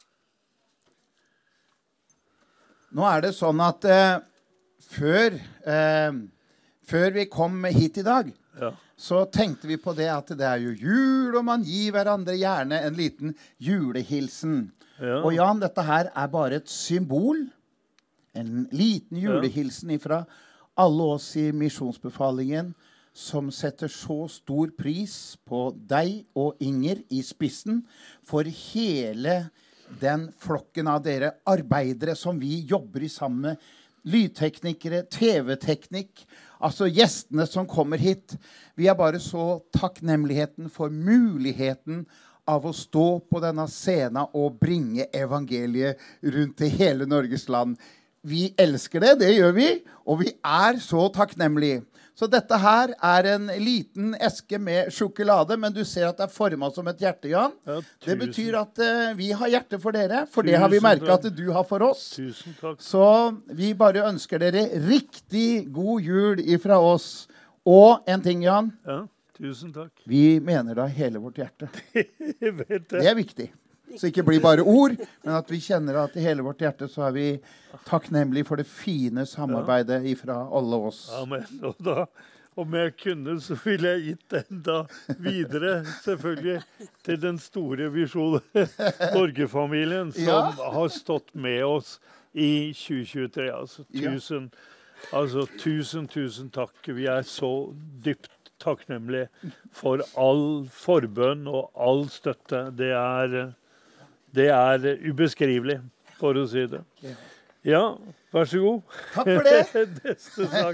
Nå er det sånn at eh, før, eh, før vi kom hit i dag, Ja. så tenkte vi på det at det er jo jul, og man gir hverandre gjerne en liten julehilsen. Ja. Og Jan, dette her er bare et symbol, en liten julehilsen ifra alle oss i Misjonsbefalingen, som setter så stor pris på deg og Inger i spissen for hele den flokken av dere arbeidere som vi jobber i sammen med, lydteknikere, T V-teknikk, altså gjestene som kommer hit. Vi er bare så takknemligheten for muligheten av å stå på denne scenen og bringe evangeliet rundt til hele Norges land. Vi elsker det, det gjør vi, og vi er så takknemlige. Så dette her er en liten eske med sjokolade, men du ser at det er formet som et hjerte, Jan. Ja, det betyr at uh, vi har hjerte for dere, for Tusen det har vi merket takk. at du har for oss. Tusen takk. Så vi bare ønsker dere riktig god jul ifra oss. Og en ting, Jan. Ja, tusen takk. Vi mener da hele vårt hjerte. Jeg vet det. Det er viktig. Så ikke blir bare ord, men at vi kjenner at i hele vårt hjerte så er vi takknemlige for det fine samarbeidet ifra alle oss. Amen. Og da, om jeg kunne, så ville jeg gitt den da videre, selvfølgelig, til den store Visjon Norge-familien som Ja. har stått med oss i tjue tjuetre. Altså, Ja. tusen, altså, tusen, tusen takk. Vi er så dypt takknemlige for all forbønn og all støtte. Det er... Det er ubeskrivelig, for å si det. Ja, vær så god. Takk for det. Neste sang.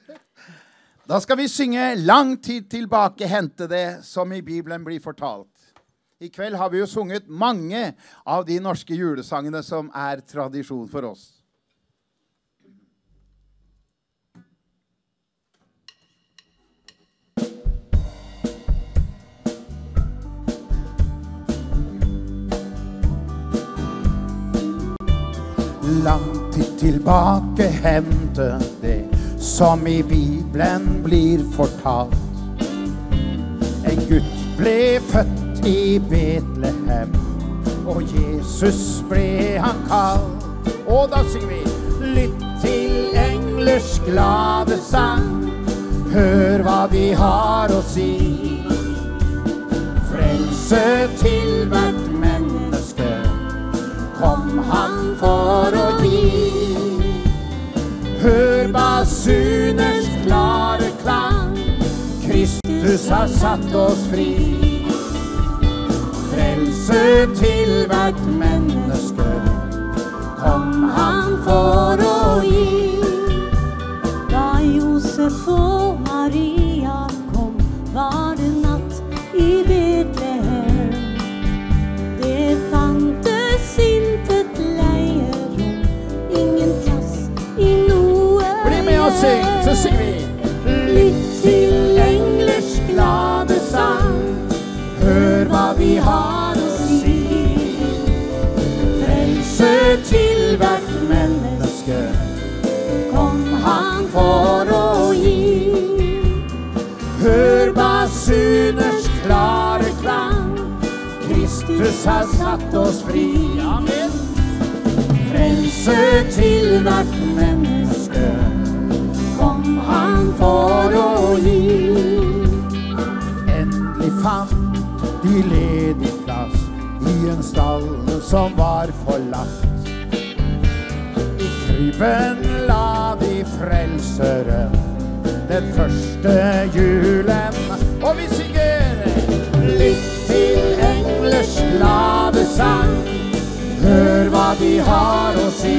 Da skal vi synge lang tid tilbake hente det som i Bibelen blir fortalt. I kveld har vi jo sunget mange av de norske julesangene som er tradisjon for oss. Langt tid tilbake hendte det som i Bibelen blir fortalt. En gutt ble født i Betlehem, og Jesus ble han kalt. Og da synger vi: lytt til englers glade sang, hør hva de har å si. Frelse til hvert menneske kom han for å gi. Hør basuners klare klang, Kristus har satt oss fri. Frelse til hvert menneske kom han for å gi. Da Josef og Maria kom, var det natt i Betlehem. Det fantes intet leierom, ingen plass i noe Bli med og syng, så synger vi. Lytt til englers glade sang, hør hva vi har å si. Frelse til hvert menneske kom han for å gi. Hør basuners klare klang, Kristus har satt oss fri. Amen. Frelse til hvert menneske kom han for å gi. Endelig fant de ledig plass i en stall som var forlatt. I krypen la de frelseren den første julen. Og vi synger: lytt til englers glade sang, hør hva de har å si.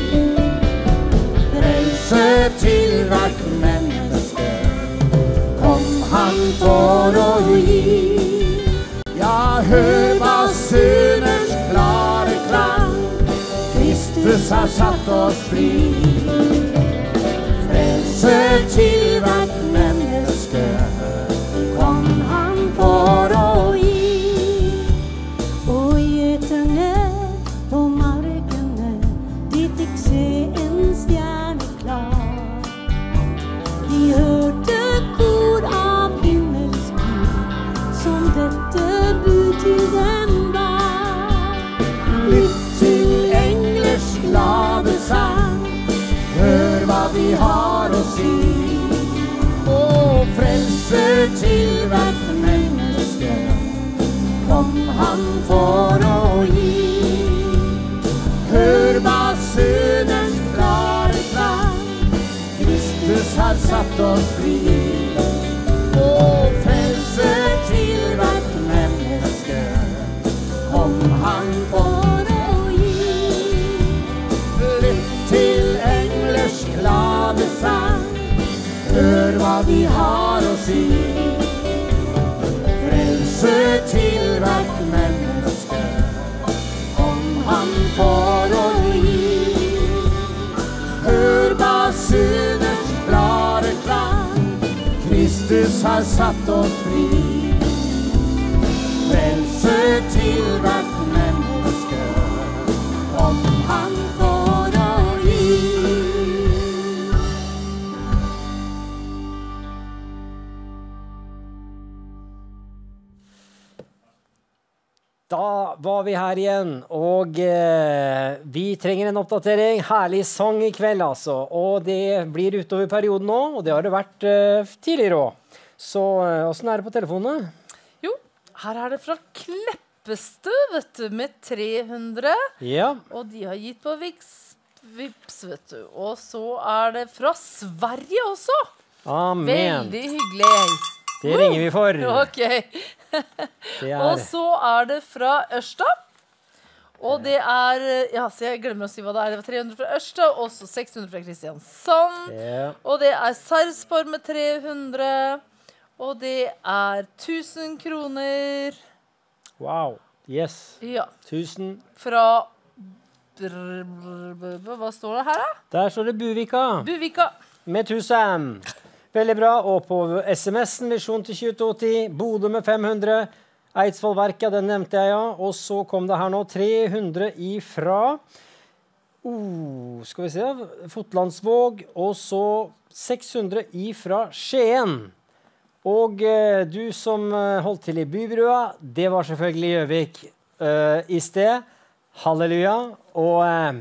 Frelse til hvert menneske kom han for å gi. Ja, hør basuners klare klang, Kristus har satt oss fri. Frelse til hvert menneske kom han for å gi. Og gjeterne på markene, de fikk se en stjerne vi har å si. Frelse til hvert menneske, om han får å gi. Hør basuners klare klang, Kristus har satt oss fri. Frelse til hvert menneske, om han får å gi. Da var vi her igjen, og eh, vi trenger en oppdatering. Herlig sang i kveld, altså. Og det blir utover perioden nå, og det har det vært eh, tidligere også. Så eh, hvordan er det på telefonene? Jo, her er det fra Kleppestø, vet du, med tre hundre. Ja. Og de har gitt på Vips, Vips, vet du. Og så er det fra Sverige også. Amen. Veldig hyggelig. Det ringer vi for. Ok. Det er... Og så er det fra Ørsta. Og det er, ja, så jeg glemmer å si hva det er. Det var tre hundre fra Ørsta, og så seks hundre fra Kristiansand. Ja. Og det er Sarpsborg med tre hundre. Og det er tusen kroner. Wow. Yes. Ja. Tusen. Fra brr, brr, brr, brr, hva står det her da? Der står det Buvika. Buvika. Med tusen. Veldig bra. Og på S M S-en Visjon til tjueto ti. Bodø med fem hundre. Eidsvollverket, den nevnte jeg, ja. Og så kom det her nå tre hundre ifra oh, skal vi se, Fotlandsvåg. Og så seks hundre ifra Skien. Og eh, du som holdt til i Bybrua, det var selvfølgelig Gjøvik eh, i sted. Halleluja. Og eh,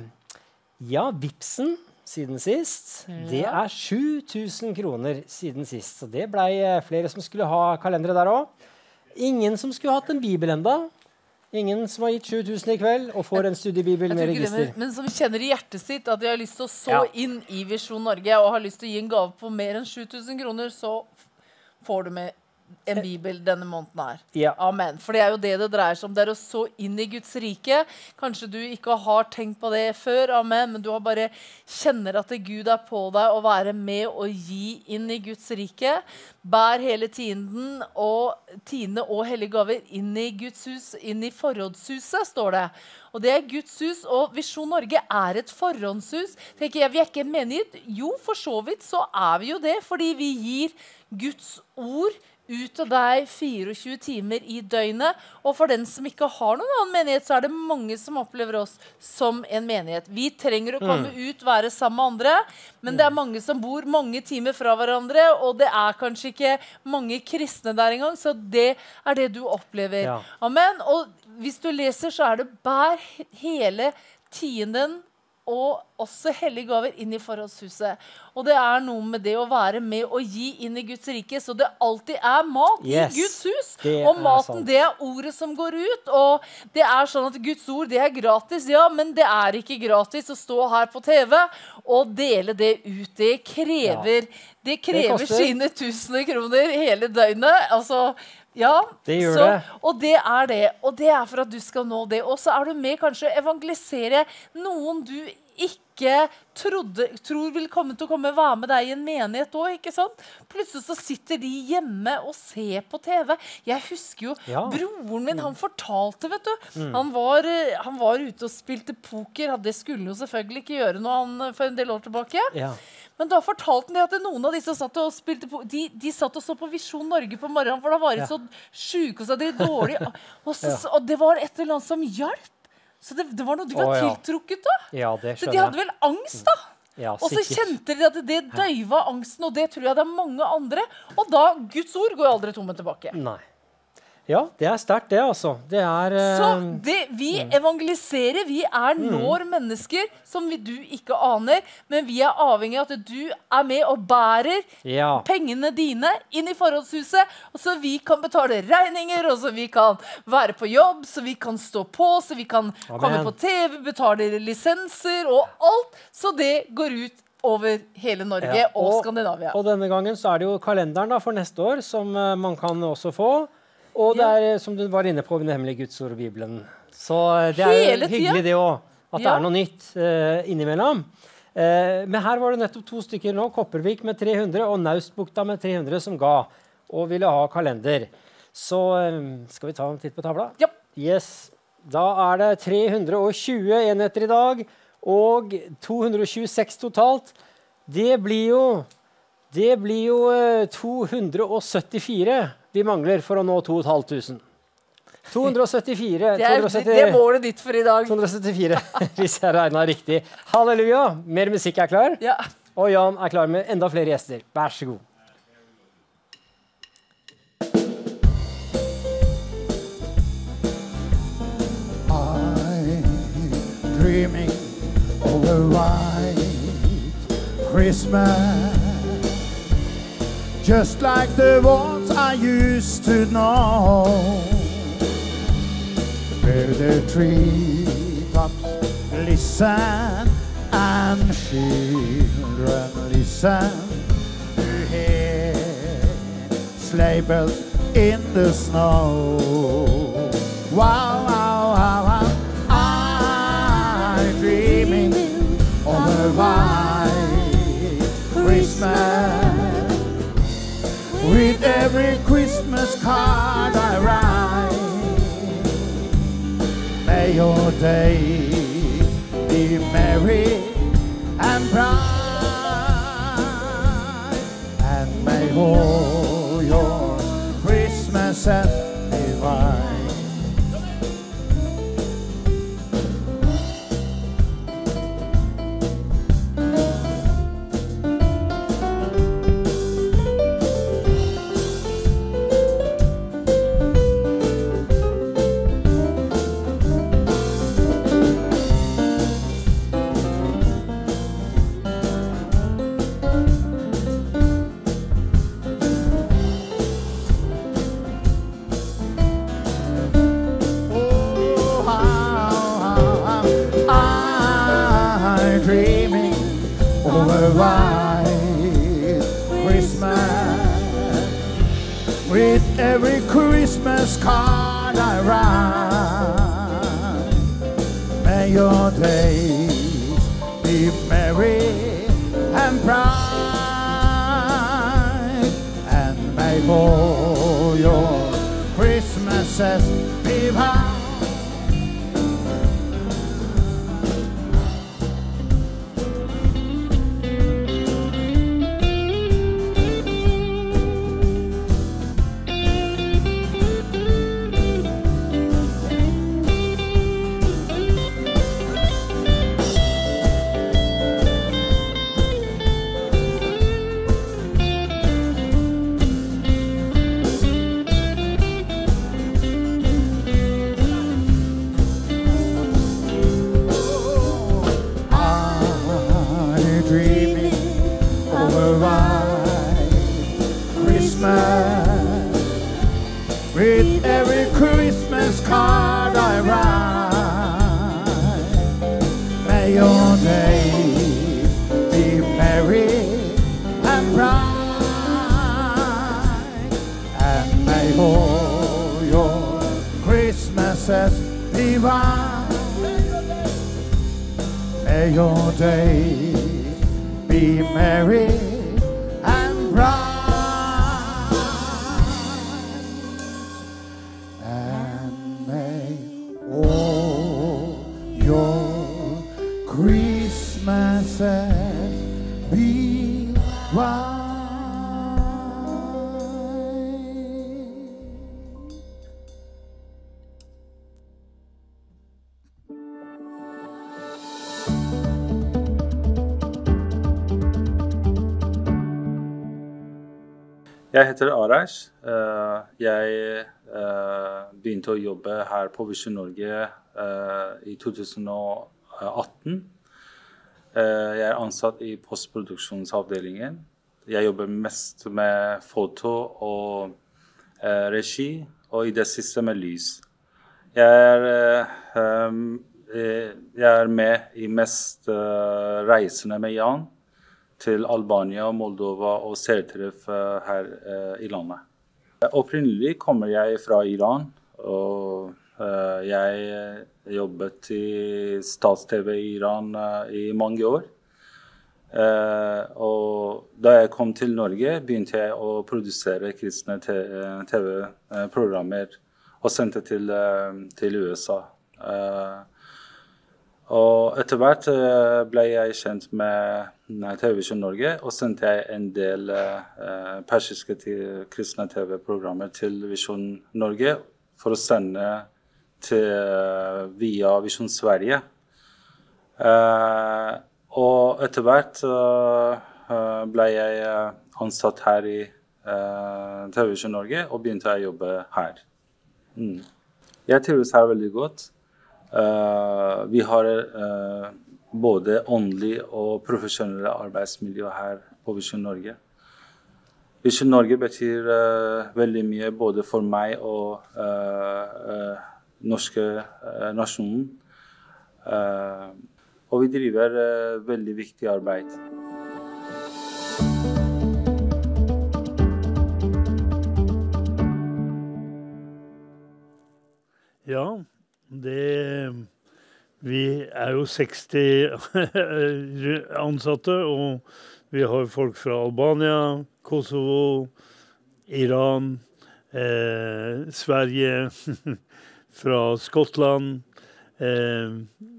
ja, Vipsen siden sist. Ja. Det er sju tusen kroner siden sist. Så det ble flere som skulle ha kalendere der også. Ingen som skulle hatt en bibel enda. Ingen som har gitt sju tusen i kveld og får en studiebibel med register. Det, men som kjenner i hjertet sitt at de har lyst til å så ja. inn i Visjon Norge og har lyst til å gi en gave på mer enn sju tusen kroner, så får du med en bibel denne måneden her. Ja. Amen. For det er jo det det dreier seg om. Det er å så inn i Guds rike. Kanskje du ikke har tenkt på det før, amen, men du har bare kjenner at Gud er på deg å være med og gi inn i Guds rike. Bær hele tienden og tiende og hellige gaver inn i Guds hus, inn i forrådshuset, står det. Og det er Guds hus, og Visjon Norge er et forhåndshus. Tenker jeg, vi er ikke en menighet. Jo, for så vidt så er vi jo det, fordi vi gir Guds ord ut av deg tjuefire timer i døgnet. Og for den som ikke har noen annen menighet, så er det mange som opplever oss som en menighet. Vi trenger å komme mm. ut, være sammen med andre, men mm. det er mange som bor mange timer fra hverandre, og det er kanskje ikke mange kristne der engang, så det er det du opplever. Ja. Amen. Og hvis du leser, så er det bær hele tienden og også hellige gaver inn i forholdshuset. Og det er noe med det å være med og gi inn i Guds rike, så det alltid er mat yes, i Guds hus. Og maten, det er ordet som går ut, og det er sånn at Guds ord, det er gratis, ja, men det er ikke gratis å stå her på T V og dele det ut. Det krever, ja. det krever det sine tusener kroner hele døgnet, altså... Ja, det gjør så, det. Og det er det. Og det er for at du skal nå det. Og så er du med kanskje å evangelisere noen du ikke trodde, tror vil komme til å komme og være med deg i en menighet også, ikke sant? Plutselig så sitter de hjemme og ser på T V. Jeg husker jo, ja. broren min, han fortalte, vet du, mm. han, var, han var ute og spilte poker. Det skulle han jo selvfølgelig ikke gjøre noe han for en del år tilbake. Ja. Men da fortalte han at noen av disse satt og spilte på, de, de satt og så på Visjon Norge på morgenen, for da var de ja. så syke og så de dårlige. Og, så, ja. og det var et eller annet som hjalp. Så det, det var noe de var oh, ja. tiltrukket da. Ja, det så de hadde vel angst da. Ja, og så kjente de at det døyva angsten, og det tror jeg det er mange andre. Og da, Guds ord går aldri tomme tilbake. Nei. Ja, det er sterkt det, altså. Det er... Uh, så det, vi evangeliserer, vi er når mm. mennesker som vi, du ikke aner, men vi er avhengig av at du er med og bærer ja. pengene dine inn i forholdshuset, og så vi kan betale regninger, og så vi kan være på jobb, så vi kan stå på, så vi kan Amen. komme på T V, betale lisenser og alt, så det går ut over hele Norge ja. og, og Skandinavia. Og denne gangen så er det jo kalenderen da, for neste år som uh, man kan også få. Og det er, som du var inne på, nemlig Guds ord og Bibelen. Så det er Hele hyggelig det også, at ja. det er noe nytt uh, innimellom. Eh, men her var det nettopp to stykker nå, Kopervik med tre hundre og Naustbukta med tre hundre som ga og ville ha kalender. Så eh, skal vi ta en titt på tavla? Ja. Yes. Da er det tre hundre og tjue enheter i dag og to hundre og tjueseks totalt. Det blir jo, det blir jo eh, to hundre og syttifire vi mangler for å nå to og et halvt tusen. to hundre og syttifire. Det er, det er målet ditt for i dag. to hundre og syttifire, hvis jeg regner riktig. Halleluja! Mer musikk er klar. Ja. Og Jan er klar med enda flere gjester. Vær så god. I'm dreaming of a white Christmas, just like the ones I used to know, where the treetops listen and children listen to hear sleigh bells in the snow. Wow, wow, wow, wow. I'm dreaming of a white Christmas, with every Christmas card I write. May your day be merry and bright, and may all your Christmases be white. Every Christmas card I write, may your days be merry and bright, and may all your Christmases be bright. With every Christmas card I write, may your days be merry and bright, and may all your Christmases be white. May your days be merry and bright. Jeg heter Arash. Jeg begynte å jobbe her på Vision Norge i to tusen og atten. Jeg er ansatt i postproduksjonsavdelingen. Jeg jobber mest med foto og regi, og i det siste med lys. Jeg er, jeg er med i mest reisene med Jan til Albania, Moldova og seertreff her uh, i landet. Opprinnelig kommer jeg fra Iran, og uh, jeg jobbet i Stats-T V i Iran uh, i mange år. Eh, og da jeg kom til Norge, begynte jeg å produsere kristne T V-programmer og sendte til, til U S A. Eh, og etter hvert ble jeg kjent med T V Visjon Norge, og sendte jeg en del eh, persiske kristne T V-programmer til Visjon Norge for å sende til, via Visjon Sverige. Eh, og etter hvert uh, ble jeg ansatt her i uh, T V Visjon Norge, og begynte å jobbe her. Mm. Jeg trives her veldig godt. Uh, vi har uh, både åndelig og profesjonelle arbeidsmiljø her på Visjon Norge. Visjon Norge betyr uh, veldig mye både for meg og uh, uh, norske uh, nasjonen. Uh, og vi driver uh, veldig viktig arbeid. Ja, det, vi er jo seksti ansatte, og vi har folk fra Albania, Kosovo, Iran, eh, Sverige, fra Skottland, eh,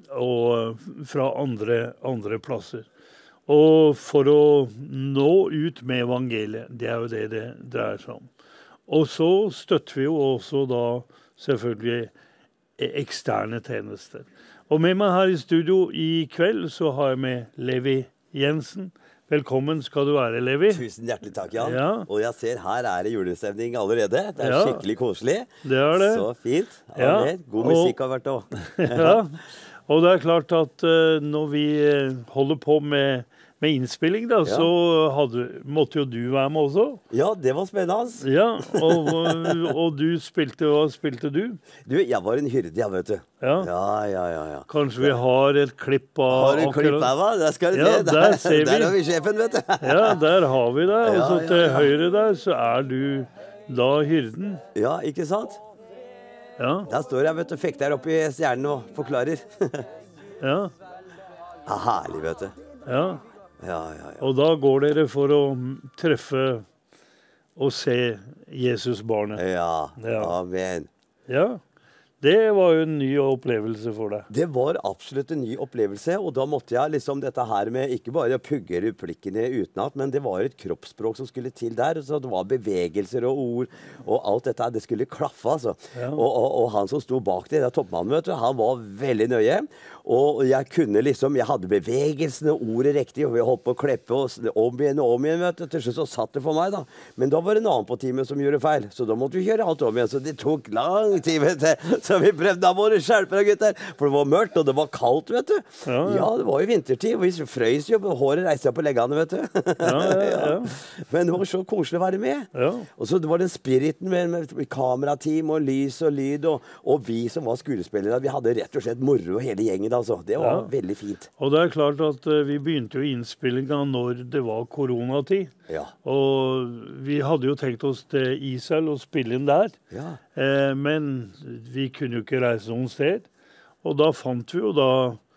og fra andre, andre plasser. Og for å nå ut med evangeliet, det er jo det det dreier seg om. Og så støtter vi jo også da selvfølgelig eksterne tjenester. Og med meg her i studio i kveld så har jeg med Levi Jensen. Velkommen skal du være, Levi. Tusen hjertelig takk, Jan. Ja. Og jeg ser her er det julestemning allerede. Det er ja. skikkelig koselig. Det er det. Så fint. Ja. God musikk har vært også. Ja. Og det er klart at uh, når vi holder på med Med innspilling da, ja. så hadde, måtte jo du være med også. Ja, det var spennende. Ja, og, og du spilte, hva spilte du? Du, jeg var en hyrde, jeg vet du. Ja, ja, ja, ja. ja. Kanskje vi har et klipp av... Har du klipp av hva? Der skal du ja, se. Der, der ser vi. Der har vi sjefen, vet du. Ja, der har vi det. Og så ja, ja, til ja. høyre der, så er du da hyrden. Ja, ikke sant? Ja. Der står jeg, vet du, fekter opp i stjernen og forklarer. Ja. Ja, herlig, vet du. Ja. Ja, ja, ja. Og da går dere for å treffe og se Jesus-barnet. Ja, ja, amen. Ja, det var jo en ny opplevelse for deg. Det var absolutt en ny opplevelse, og da måtte jeg liksom dette her med ikke bare pugge replikkene utenat, men det var et kroppsspråk som skulle til der, så det var bevegelser og ord, og alt dette, det skulle klaffe, altså. Ja. Og, og, og han som sto bak det, det toppmannen, vet du, han var veldig nøye, og jeg kunne liksom, jeg hadde bevegelsene, ordet riktig, og vi holdt på å kleppe oss om igjen og om igjen, vet du, til slutt så satt det for meg da. Men da var det en annen på teamet som gjorde feil, så da måtte vi kjøre alt om igjen, så det tok lang tid, vet du. Så vi prøvde, da må du skjelpe deg, gutter, for det var mørkt, og det var kaldt, vet du. Ja, ja. ja det var jo vintertid, og vi frøys jo, håret reiste på leggene, vet du. Ja, ja, ja. Men det var så koselig å være med. Ja. Og så det var den spiriten med, med kamerateam og lys og lyd, og, og vi som var skuespillere, vi hadde rett og slett moro hele gjengen, altså. Det var ja. veldig fint. Og det er klart at uh, vi begynte jo innspillingen når det var koronatid. Ja. Og vi hadde jo tenkt oss til Israel og spille inn der. Ja. Eh, men vi kunne jo ikke reise noen sted. Og da fant vi jo da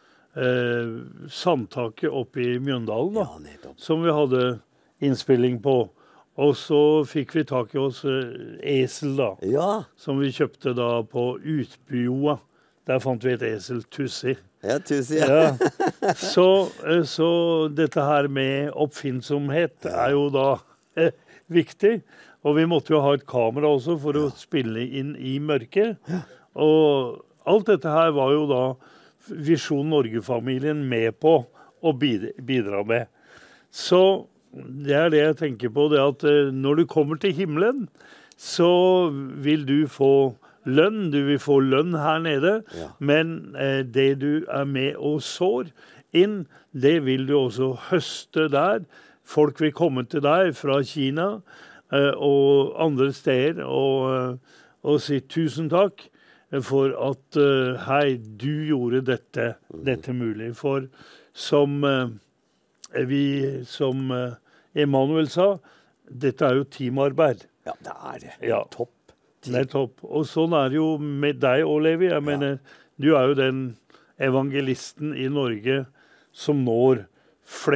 eh, Sandtaket oppe i Mjøndalen, da, ja, som vi hadde innspilling på. Og så fikk vi tak i oss eh, esel, da, ja. som vi kjøpte da på Utbyoa. Der fant vi et esel, Tussi. Ja, Tussi, ja. ja. Så, så dette her med oppfinnsomhet er jo da eh, viktig. Og vi måtte jo ha et kamera også for ja. å spille inn i mørket. Ja. Og alt dette her var jo da Visjon Norge-familien med på å bidra med. Så det er det jeg tenker på, det at når du kommer til himmelen, så vil du få lønn, du vil få lønn her nede, ja. men eh, det du er med og sår inn, det vil du også høste der. Folk vil komme til deg fra Kina eh, og andre steder og, og si tusen takk for at eh, hei, du gjorde dette, mm. dette mulig. For som eh, vi, som eh, Emanuel sa, dette er jo teamarbeid. Ja, det er det. Ja. Topp. Nettopp. Og sånn er det jo med deg også, Levi. Jeg mener, du er jo den evangelisten i Norge som når flest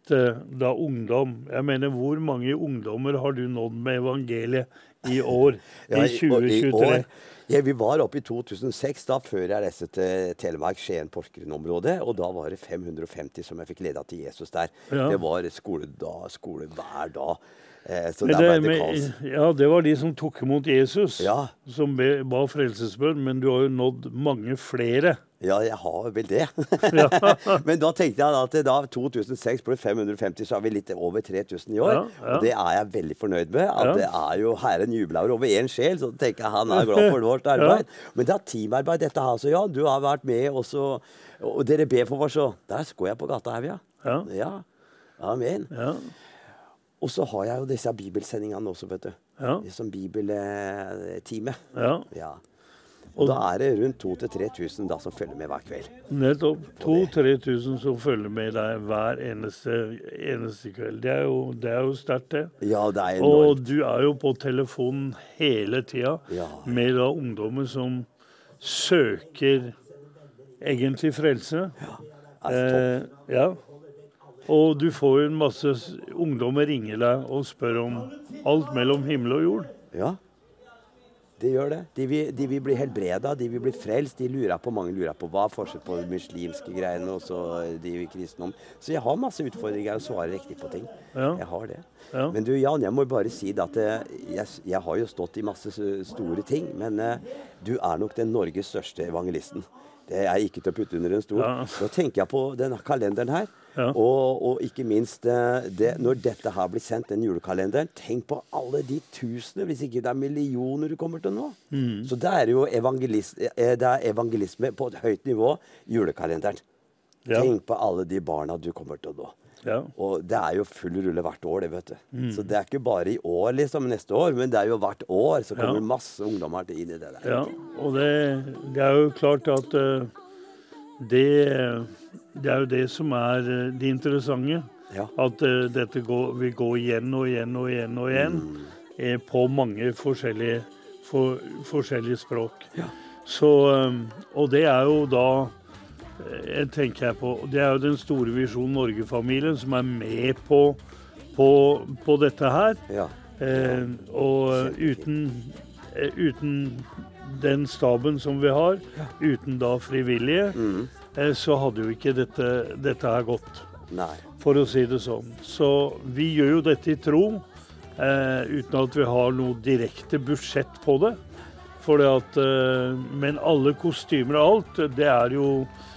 eh, da ungdom. Jeg mener, hvor mange ungdommer har du nådd med evangeliet i år, Ja, i tjue i tjuetre? år. Ja, vi var oppe i to tusen seks, da før jeg reiste til Telemark, Skien, Porsgrunn-området, og da var det fem hundre og femti som jeg fikk leda til Jesus der. Ja. Det var skole, da, skole hver dag. Eh, så Men der det, ble det men, kaos. ja, det var de som tok imot Jesus, Ja. som be, ba frelsesbønn, men du har jo nådd mange flere. Ja, jeg har vel det. Ja. Men da tenkte jeg at da to tusen seks ble fem hundre og femti, så er vi litt over tre tusen i år. Ja, ja. Og det er jeg veldig fornøyd med. At Ja. det er jo Herren jubler over én sjel, så tenker jeg han er glad for vårt arbeid. Men det er teamarbeid dette her, så ja, du har vært med også, og dere ber for oss, så der går jeg på gata her, ja. Ja. Ja. Amen. Ja. Og så har jeg jo disse bibelsendingene også, vet du. Ja. Som bibeltime. Ja. Ja. Og da er det rundt to til tre tusen da som følger med hver kveld. Nettopp. to til tre tusen som følger med deg hver eneste, eneste kveld. Det er jo, det er jo sterkt, det. Ja, det er Og enormt. du er jo på telefonen hele tida Ja. med da ungdommer som søker egentlig frelse. Altså, Eh, ja. Og du får jo en masse s- ungdommer ringer deg og spør om alt mellom himmel og jord. Ja, det gjør det. De vil, de vil bli helbreda, de vil bli frelst. De lurer på, mange lurer på hva er forskjell på de muslimske greiene og så de i kristendom. Så jeg har masse utfordringer og svarer riktig på ting. Ja. Jeg har det. Ja. Men du Jan, jeg må bare si det at eh, jeg, jeg har jo stått i masse s- store ting, men eh, du er nok den Norges største evangelisten. Det er ikke til å putte under en stol. Ja. Da tenker jeg på denne kalenderen her. Ja. Og, og ikke minst eh, det, når dette her blir sendt, den julekalenderen, tenk på alle de tusener, hvis ikke det er millioner du kommer til nå. Mm. Så det er jo evangelis eh, det er evangelisme på et høyt nivå, julekalenderen. Ja. Tenk på alle de barna du kommer til å nå. Ja. Og det er jo full rulle hvert år, det, vet du. Mm. Så det er ikke bare i år, liksom, neste år, men det er jo hvert år så kommer Ja. masse ungdommer til inn i det der. Ja, og det, det er jo klart at eh, det, det er jo det som er eh, det interessante. Ja. At eh, dette går, vil gå igjen og igjen og igjen og igjen eh, på mange forskjellige, for, forskjellige språk. Så, eh, og det er jo da eh, jeg tenker jeg på, det er jo den store Visjon Norge-familien som er med på, på, på dette her. Ja. Eh, og eh, uten, eh, uten den staben som vi har, uten da frivillige, eh, så hadde jo ikke dette, dette her gått. Nei. For å si det sånn. Så vi gjør jo dette i tro, eh, uten at vi har noe direkte budsjett på det. For det at, eh, men alle kostymer og alt, det er jo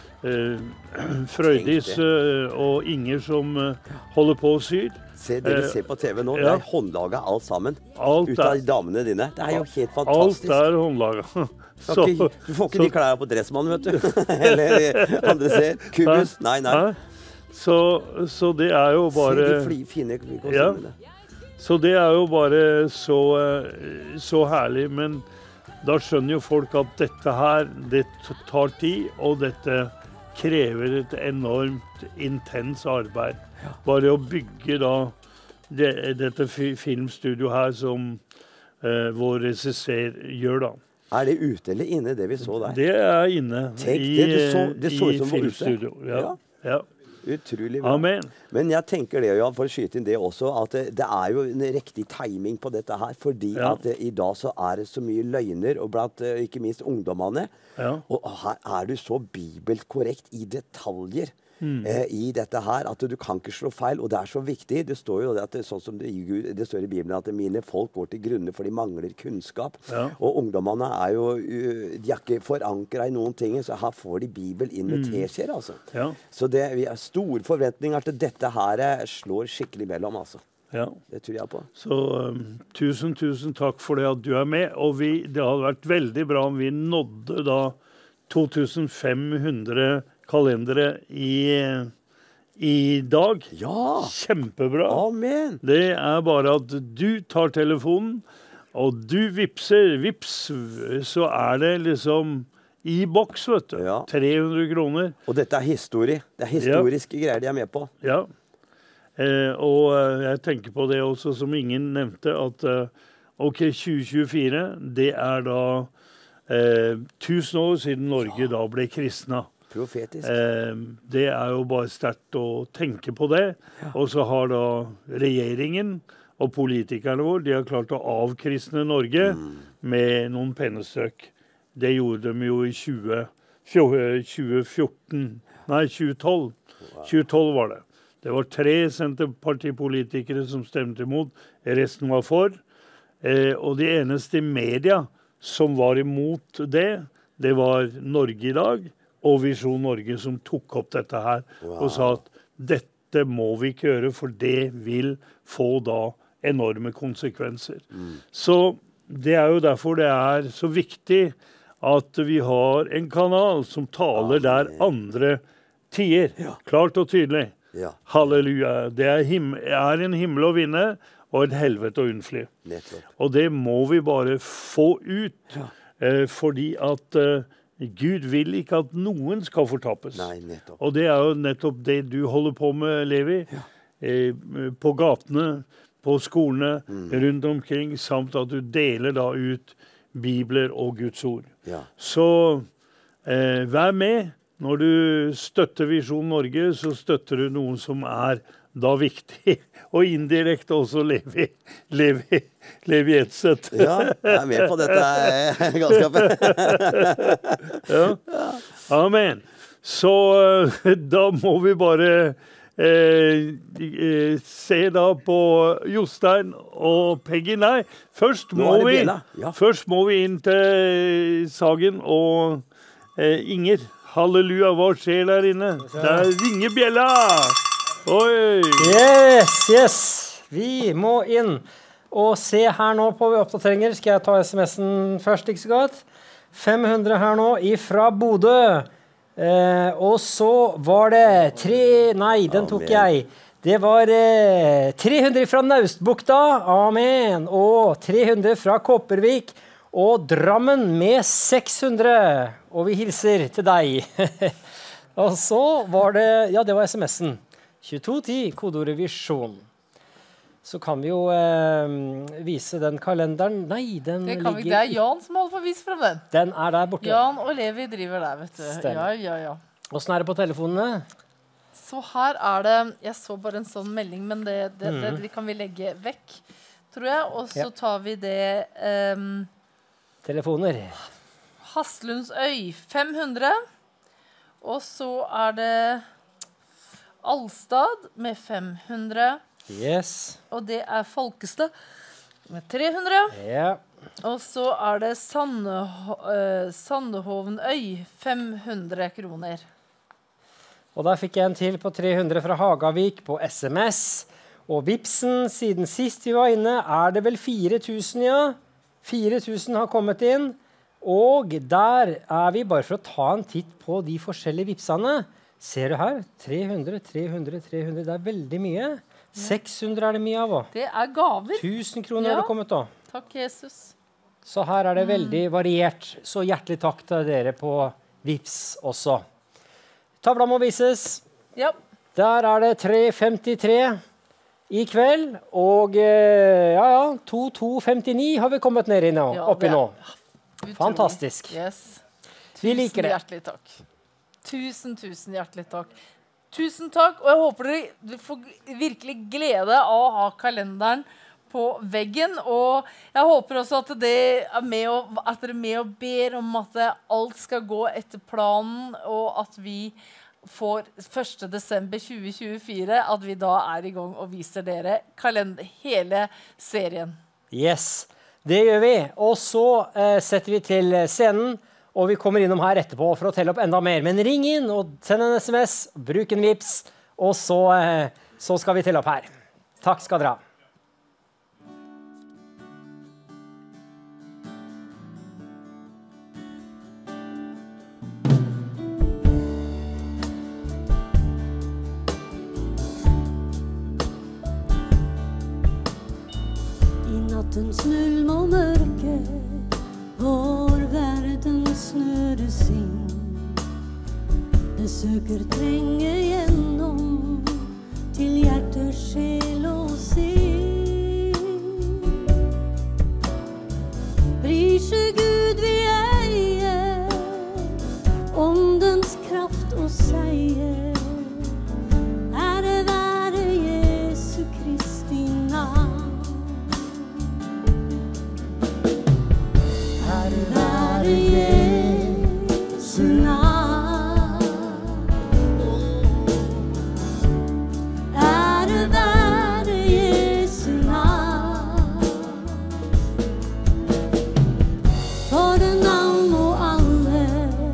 eh, Frøydis eh, og Inger som eh, holder på og syr. Se, det vi Eh, ser på T V nå, det ja. er håndlaga alt sammen. Alt Ut av er- damene dine. Det er jo helt fantastisk. Alt er håndlaga. Skal ikke, du får ikke de klærne på Dressmann, vet du. Eller andre ser. Kubus. Nei, nei. Så, så det er jo bare Se de fli, fine kostymene. Ja. Så det er jo bare så, eh, så herlig. Men da skjønner jo folk at dette her, det t- tar tid, og dette krever et enormt intens arbeid. Bare å bygge da det, dette fi- filmstudio her som eh, vår regissør gjør da. Er det ute eller inne, det vi så der? Det er inne Tenk i, det, det så, det så i ut som var ute. filmstudio. Ja. Ja. Utrolig bra. Amen. Men jeg tenker det, Jan, for å skyte inn det også, at det, det er jo en riktig timing på dette her. Fordi Ja. at det, i dag så er det så mye løgner, og blant eh, ikke minst ungdommene. Ja. Og her er du så bibelkorrekt i detaljer. Mm. Eh, i dette her, at du kan ikke slå feil, og det er så viktig. Det står jo at det, sånn som det, i Gud- det står i Bibelen at mine folk går til grunne for de mangler kunnskap. Ja. Og ungdommene er jo uh, de er ikke forankra i noen ting, så her får de Bibel inn med Mm. teskjeer, altså. Ja. Så det, vi har store forventninger til dette her eh, slår skikkelig mellom, altså. Ja. Det tror jeg på. Så um, tusen, tusen takk for det at du er med. Og vi, det hadde vært veldig bra om vi nådde da to tusen fem hundre kalendere i, i dag. Ja! Kjempebra. Amen! Det er bare at du tar telefonen, og du vipser, vips, så er det liksom i boks, vet du. tre hundre kroner. Og dette er historie. Det er historiske greier de er med på. Ja. Eh, og eh, jeg tenker på det også, som ingen nevnte, at eh, ok, tjue tjuefire, det er da eh, tusen år siden Norge da ble kristna. Profetisk. Eh, det er jo bare sterkt å tenke på det. Ja. Og så har da regjeringen og politikerne våre, de har klart å avkristne Norge mm. med noen pennestrøk. Det gjorde de jo i tjue fjorten, nei tjue tolv. Wow. tjue tolv var det. Det var tre senterpartipolitikere som stemte imot, resten var for. Eh, og de eneste i media som var imot det, det var Norge i dag og Visjon Norge som tok opp dette her wow. og sa at dette må vi ikke gjøre, for det vil få da enorme konsekvenser. Mm. Så det er jo derfor det er så viktig at vi har en kanal som taler der andre tier, ja. Klart og tydelig. Ja. Halleluja. Det er, him- er en himmel å vinne og et helvete å unnfly. Og det må vi bare få ut, ja. eh, fordi at eh, Gud vil ikke at noen skal fortappes. Nei, nettopp. Og det er jo nettopp det du holder på med, Levi, ja. eh, på gatene, på skolene, mm. rundt omkring, samt at du deler da ut bibler og Guds ord. Ja. Så eh, vær med. Når du støtter Visjon Norge, så støtter du noen som er da viktig, og indirekte også Levi, Levi, Levi Edseth. Ja, jeg er med på dette galskapet. Ja. Amen. Så da må vi bare eh, se da på Jostein og Peggy. Nei, først må, vi, ja. først må vi inn til Sagen og eh, Inger. Halleluja, hva skjer der inne? Der ringer bjella! Oi! Yes, yes! Vi må inn og se her nå på oppdateringer. Skal jeg ta sms'en først, ikke så godt? fem hundre her nå ifra Bodø. Eh, og så var det tre... Nei, den tok Amen. Jeg. Det var eh, tre hundre fra Naustbukta. Amen. Og tre hundre fra Kopervik. Og Drammen med seks hundre, og vi hilser til deg. Og så var det, ja det var sms'en, tjueto ti, kodeordet Visjon. Så kan vi jo eh, vise den kalenderen. Nei, den det kan ligger... Vi, det er Jan som holder på å vise frem den. Den er der borte. Jan og Levi driver der, vet du. Stemmer. Ja, ja, ja. Hvordan er det på telefonene? Så her er det, jeg så bare en sånn melding, men det, det, mm. det, det kan vi legge vekk, tror jeg. Og så ja. tar vi det... Um, Telefoner. Haslundsøy fem hundre. Og så er det Alstad med fem hundre. Yes. Og det er Folkestad med tre hundre. Ja. Og så er det Sande, uh, Sandehovenøy fem hundre kroner. Og der fikk jeg en til på tre hundre fra Hagavik på S M S. Og Vipsen, siden sist vi var inne, er det vel fire tusen, ja? fire tusen har kommet inn, og der er vi bare for å ta en titt på de forskjellige vipsene. Ser du her? tre hundre, tre hundre, tre hundre. Det er veldig mye. Ja. seks hundre er det mye av også. Det er gaver. tusen kroner ja. har det kommet da. Takk, Jesus. Så her er det veldig variert. Så hjertelig takk til dere på Vips også. Tavla må vises. Ja. Der er det tre femtitre. I kveld, og ja, ja, to to femtini har vi kommet ned i nå, ja, oppi nå. Utrolig. Fantastisk. Yes. Vi liker det. Hjertelig takk. Tusen, tusen hjertelig takk. Tusen takk, og jeg håper dere får virkelig glede av å ha kalenderen på veggen, og jeg håper også at, det er med og, at dere er med og ber om at alt skal gå etter planen, og at vi for første desember tjue tjuefire at vi da er i gang og viser dere kalender, hele serien. Yes, det gjør vi. Og så eh, setter vi til scenen, og vi kommer innom her etterpå for å telle opp enda mer. Men ring inn og send en sms, bruk en vips, og så, eh, så skal vi telle opp her. Takk skal dere ha. Nattens mulm og mørke, vår verden snøres inn. Det søker trenge gjennom til hjerte, sjel og sinn. Bryr seg Gud vi eier, åndens kraft Ære være Jesu navn. Ære være Jesu navn. For det navn må alle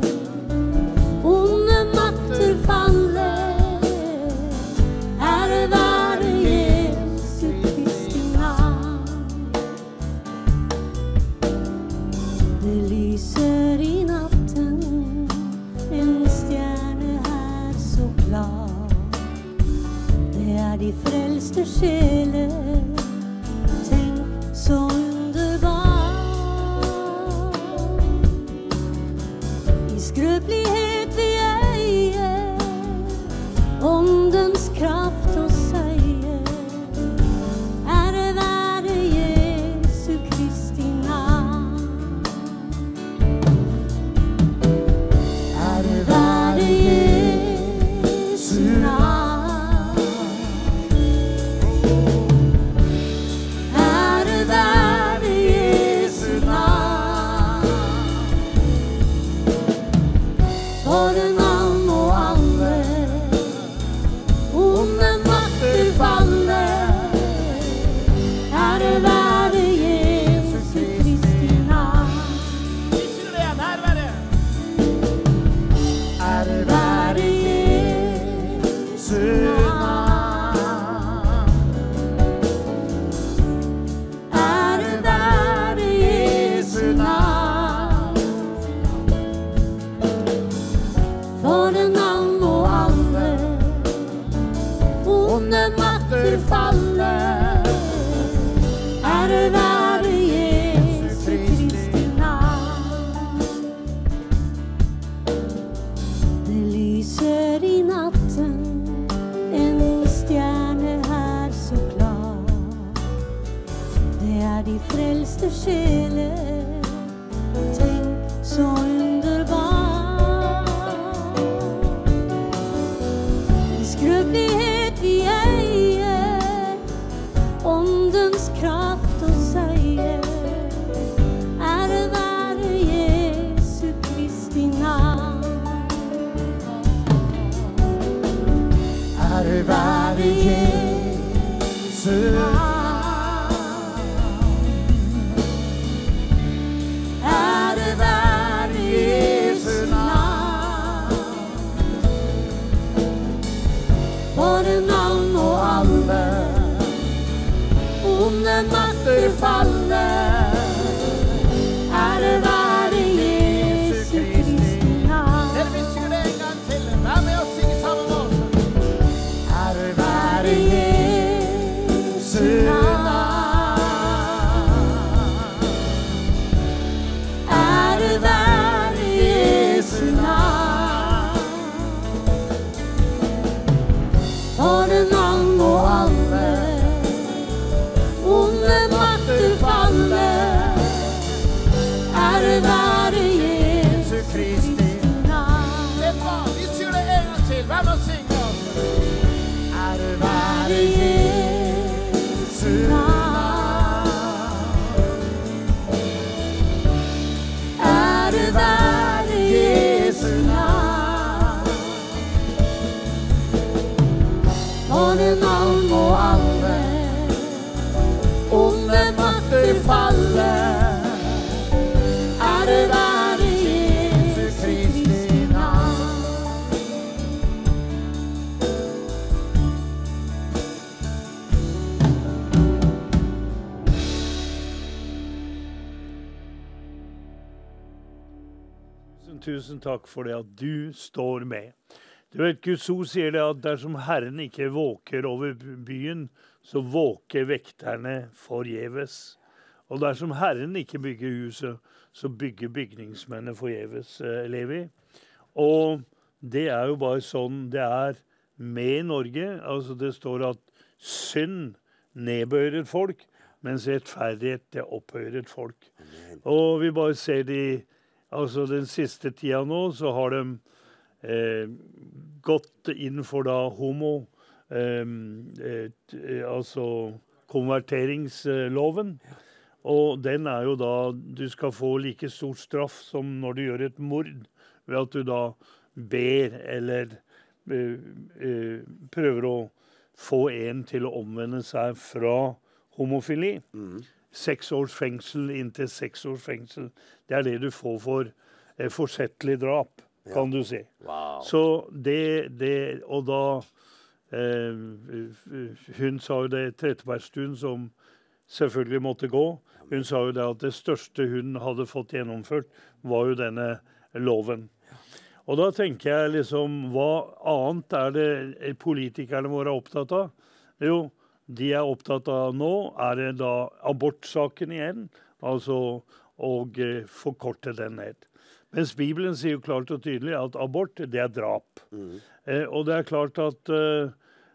onde makter falle. Ære være Jesu Kristi navn. Det lyser i natten, en stjerne her så klar. Det er de frelste sjeler, tenk så underbar. I skrøpelighet vi eier, åndens kraft og seier. Ære være Jesu Kristi navn. Ære være Jesu navn. Ære være Jesu navn. For det navn må alle onde makter falle. Ære være Jesu Kristi navn. Ære være Jesu navn. Ære være Jesu navn. For det navn må alle onde makter falle. Ære være Jesu Kristi navn. Det lyser i natten, en stjerne her så klar. Det er de frelste sjeler, tenk så underbar. I skrøpelighet vi eier, åndens kraft og seier. Ære være Jesu Kristi navn. Ære være Jesu navn. Ære være Jesu navn. For det navn må alle onde makter falle. Ære være Jesu Kristi navn. Dere vil synge det en gang til. Vær med og synge sammen med oss. Ære være Jesu navn. Ære være Jesu navn. For det navn må alle onde makter falle. Ære være Jesu Kristi navn. Det er bra. Vi synger det en gang til. Vær med og synge oss. Ære være Jesu navn. Ære være Jesu navn. For det navn må alle onde makter falle. Ære være Jesu Kristi navn. Tusen, tusen takk for det at du står med. Du vet, Guds ord sier det at dersom Herren ikke våker over byen, så våker vekterne forgjeves. Og dersom Herren ikke bygger huset, så bygger bygningsmennene forgjeves, eh, Levi. Og det er jo bare sånn det er med Norge. Altså det står at synd nedbøyer et folk, mens rettferdighet det opphøyer et folk. Og vi bare ser de, altså den siste tida nå, så har de eh, gått inn for da homo, eh, eh, altså konverteringsloven. og den er jo da, du skal få like stor straff som når du gjør et mord, ved at du da ber eller uh, uh, prøver å få en til å omvende seg fra homofili. Mm. Seks års fengsel inntil seks års fengsel. Det er det du får for uh, forsettlig drap, ja. Kan du si. Wow. Så det, det, og da uh, hun sa jo det, Trettebergstuen som selvfølgelig måtte gå. Hun sa jo det at det største hun hadde fått gjennomført var jo denne loven. Og da tenker jeg liksom, hva annet er det politikerne våre er opptatt av? Jo, de er opptatt av nå, er det da abortsaken igjen, altså og eh, forkorte den ned. Mens Bibelen sier jo klart og tydelig at abort, det er drap. Mm. Eh, og det er klart at eh,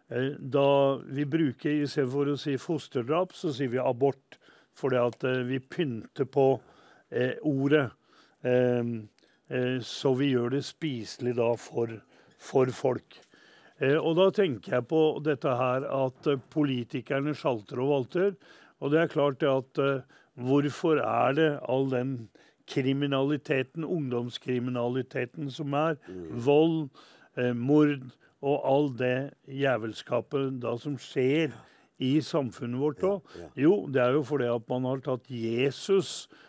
da vi bruker, i stedet for å si fosterdrap, så sier vi abort, fordi at eh, vi pynter på eh, ordet, eh, eh, så vi gjør det spiselig da for, for folk. Eh, og da tenker jeg på dette her at eh, politikerne sjalter og valter, og det er klart det at eh, hvorfor er det all den kriminaliteten, ungdomskriminaliteten som er, mm. vold, eh, mord, og all det jævelskapet da som skjer i samfunnet vårt også. Ja, ja. Jo, det er jo fordi at man har tatt Jesus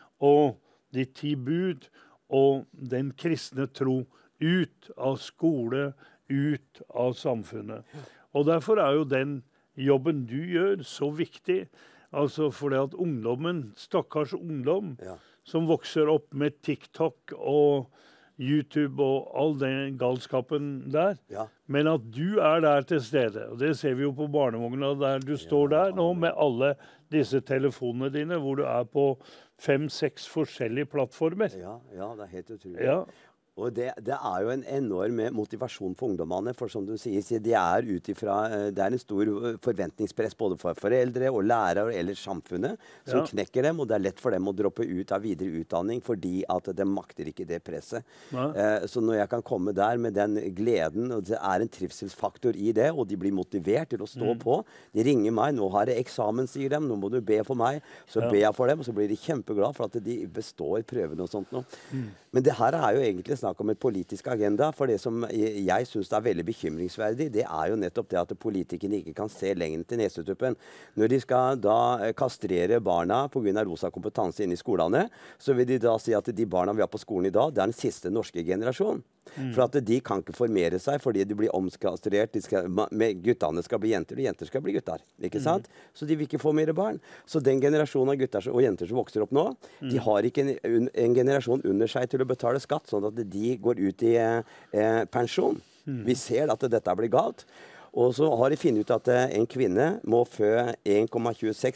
og de ti bud og den kristne tro ut av skole, ut av samfunnet. Og derfor er jo den jobben du gjør så viktig. Altså fordi at ungdommen, stakkars ungdom, ja. Som vokser opp med TikTok og YouTube og all den galskapen der, ja. Men at du er der til stede, og det ser vi jo på barnevogna der du står ja, der nå med alle disse telefonene dine, hvor du er på fem, seks forskjellige plattformer. Ja, ja, det er helt utrolig. Ja. Og det, det er jo en enorm motivasjon for ungdommene, for som du sier, de er ut ifra, det er en stor forventningspress både for foreldre og lærere og ellers samfunnet som ja. Knekker dem, og det er lett for dem å droppe ut av videre utdanning fordi at de makter ikke det presset. Ja. Eh, så når jeg kan komme der med den gleden, og det er en trivselsfaktor i det, og de blir motivert til å stå mm. på, de ringer meg, nå har jeg eksamen, sier de, nå må du be for meg, så ja. Ber jeg for dem, og så blir de kjempeglad for at de består prøvene og sånt nå. Mm. Men det her er jo egentlig snakk om et politisk agenda, for det som jeg synes er veldig bekymringsverdig, det er jo nettopp det at politikerne ikke kan se lenger til nesetuppen. Når de skal da kastrere barna på grunn av rosa kompetanse inne i skolene, så vil de da si at de barna vi har på skolen i dag, det er den siste norske generasjon. Mm. For at de kan ikke formere seg fordi de blir omkastrert, de skal, guttene skal bli jenter, og jenter skal bli gutter, ikke sant? Mm. Så de vil ikke få mer barn. Så den generasjonen av gutter og jenter som vokser opp nå, mm. de har ikke en, en generasjon under seg til å betale skatt, sånn at de går ut i eh, pensjon. Mm. Vi ser at dette blir galt. Og så har de funnet ut at en kvinne må fø en komma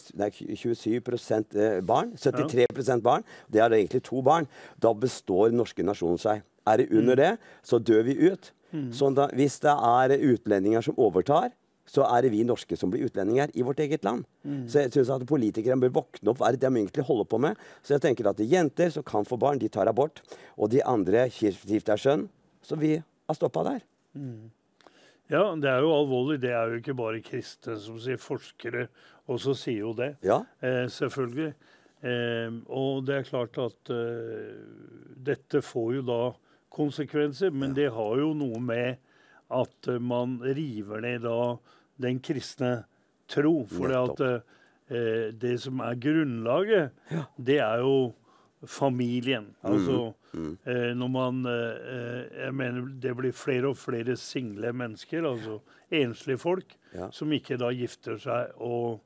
tjuesju prosent barn, syttitre prosent barn, det er egentlig to barn. Da består norske nasjonen seg. Er det under mm. det, så dør vi ut. Mm. Så da, hvis det er utlendinger som overtar, så er det vi norske som blir utlendinger i vårt eget land. Mm. Så jeg synes at politikere bør våkne opp, hva er det de egentlig holder på med? Så jeg tenker at de jenter som kan få barn, de tar abort, og de andre gifter sønn, så vi har stoppet der. Mm. Ja, det er jo alvorlig. Det er jo ikke bare kristne som sier, forskere også sier jo det. Ja. Eh, selvfølgelig. Eh, og det er klart at eh, dette får jo da konsekvenser, men ja. Det har jo noe med at uh, man river ned da den kristne tro. For det at uh, det som er grunnlaget, ja. Det er jo familien. Mm. Altså, mm. uh, når man, uh, jeg mener det blir flere og flere single mennesker, altså enslige folk, ja. Som ikke da gifter seg og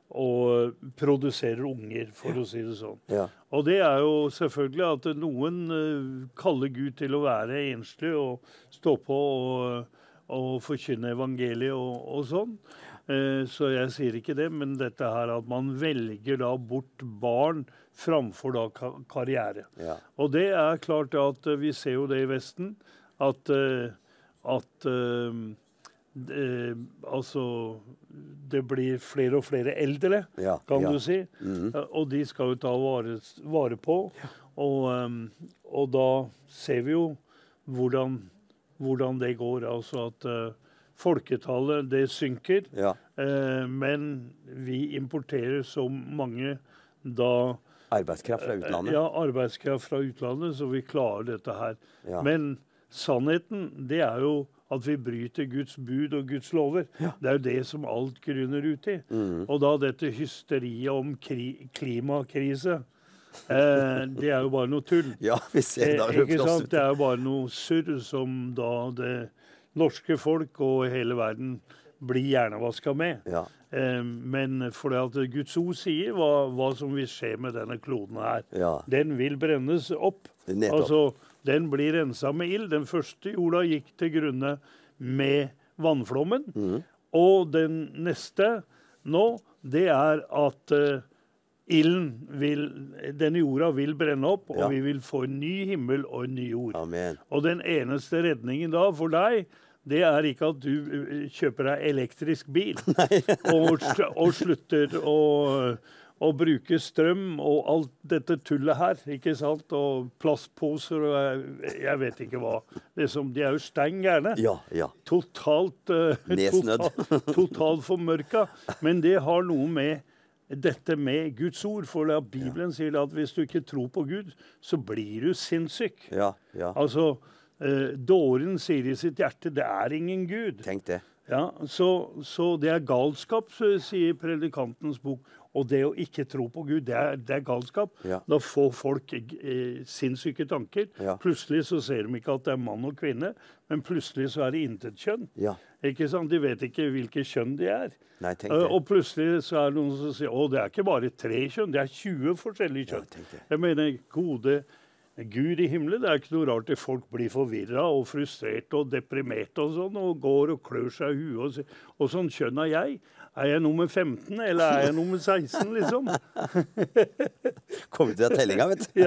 og produserer unger, for å si det sånn. Ja. Og det er jo selvfølgelig at noen uh, kaller Gud til å være enslig og stå på og, og forkynne evangeliet og, og sånn. Uh, så jeg sier ikke det, men dette her at man velger da bort barn framfor da ka karriere. Ja. Og det er klart at uh, vi ser jo det i Vesten, at, uh, at uh, Det, altså, det blir flere og flere eldre, ja, kan ja. Du si. Mm. Og de skal jo ta vare, vare på. Ja. Og, um, og da ser vi jo hvordan, hvordan det går. Altså at uh, folketallet, det synker. Ja. Uh, men vi importerer så mange da arbeidskraft fra utlandet. Ja, arbeidskraft fra utlandet, så vi klarer dette her. Ja. Men sannheten, det er jo at vi bryter Guds bud og Guds lover. Ja. Det er jo det som alt grunner ut i. Mm. Og da dette hysteriet om kri klimakrise, eh, det er jo bare noe tull. Ja, vi ser da, eh, ikke sant? Det er jo bare noe surr som da det norske folk og hele verden blir hjernevasket med. Ja. Eh, men for det at Guds ord sier hva, hva som vil skje med denne kloden her. Ja. Den vil brennes opp. Nettopp. Altså, den blir renset med ild. Den første jorda gikk til grunne med vannflommen. Mm. Og den neste nå, det er at uh, ilden vil, denne jorda vil brenne opp, og ja. vi vil få en ny himmel og en ny jord. Amen. Og den eneste redningen da for deg, det er ikke at du kjøper deg elektrisk bil og, og slutter å og bruke strøm og alt dette tullet her, ikke sant? Og plastposer og jeg, jeg vet ikke hva. Liksom, de er jo stein gærne. Ja, ja. Totalt, uh, totalt, totalt formørka. Men det har noe med dette med Guds ord. For det Bibelen ja. sier at hvis du ikke tror på Gud, så blir du sinnssyk. Ja, ja. Altså, uh, dåren sier i sitt hjerte, det er ingen Gud. Tenk det. Ja, så, så det er galskap, sier predikantens bok. Og det å ikke tro på Gud, det er, det er galskap. Ja. Da får folk eh, sinnssyke tanker. Ja. Plutselig så ser de ikke at det er mann og kvinne, men plutselig så er det intet kjønn. Ja. Ikke sant? De vet ikke hvilke kjønn de er. Nei, tenk det. Uh, og plutselig så er det noen som sier, å, det er ikke bare tre kjønn, det er tjue forskjellige kjønn. Ja, tenk det. Jeg mener, gode Gud i himmelen, det er ikke noe rart at folk blir forvirret og frustrert og deprimert og sånn, og går og klør seg i huet og sier, og sånn kjønn er jeg. Er jeg nummer femten, eller er jeg nummer seksten, liksom? Kommer til å tellinga, vet du. Ja.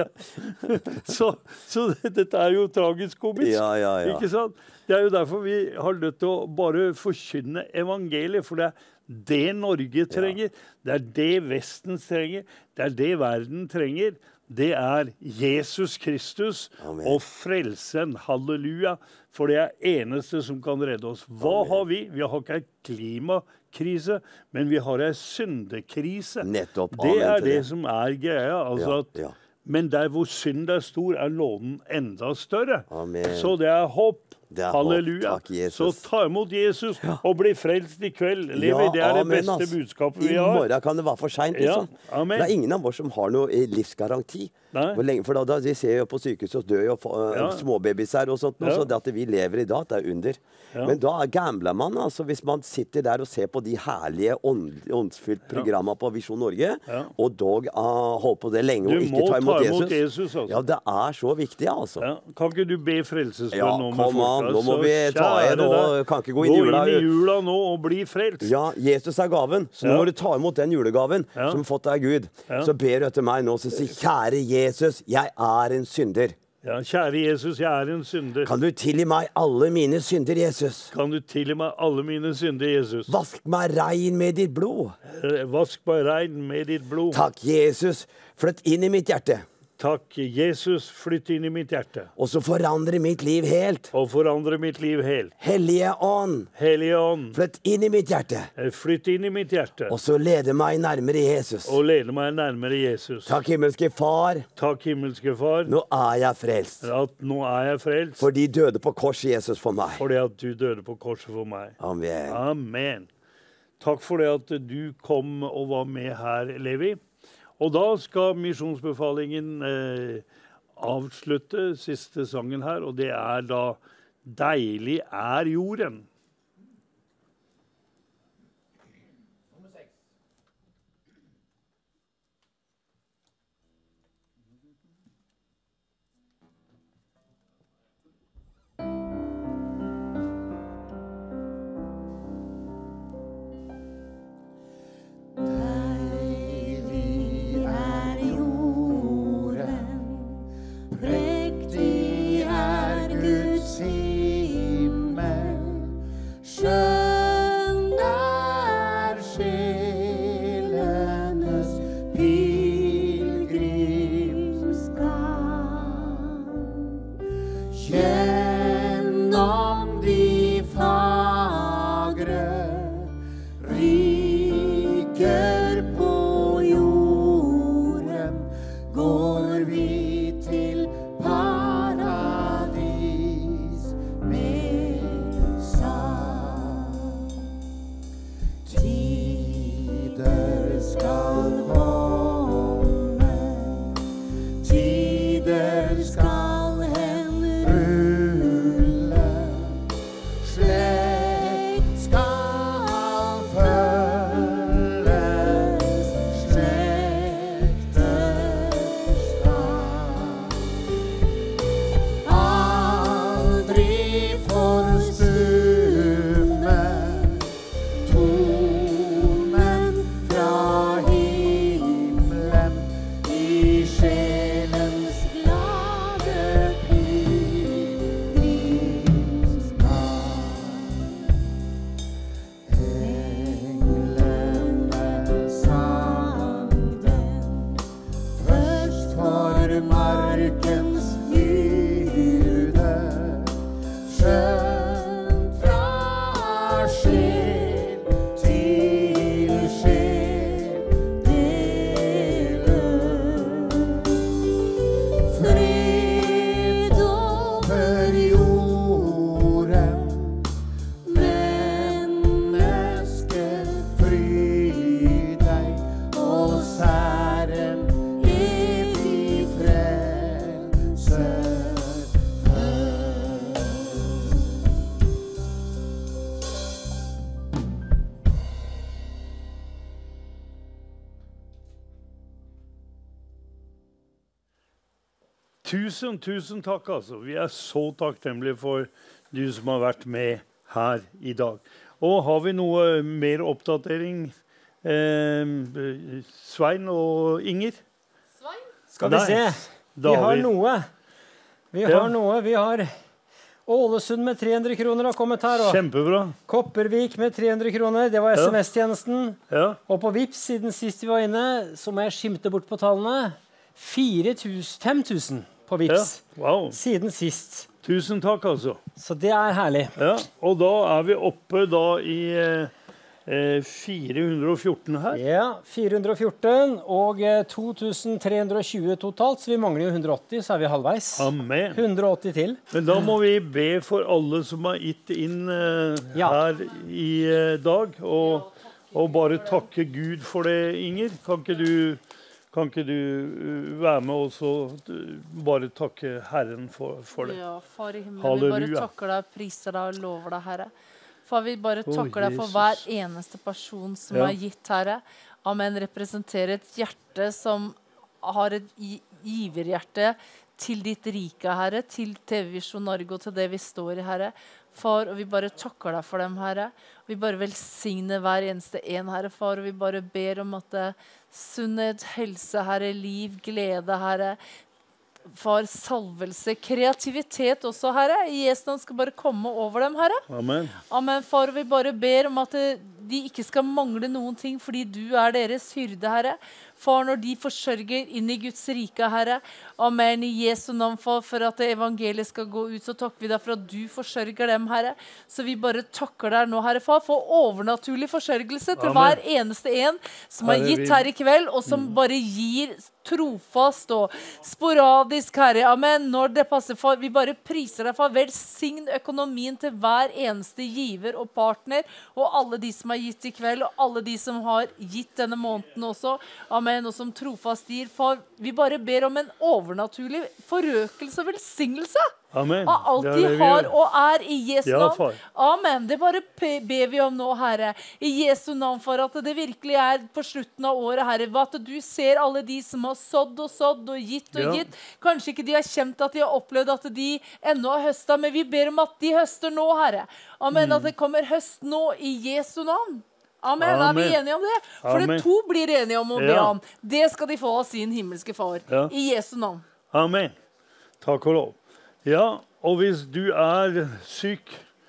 Så, så dette er jo tragisk komisk, ja, ja, ja. ikke sant? Det er jo derfor vi har nødt til å bare forkynne evangeliet, for det er det Norge trenger, ja. det er det Vesten trenger, det er det verden trenger. Det er Jesus Kristus Amen. Og frelsen, halleluja, for det er eneste som kan redde oss. Hva Amen. Har vi? Vi har ikke en klimakrise, men vi har en syndekrise. Nettopp. Det Amen er det, det som er greia. Altså ja, at, ja. Men der hvor synd er stor, er nåden enda større. Amen. Så det er håp. Det er halleluja. Håp. Takk, Jesus. Så ta imot Jesus og bli frelst i kveld. Levi, ja, det er amen, det beste ass. budskapet vi I har. I morgen kan det være for sent, liksom. Ja, det er ingen av oss som har noe livsgaranti. Hvor lenge, for da, da de ser jo på sykehuset og dør jo uh, ja. småbabys her og sånt, ja. Så det at vi lever i dag, det er under. Ja. Men da gambler man, altså, hvis man sitter der og ser på de herlige ånd, åndsfylt programmer ja. På Visjon Norge, ja. Og dog uh, holde på det lenge og ikke ta imot, ta imot Jesus. Jesus altså. Ja, det er så viktig, altså. Ja. Kan ikke du be frelsesbønn ja, nå med folk? Ja, nå må vi ta en og kan ikke gå inn i jula. Gå inn i jula nå og bli frelst. Ja, Jesus er gaven, så ja. Nå må du ta imot den julegaven ja. Som fått av Gud. Ja. Så ber du etter meg nå, så sier, kjære Jesus, jeg er en synder. Ja, kjære Jesus, jeg er en synder. Kan du tilgi meg alle mine synder, Jesus? Kan du tilgi meg alle mine synder, Jesus? Vask meg rein med ditt blod. Vask meg rein med ditt blod. Takk, Jesus. Flytt inn i mitt hjerte. Takk, Jesus, flytt inn i mitt hjerte. Og så forandre mitt liv helt. Og forandre mitt liv helt. Hellige ånd. Hellige ånd. Flytt inn i mitt hjerte. Flytt inn i mitt hjerte. Og så lede meg nærmere Jesus. Og lede meg nærmere Jesus. Takk, himmelske far. Takk, himmelske far. Nå er jeg frelst. At nå er jeg frelst. Fordi døde på kors Jesus for meg. Fordi at du døde på korset for meg. Amen. Amen. Takk for det at du kom og var med her, Levi. Og da skal misjonsbefalingen eh, avslutte siste sangen her, og det er da «Deilig er jorden». går vi til paradis med sang. Tider skal komme, tider skal henrulle, slekt skal følges, slekters dag. Aldri forstumme tonen fra himmelen i sjelens glade pilgrimsgang. Englene sang den først for markens hyrde, skjønt fra sjel til sjel deler. Fred over jorden, menneske, fry deg, og Herren evig frelser født. Tusen, tusen takk, altså. Vi er så takknemlige for du som har vært med her i dag. Og har vi noe mer oppdatering, eh, Svein og Inger? Skal vi Nei, se. da Vi har vi- noe. Vi Ja. har noe. Vi har Ålesund med tre hundre kroner har kommet her. Og Kjempebra. Koppervik med tre hundre kroner. Det var Ja. S M S-tjenesten. Ja. Og på Vipps, siden sist vi var inne, så må jeg skimte bort på tallene. fire tusen, fem tusen på Vipps. Ja, wow. Siden sist. Tusen takk, altså. Så det er herlig. Ja, og da er vi oppe da i eh, eh, fire hundre og fjorten her. Ja, fire hundre og fjorten og eh, to tusen tre hundre og tjue totalt, så vi mangler jo hundre og åtti, så er vi halvveis. Amen. hundre og åtti til. Men da må vi be for alle som har gitt inn eh, Ja. her i eh, dag, og, og bare takke Gud for det, Inger. Kan ikke du, kan ikke du uh, være med oss og uh, bare takke Herren for, for det? Ja, far i himmelen, vi Halleluja. bare takker deg, priser deg og lover deg, Herre. Far, vi bare Å, takker deg for Jesus. hver eneste person som Ja. er gitt, Herre. Amen, representerer et hjerte som har et gi- giverhjerte til ditt rike, Herre, til T V-Visjon Norge og til det vi står i, Herre. Far, og vi bare takker deg for dem, Herre. Vi bare velsigner hver eneste en, Herre, far, og vi bare ber om at det, sunnhet, helse, Herre, liv, glede, Herre, far, salvelse, kreativitet også, Herre. I Jesu navn skal bare komme over dem, Herre. Amen. Amen, far, og vi bare ber om at eh, de ikke skal mangle noen ting, fordi du er deres hyrde, Herre. Far, når de forsørger inn i Guds rike, Herre. Amen, i Jesu navn, far, for at det evangeliet skal gå ut, så takker vi deg for at du forsørger dem, Herre. Så vi bare takker deg nå, Herre, far, for overnaturlig forsørgelse til Amen. hver eneste en som er Herre, gitt vi- her i kveld, og som bare gir trofast og sporadisk, Herre. Amen. Når det passer, far. Vi bare priser deg, far. Velsign økonomien til hver eneste giver og partner, og alle de som har gitt i kveld, og alle de som har gitt denne måneden også. Amen. Og som trofast gir, far. Vi bare ber om en overnaturlig forøkelse og velsignelse Amen. av alt Det er de det vi har gjør. og er i Jesu Ja, navn. far. Amen. Det bare pe- ber vi om nå, Herre. I Jesu navn, for at det virkelig er på slutten av året, Herre. At du ser alle de som har sådd og sådd og gitt og Ja. gitt. Kanskje ikke de har kjent at de har opplevd at de ennå har høsta, men vi ber om at de høster nå, Herre. Amen. Mm. At det kommer høst nå i Jesu navn. Amen. Er vi Amen. enige om det? For Amen. det to blir enige om å be Ja. om. Det skal de få av sin himmelske far. Ja. I Jesu navn. Amen. Takk og lov. Ja, og hvis du er syk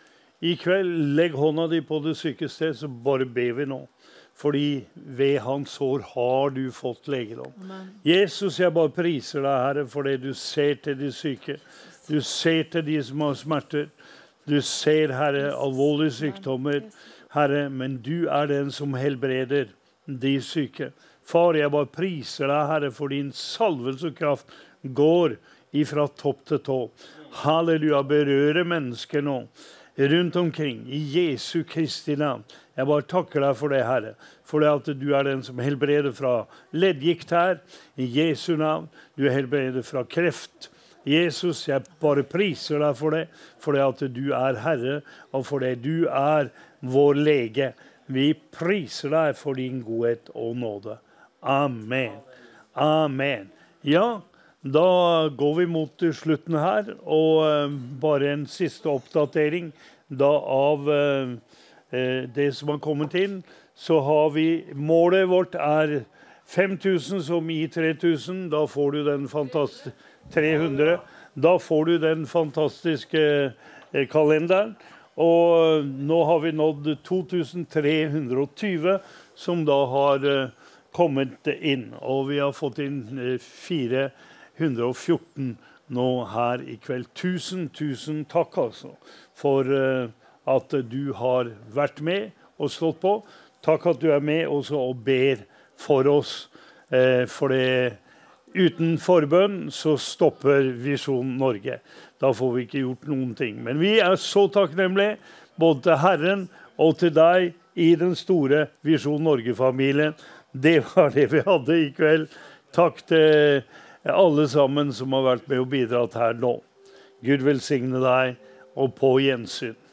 i kveld, legg hånda di på det syke sted, så bare ber vi nå. Fordi ved hans sår har du fått legedom. Amen. Jesus, jeg bare priser deg, Herre, for det du ser til de syke. Du ser til de som har smerter. Du ser, Herre, alvorlige sykdommer. Herre, men du er den som helbreder de syke. Far, jeg bare priser deg, Herre, for din salvelse og kraft går ifra topp til tå. Halleluja, berøre mennesker nå, rundt omkring, i Jesu Kristi navn. Jeg bare takker deg for det, Herre, for det at du er den som helbreder fra leddgikt her, i Jesu navn. Du er helbreder fra kreft. Jesus, jeg bare priser deg for det, for det at du er Herre, og for det du er vår lege. Vi priser deg for din godhet og nåde. Amen. Amen. Ja, da går vi mot slutten her, og uh, bare en siste oppdatering da av uh, uh, det som har kommet inn. Så har vi, målet vårt er fem tusen som i tre tusen, da får du den fantastiske tre hundre. Da får du den fantastiske uh, kalenderen. Og nå har vi nådd to tusen tre hundre og tjue som da har uh, kommet inn. Og vi har fått inn uh, fire hundre og fjorten nå her i kveld. Tusen, tusen takk altså for uh, at du har vært med og stått på. Takk at du er med også og ber for oss. Uh, for det uten forbønn så stopper Visjon Norge. Da får vi ikke gjort noen ting. Men vi er så takknemlige både til Herren og til deg i den store Visjon Norge-familien. Det var det vi hadde i kveld. Takk til alle sammen som har vært med og bidratt her nå. Gud velsigne deg, og på gjensyn.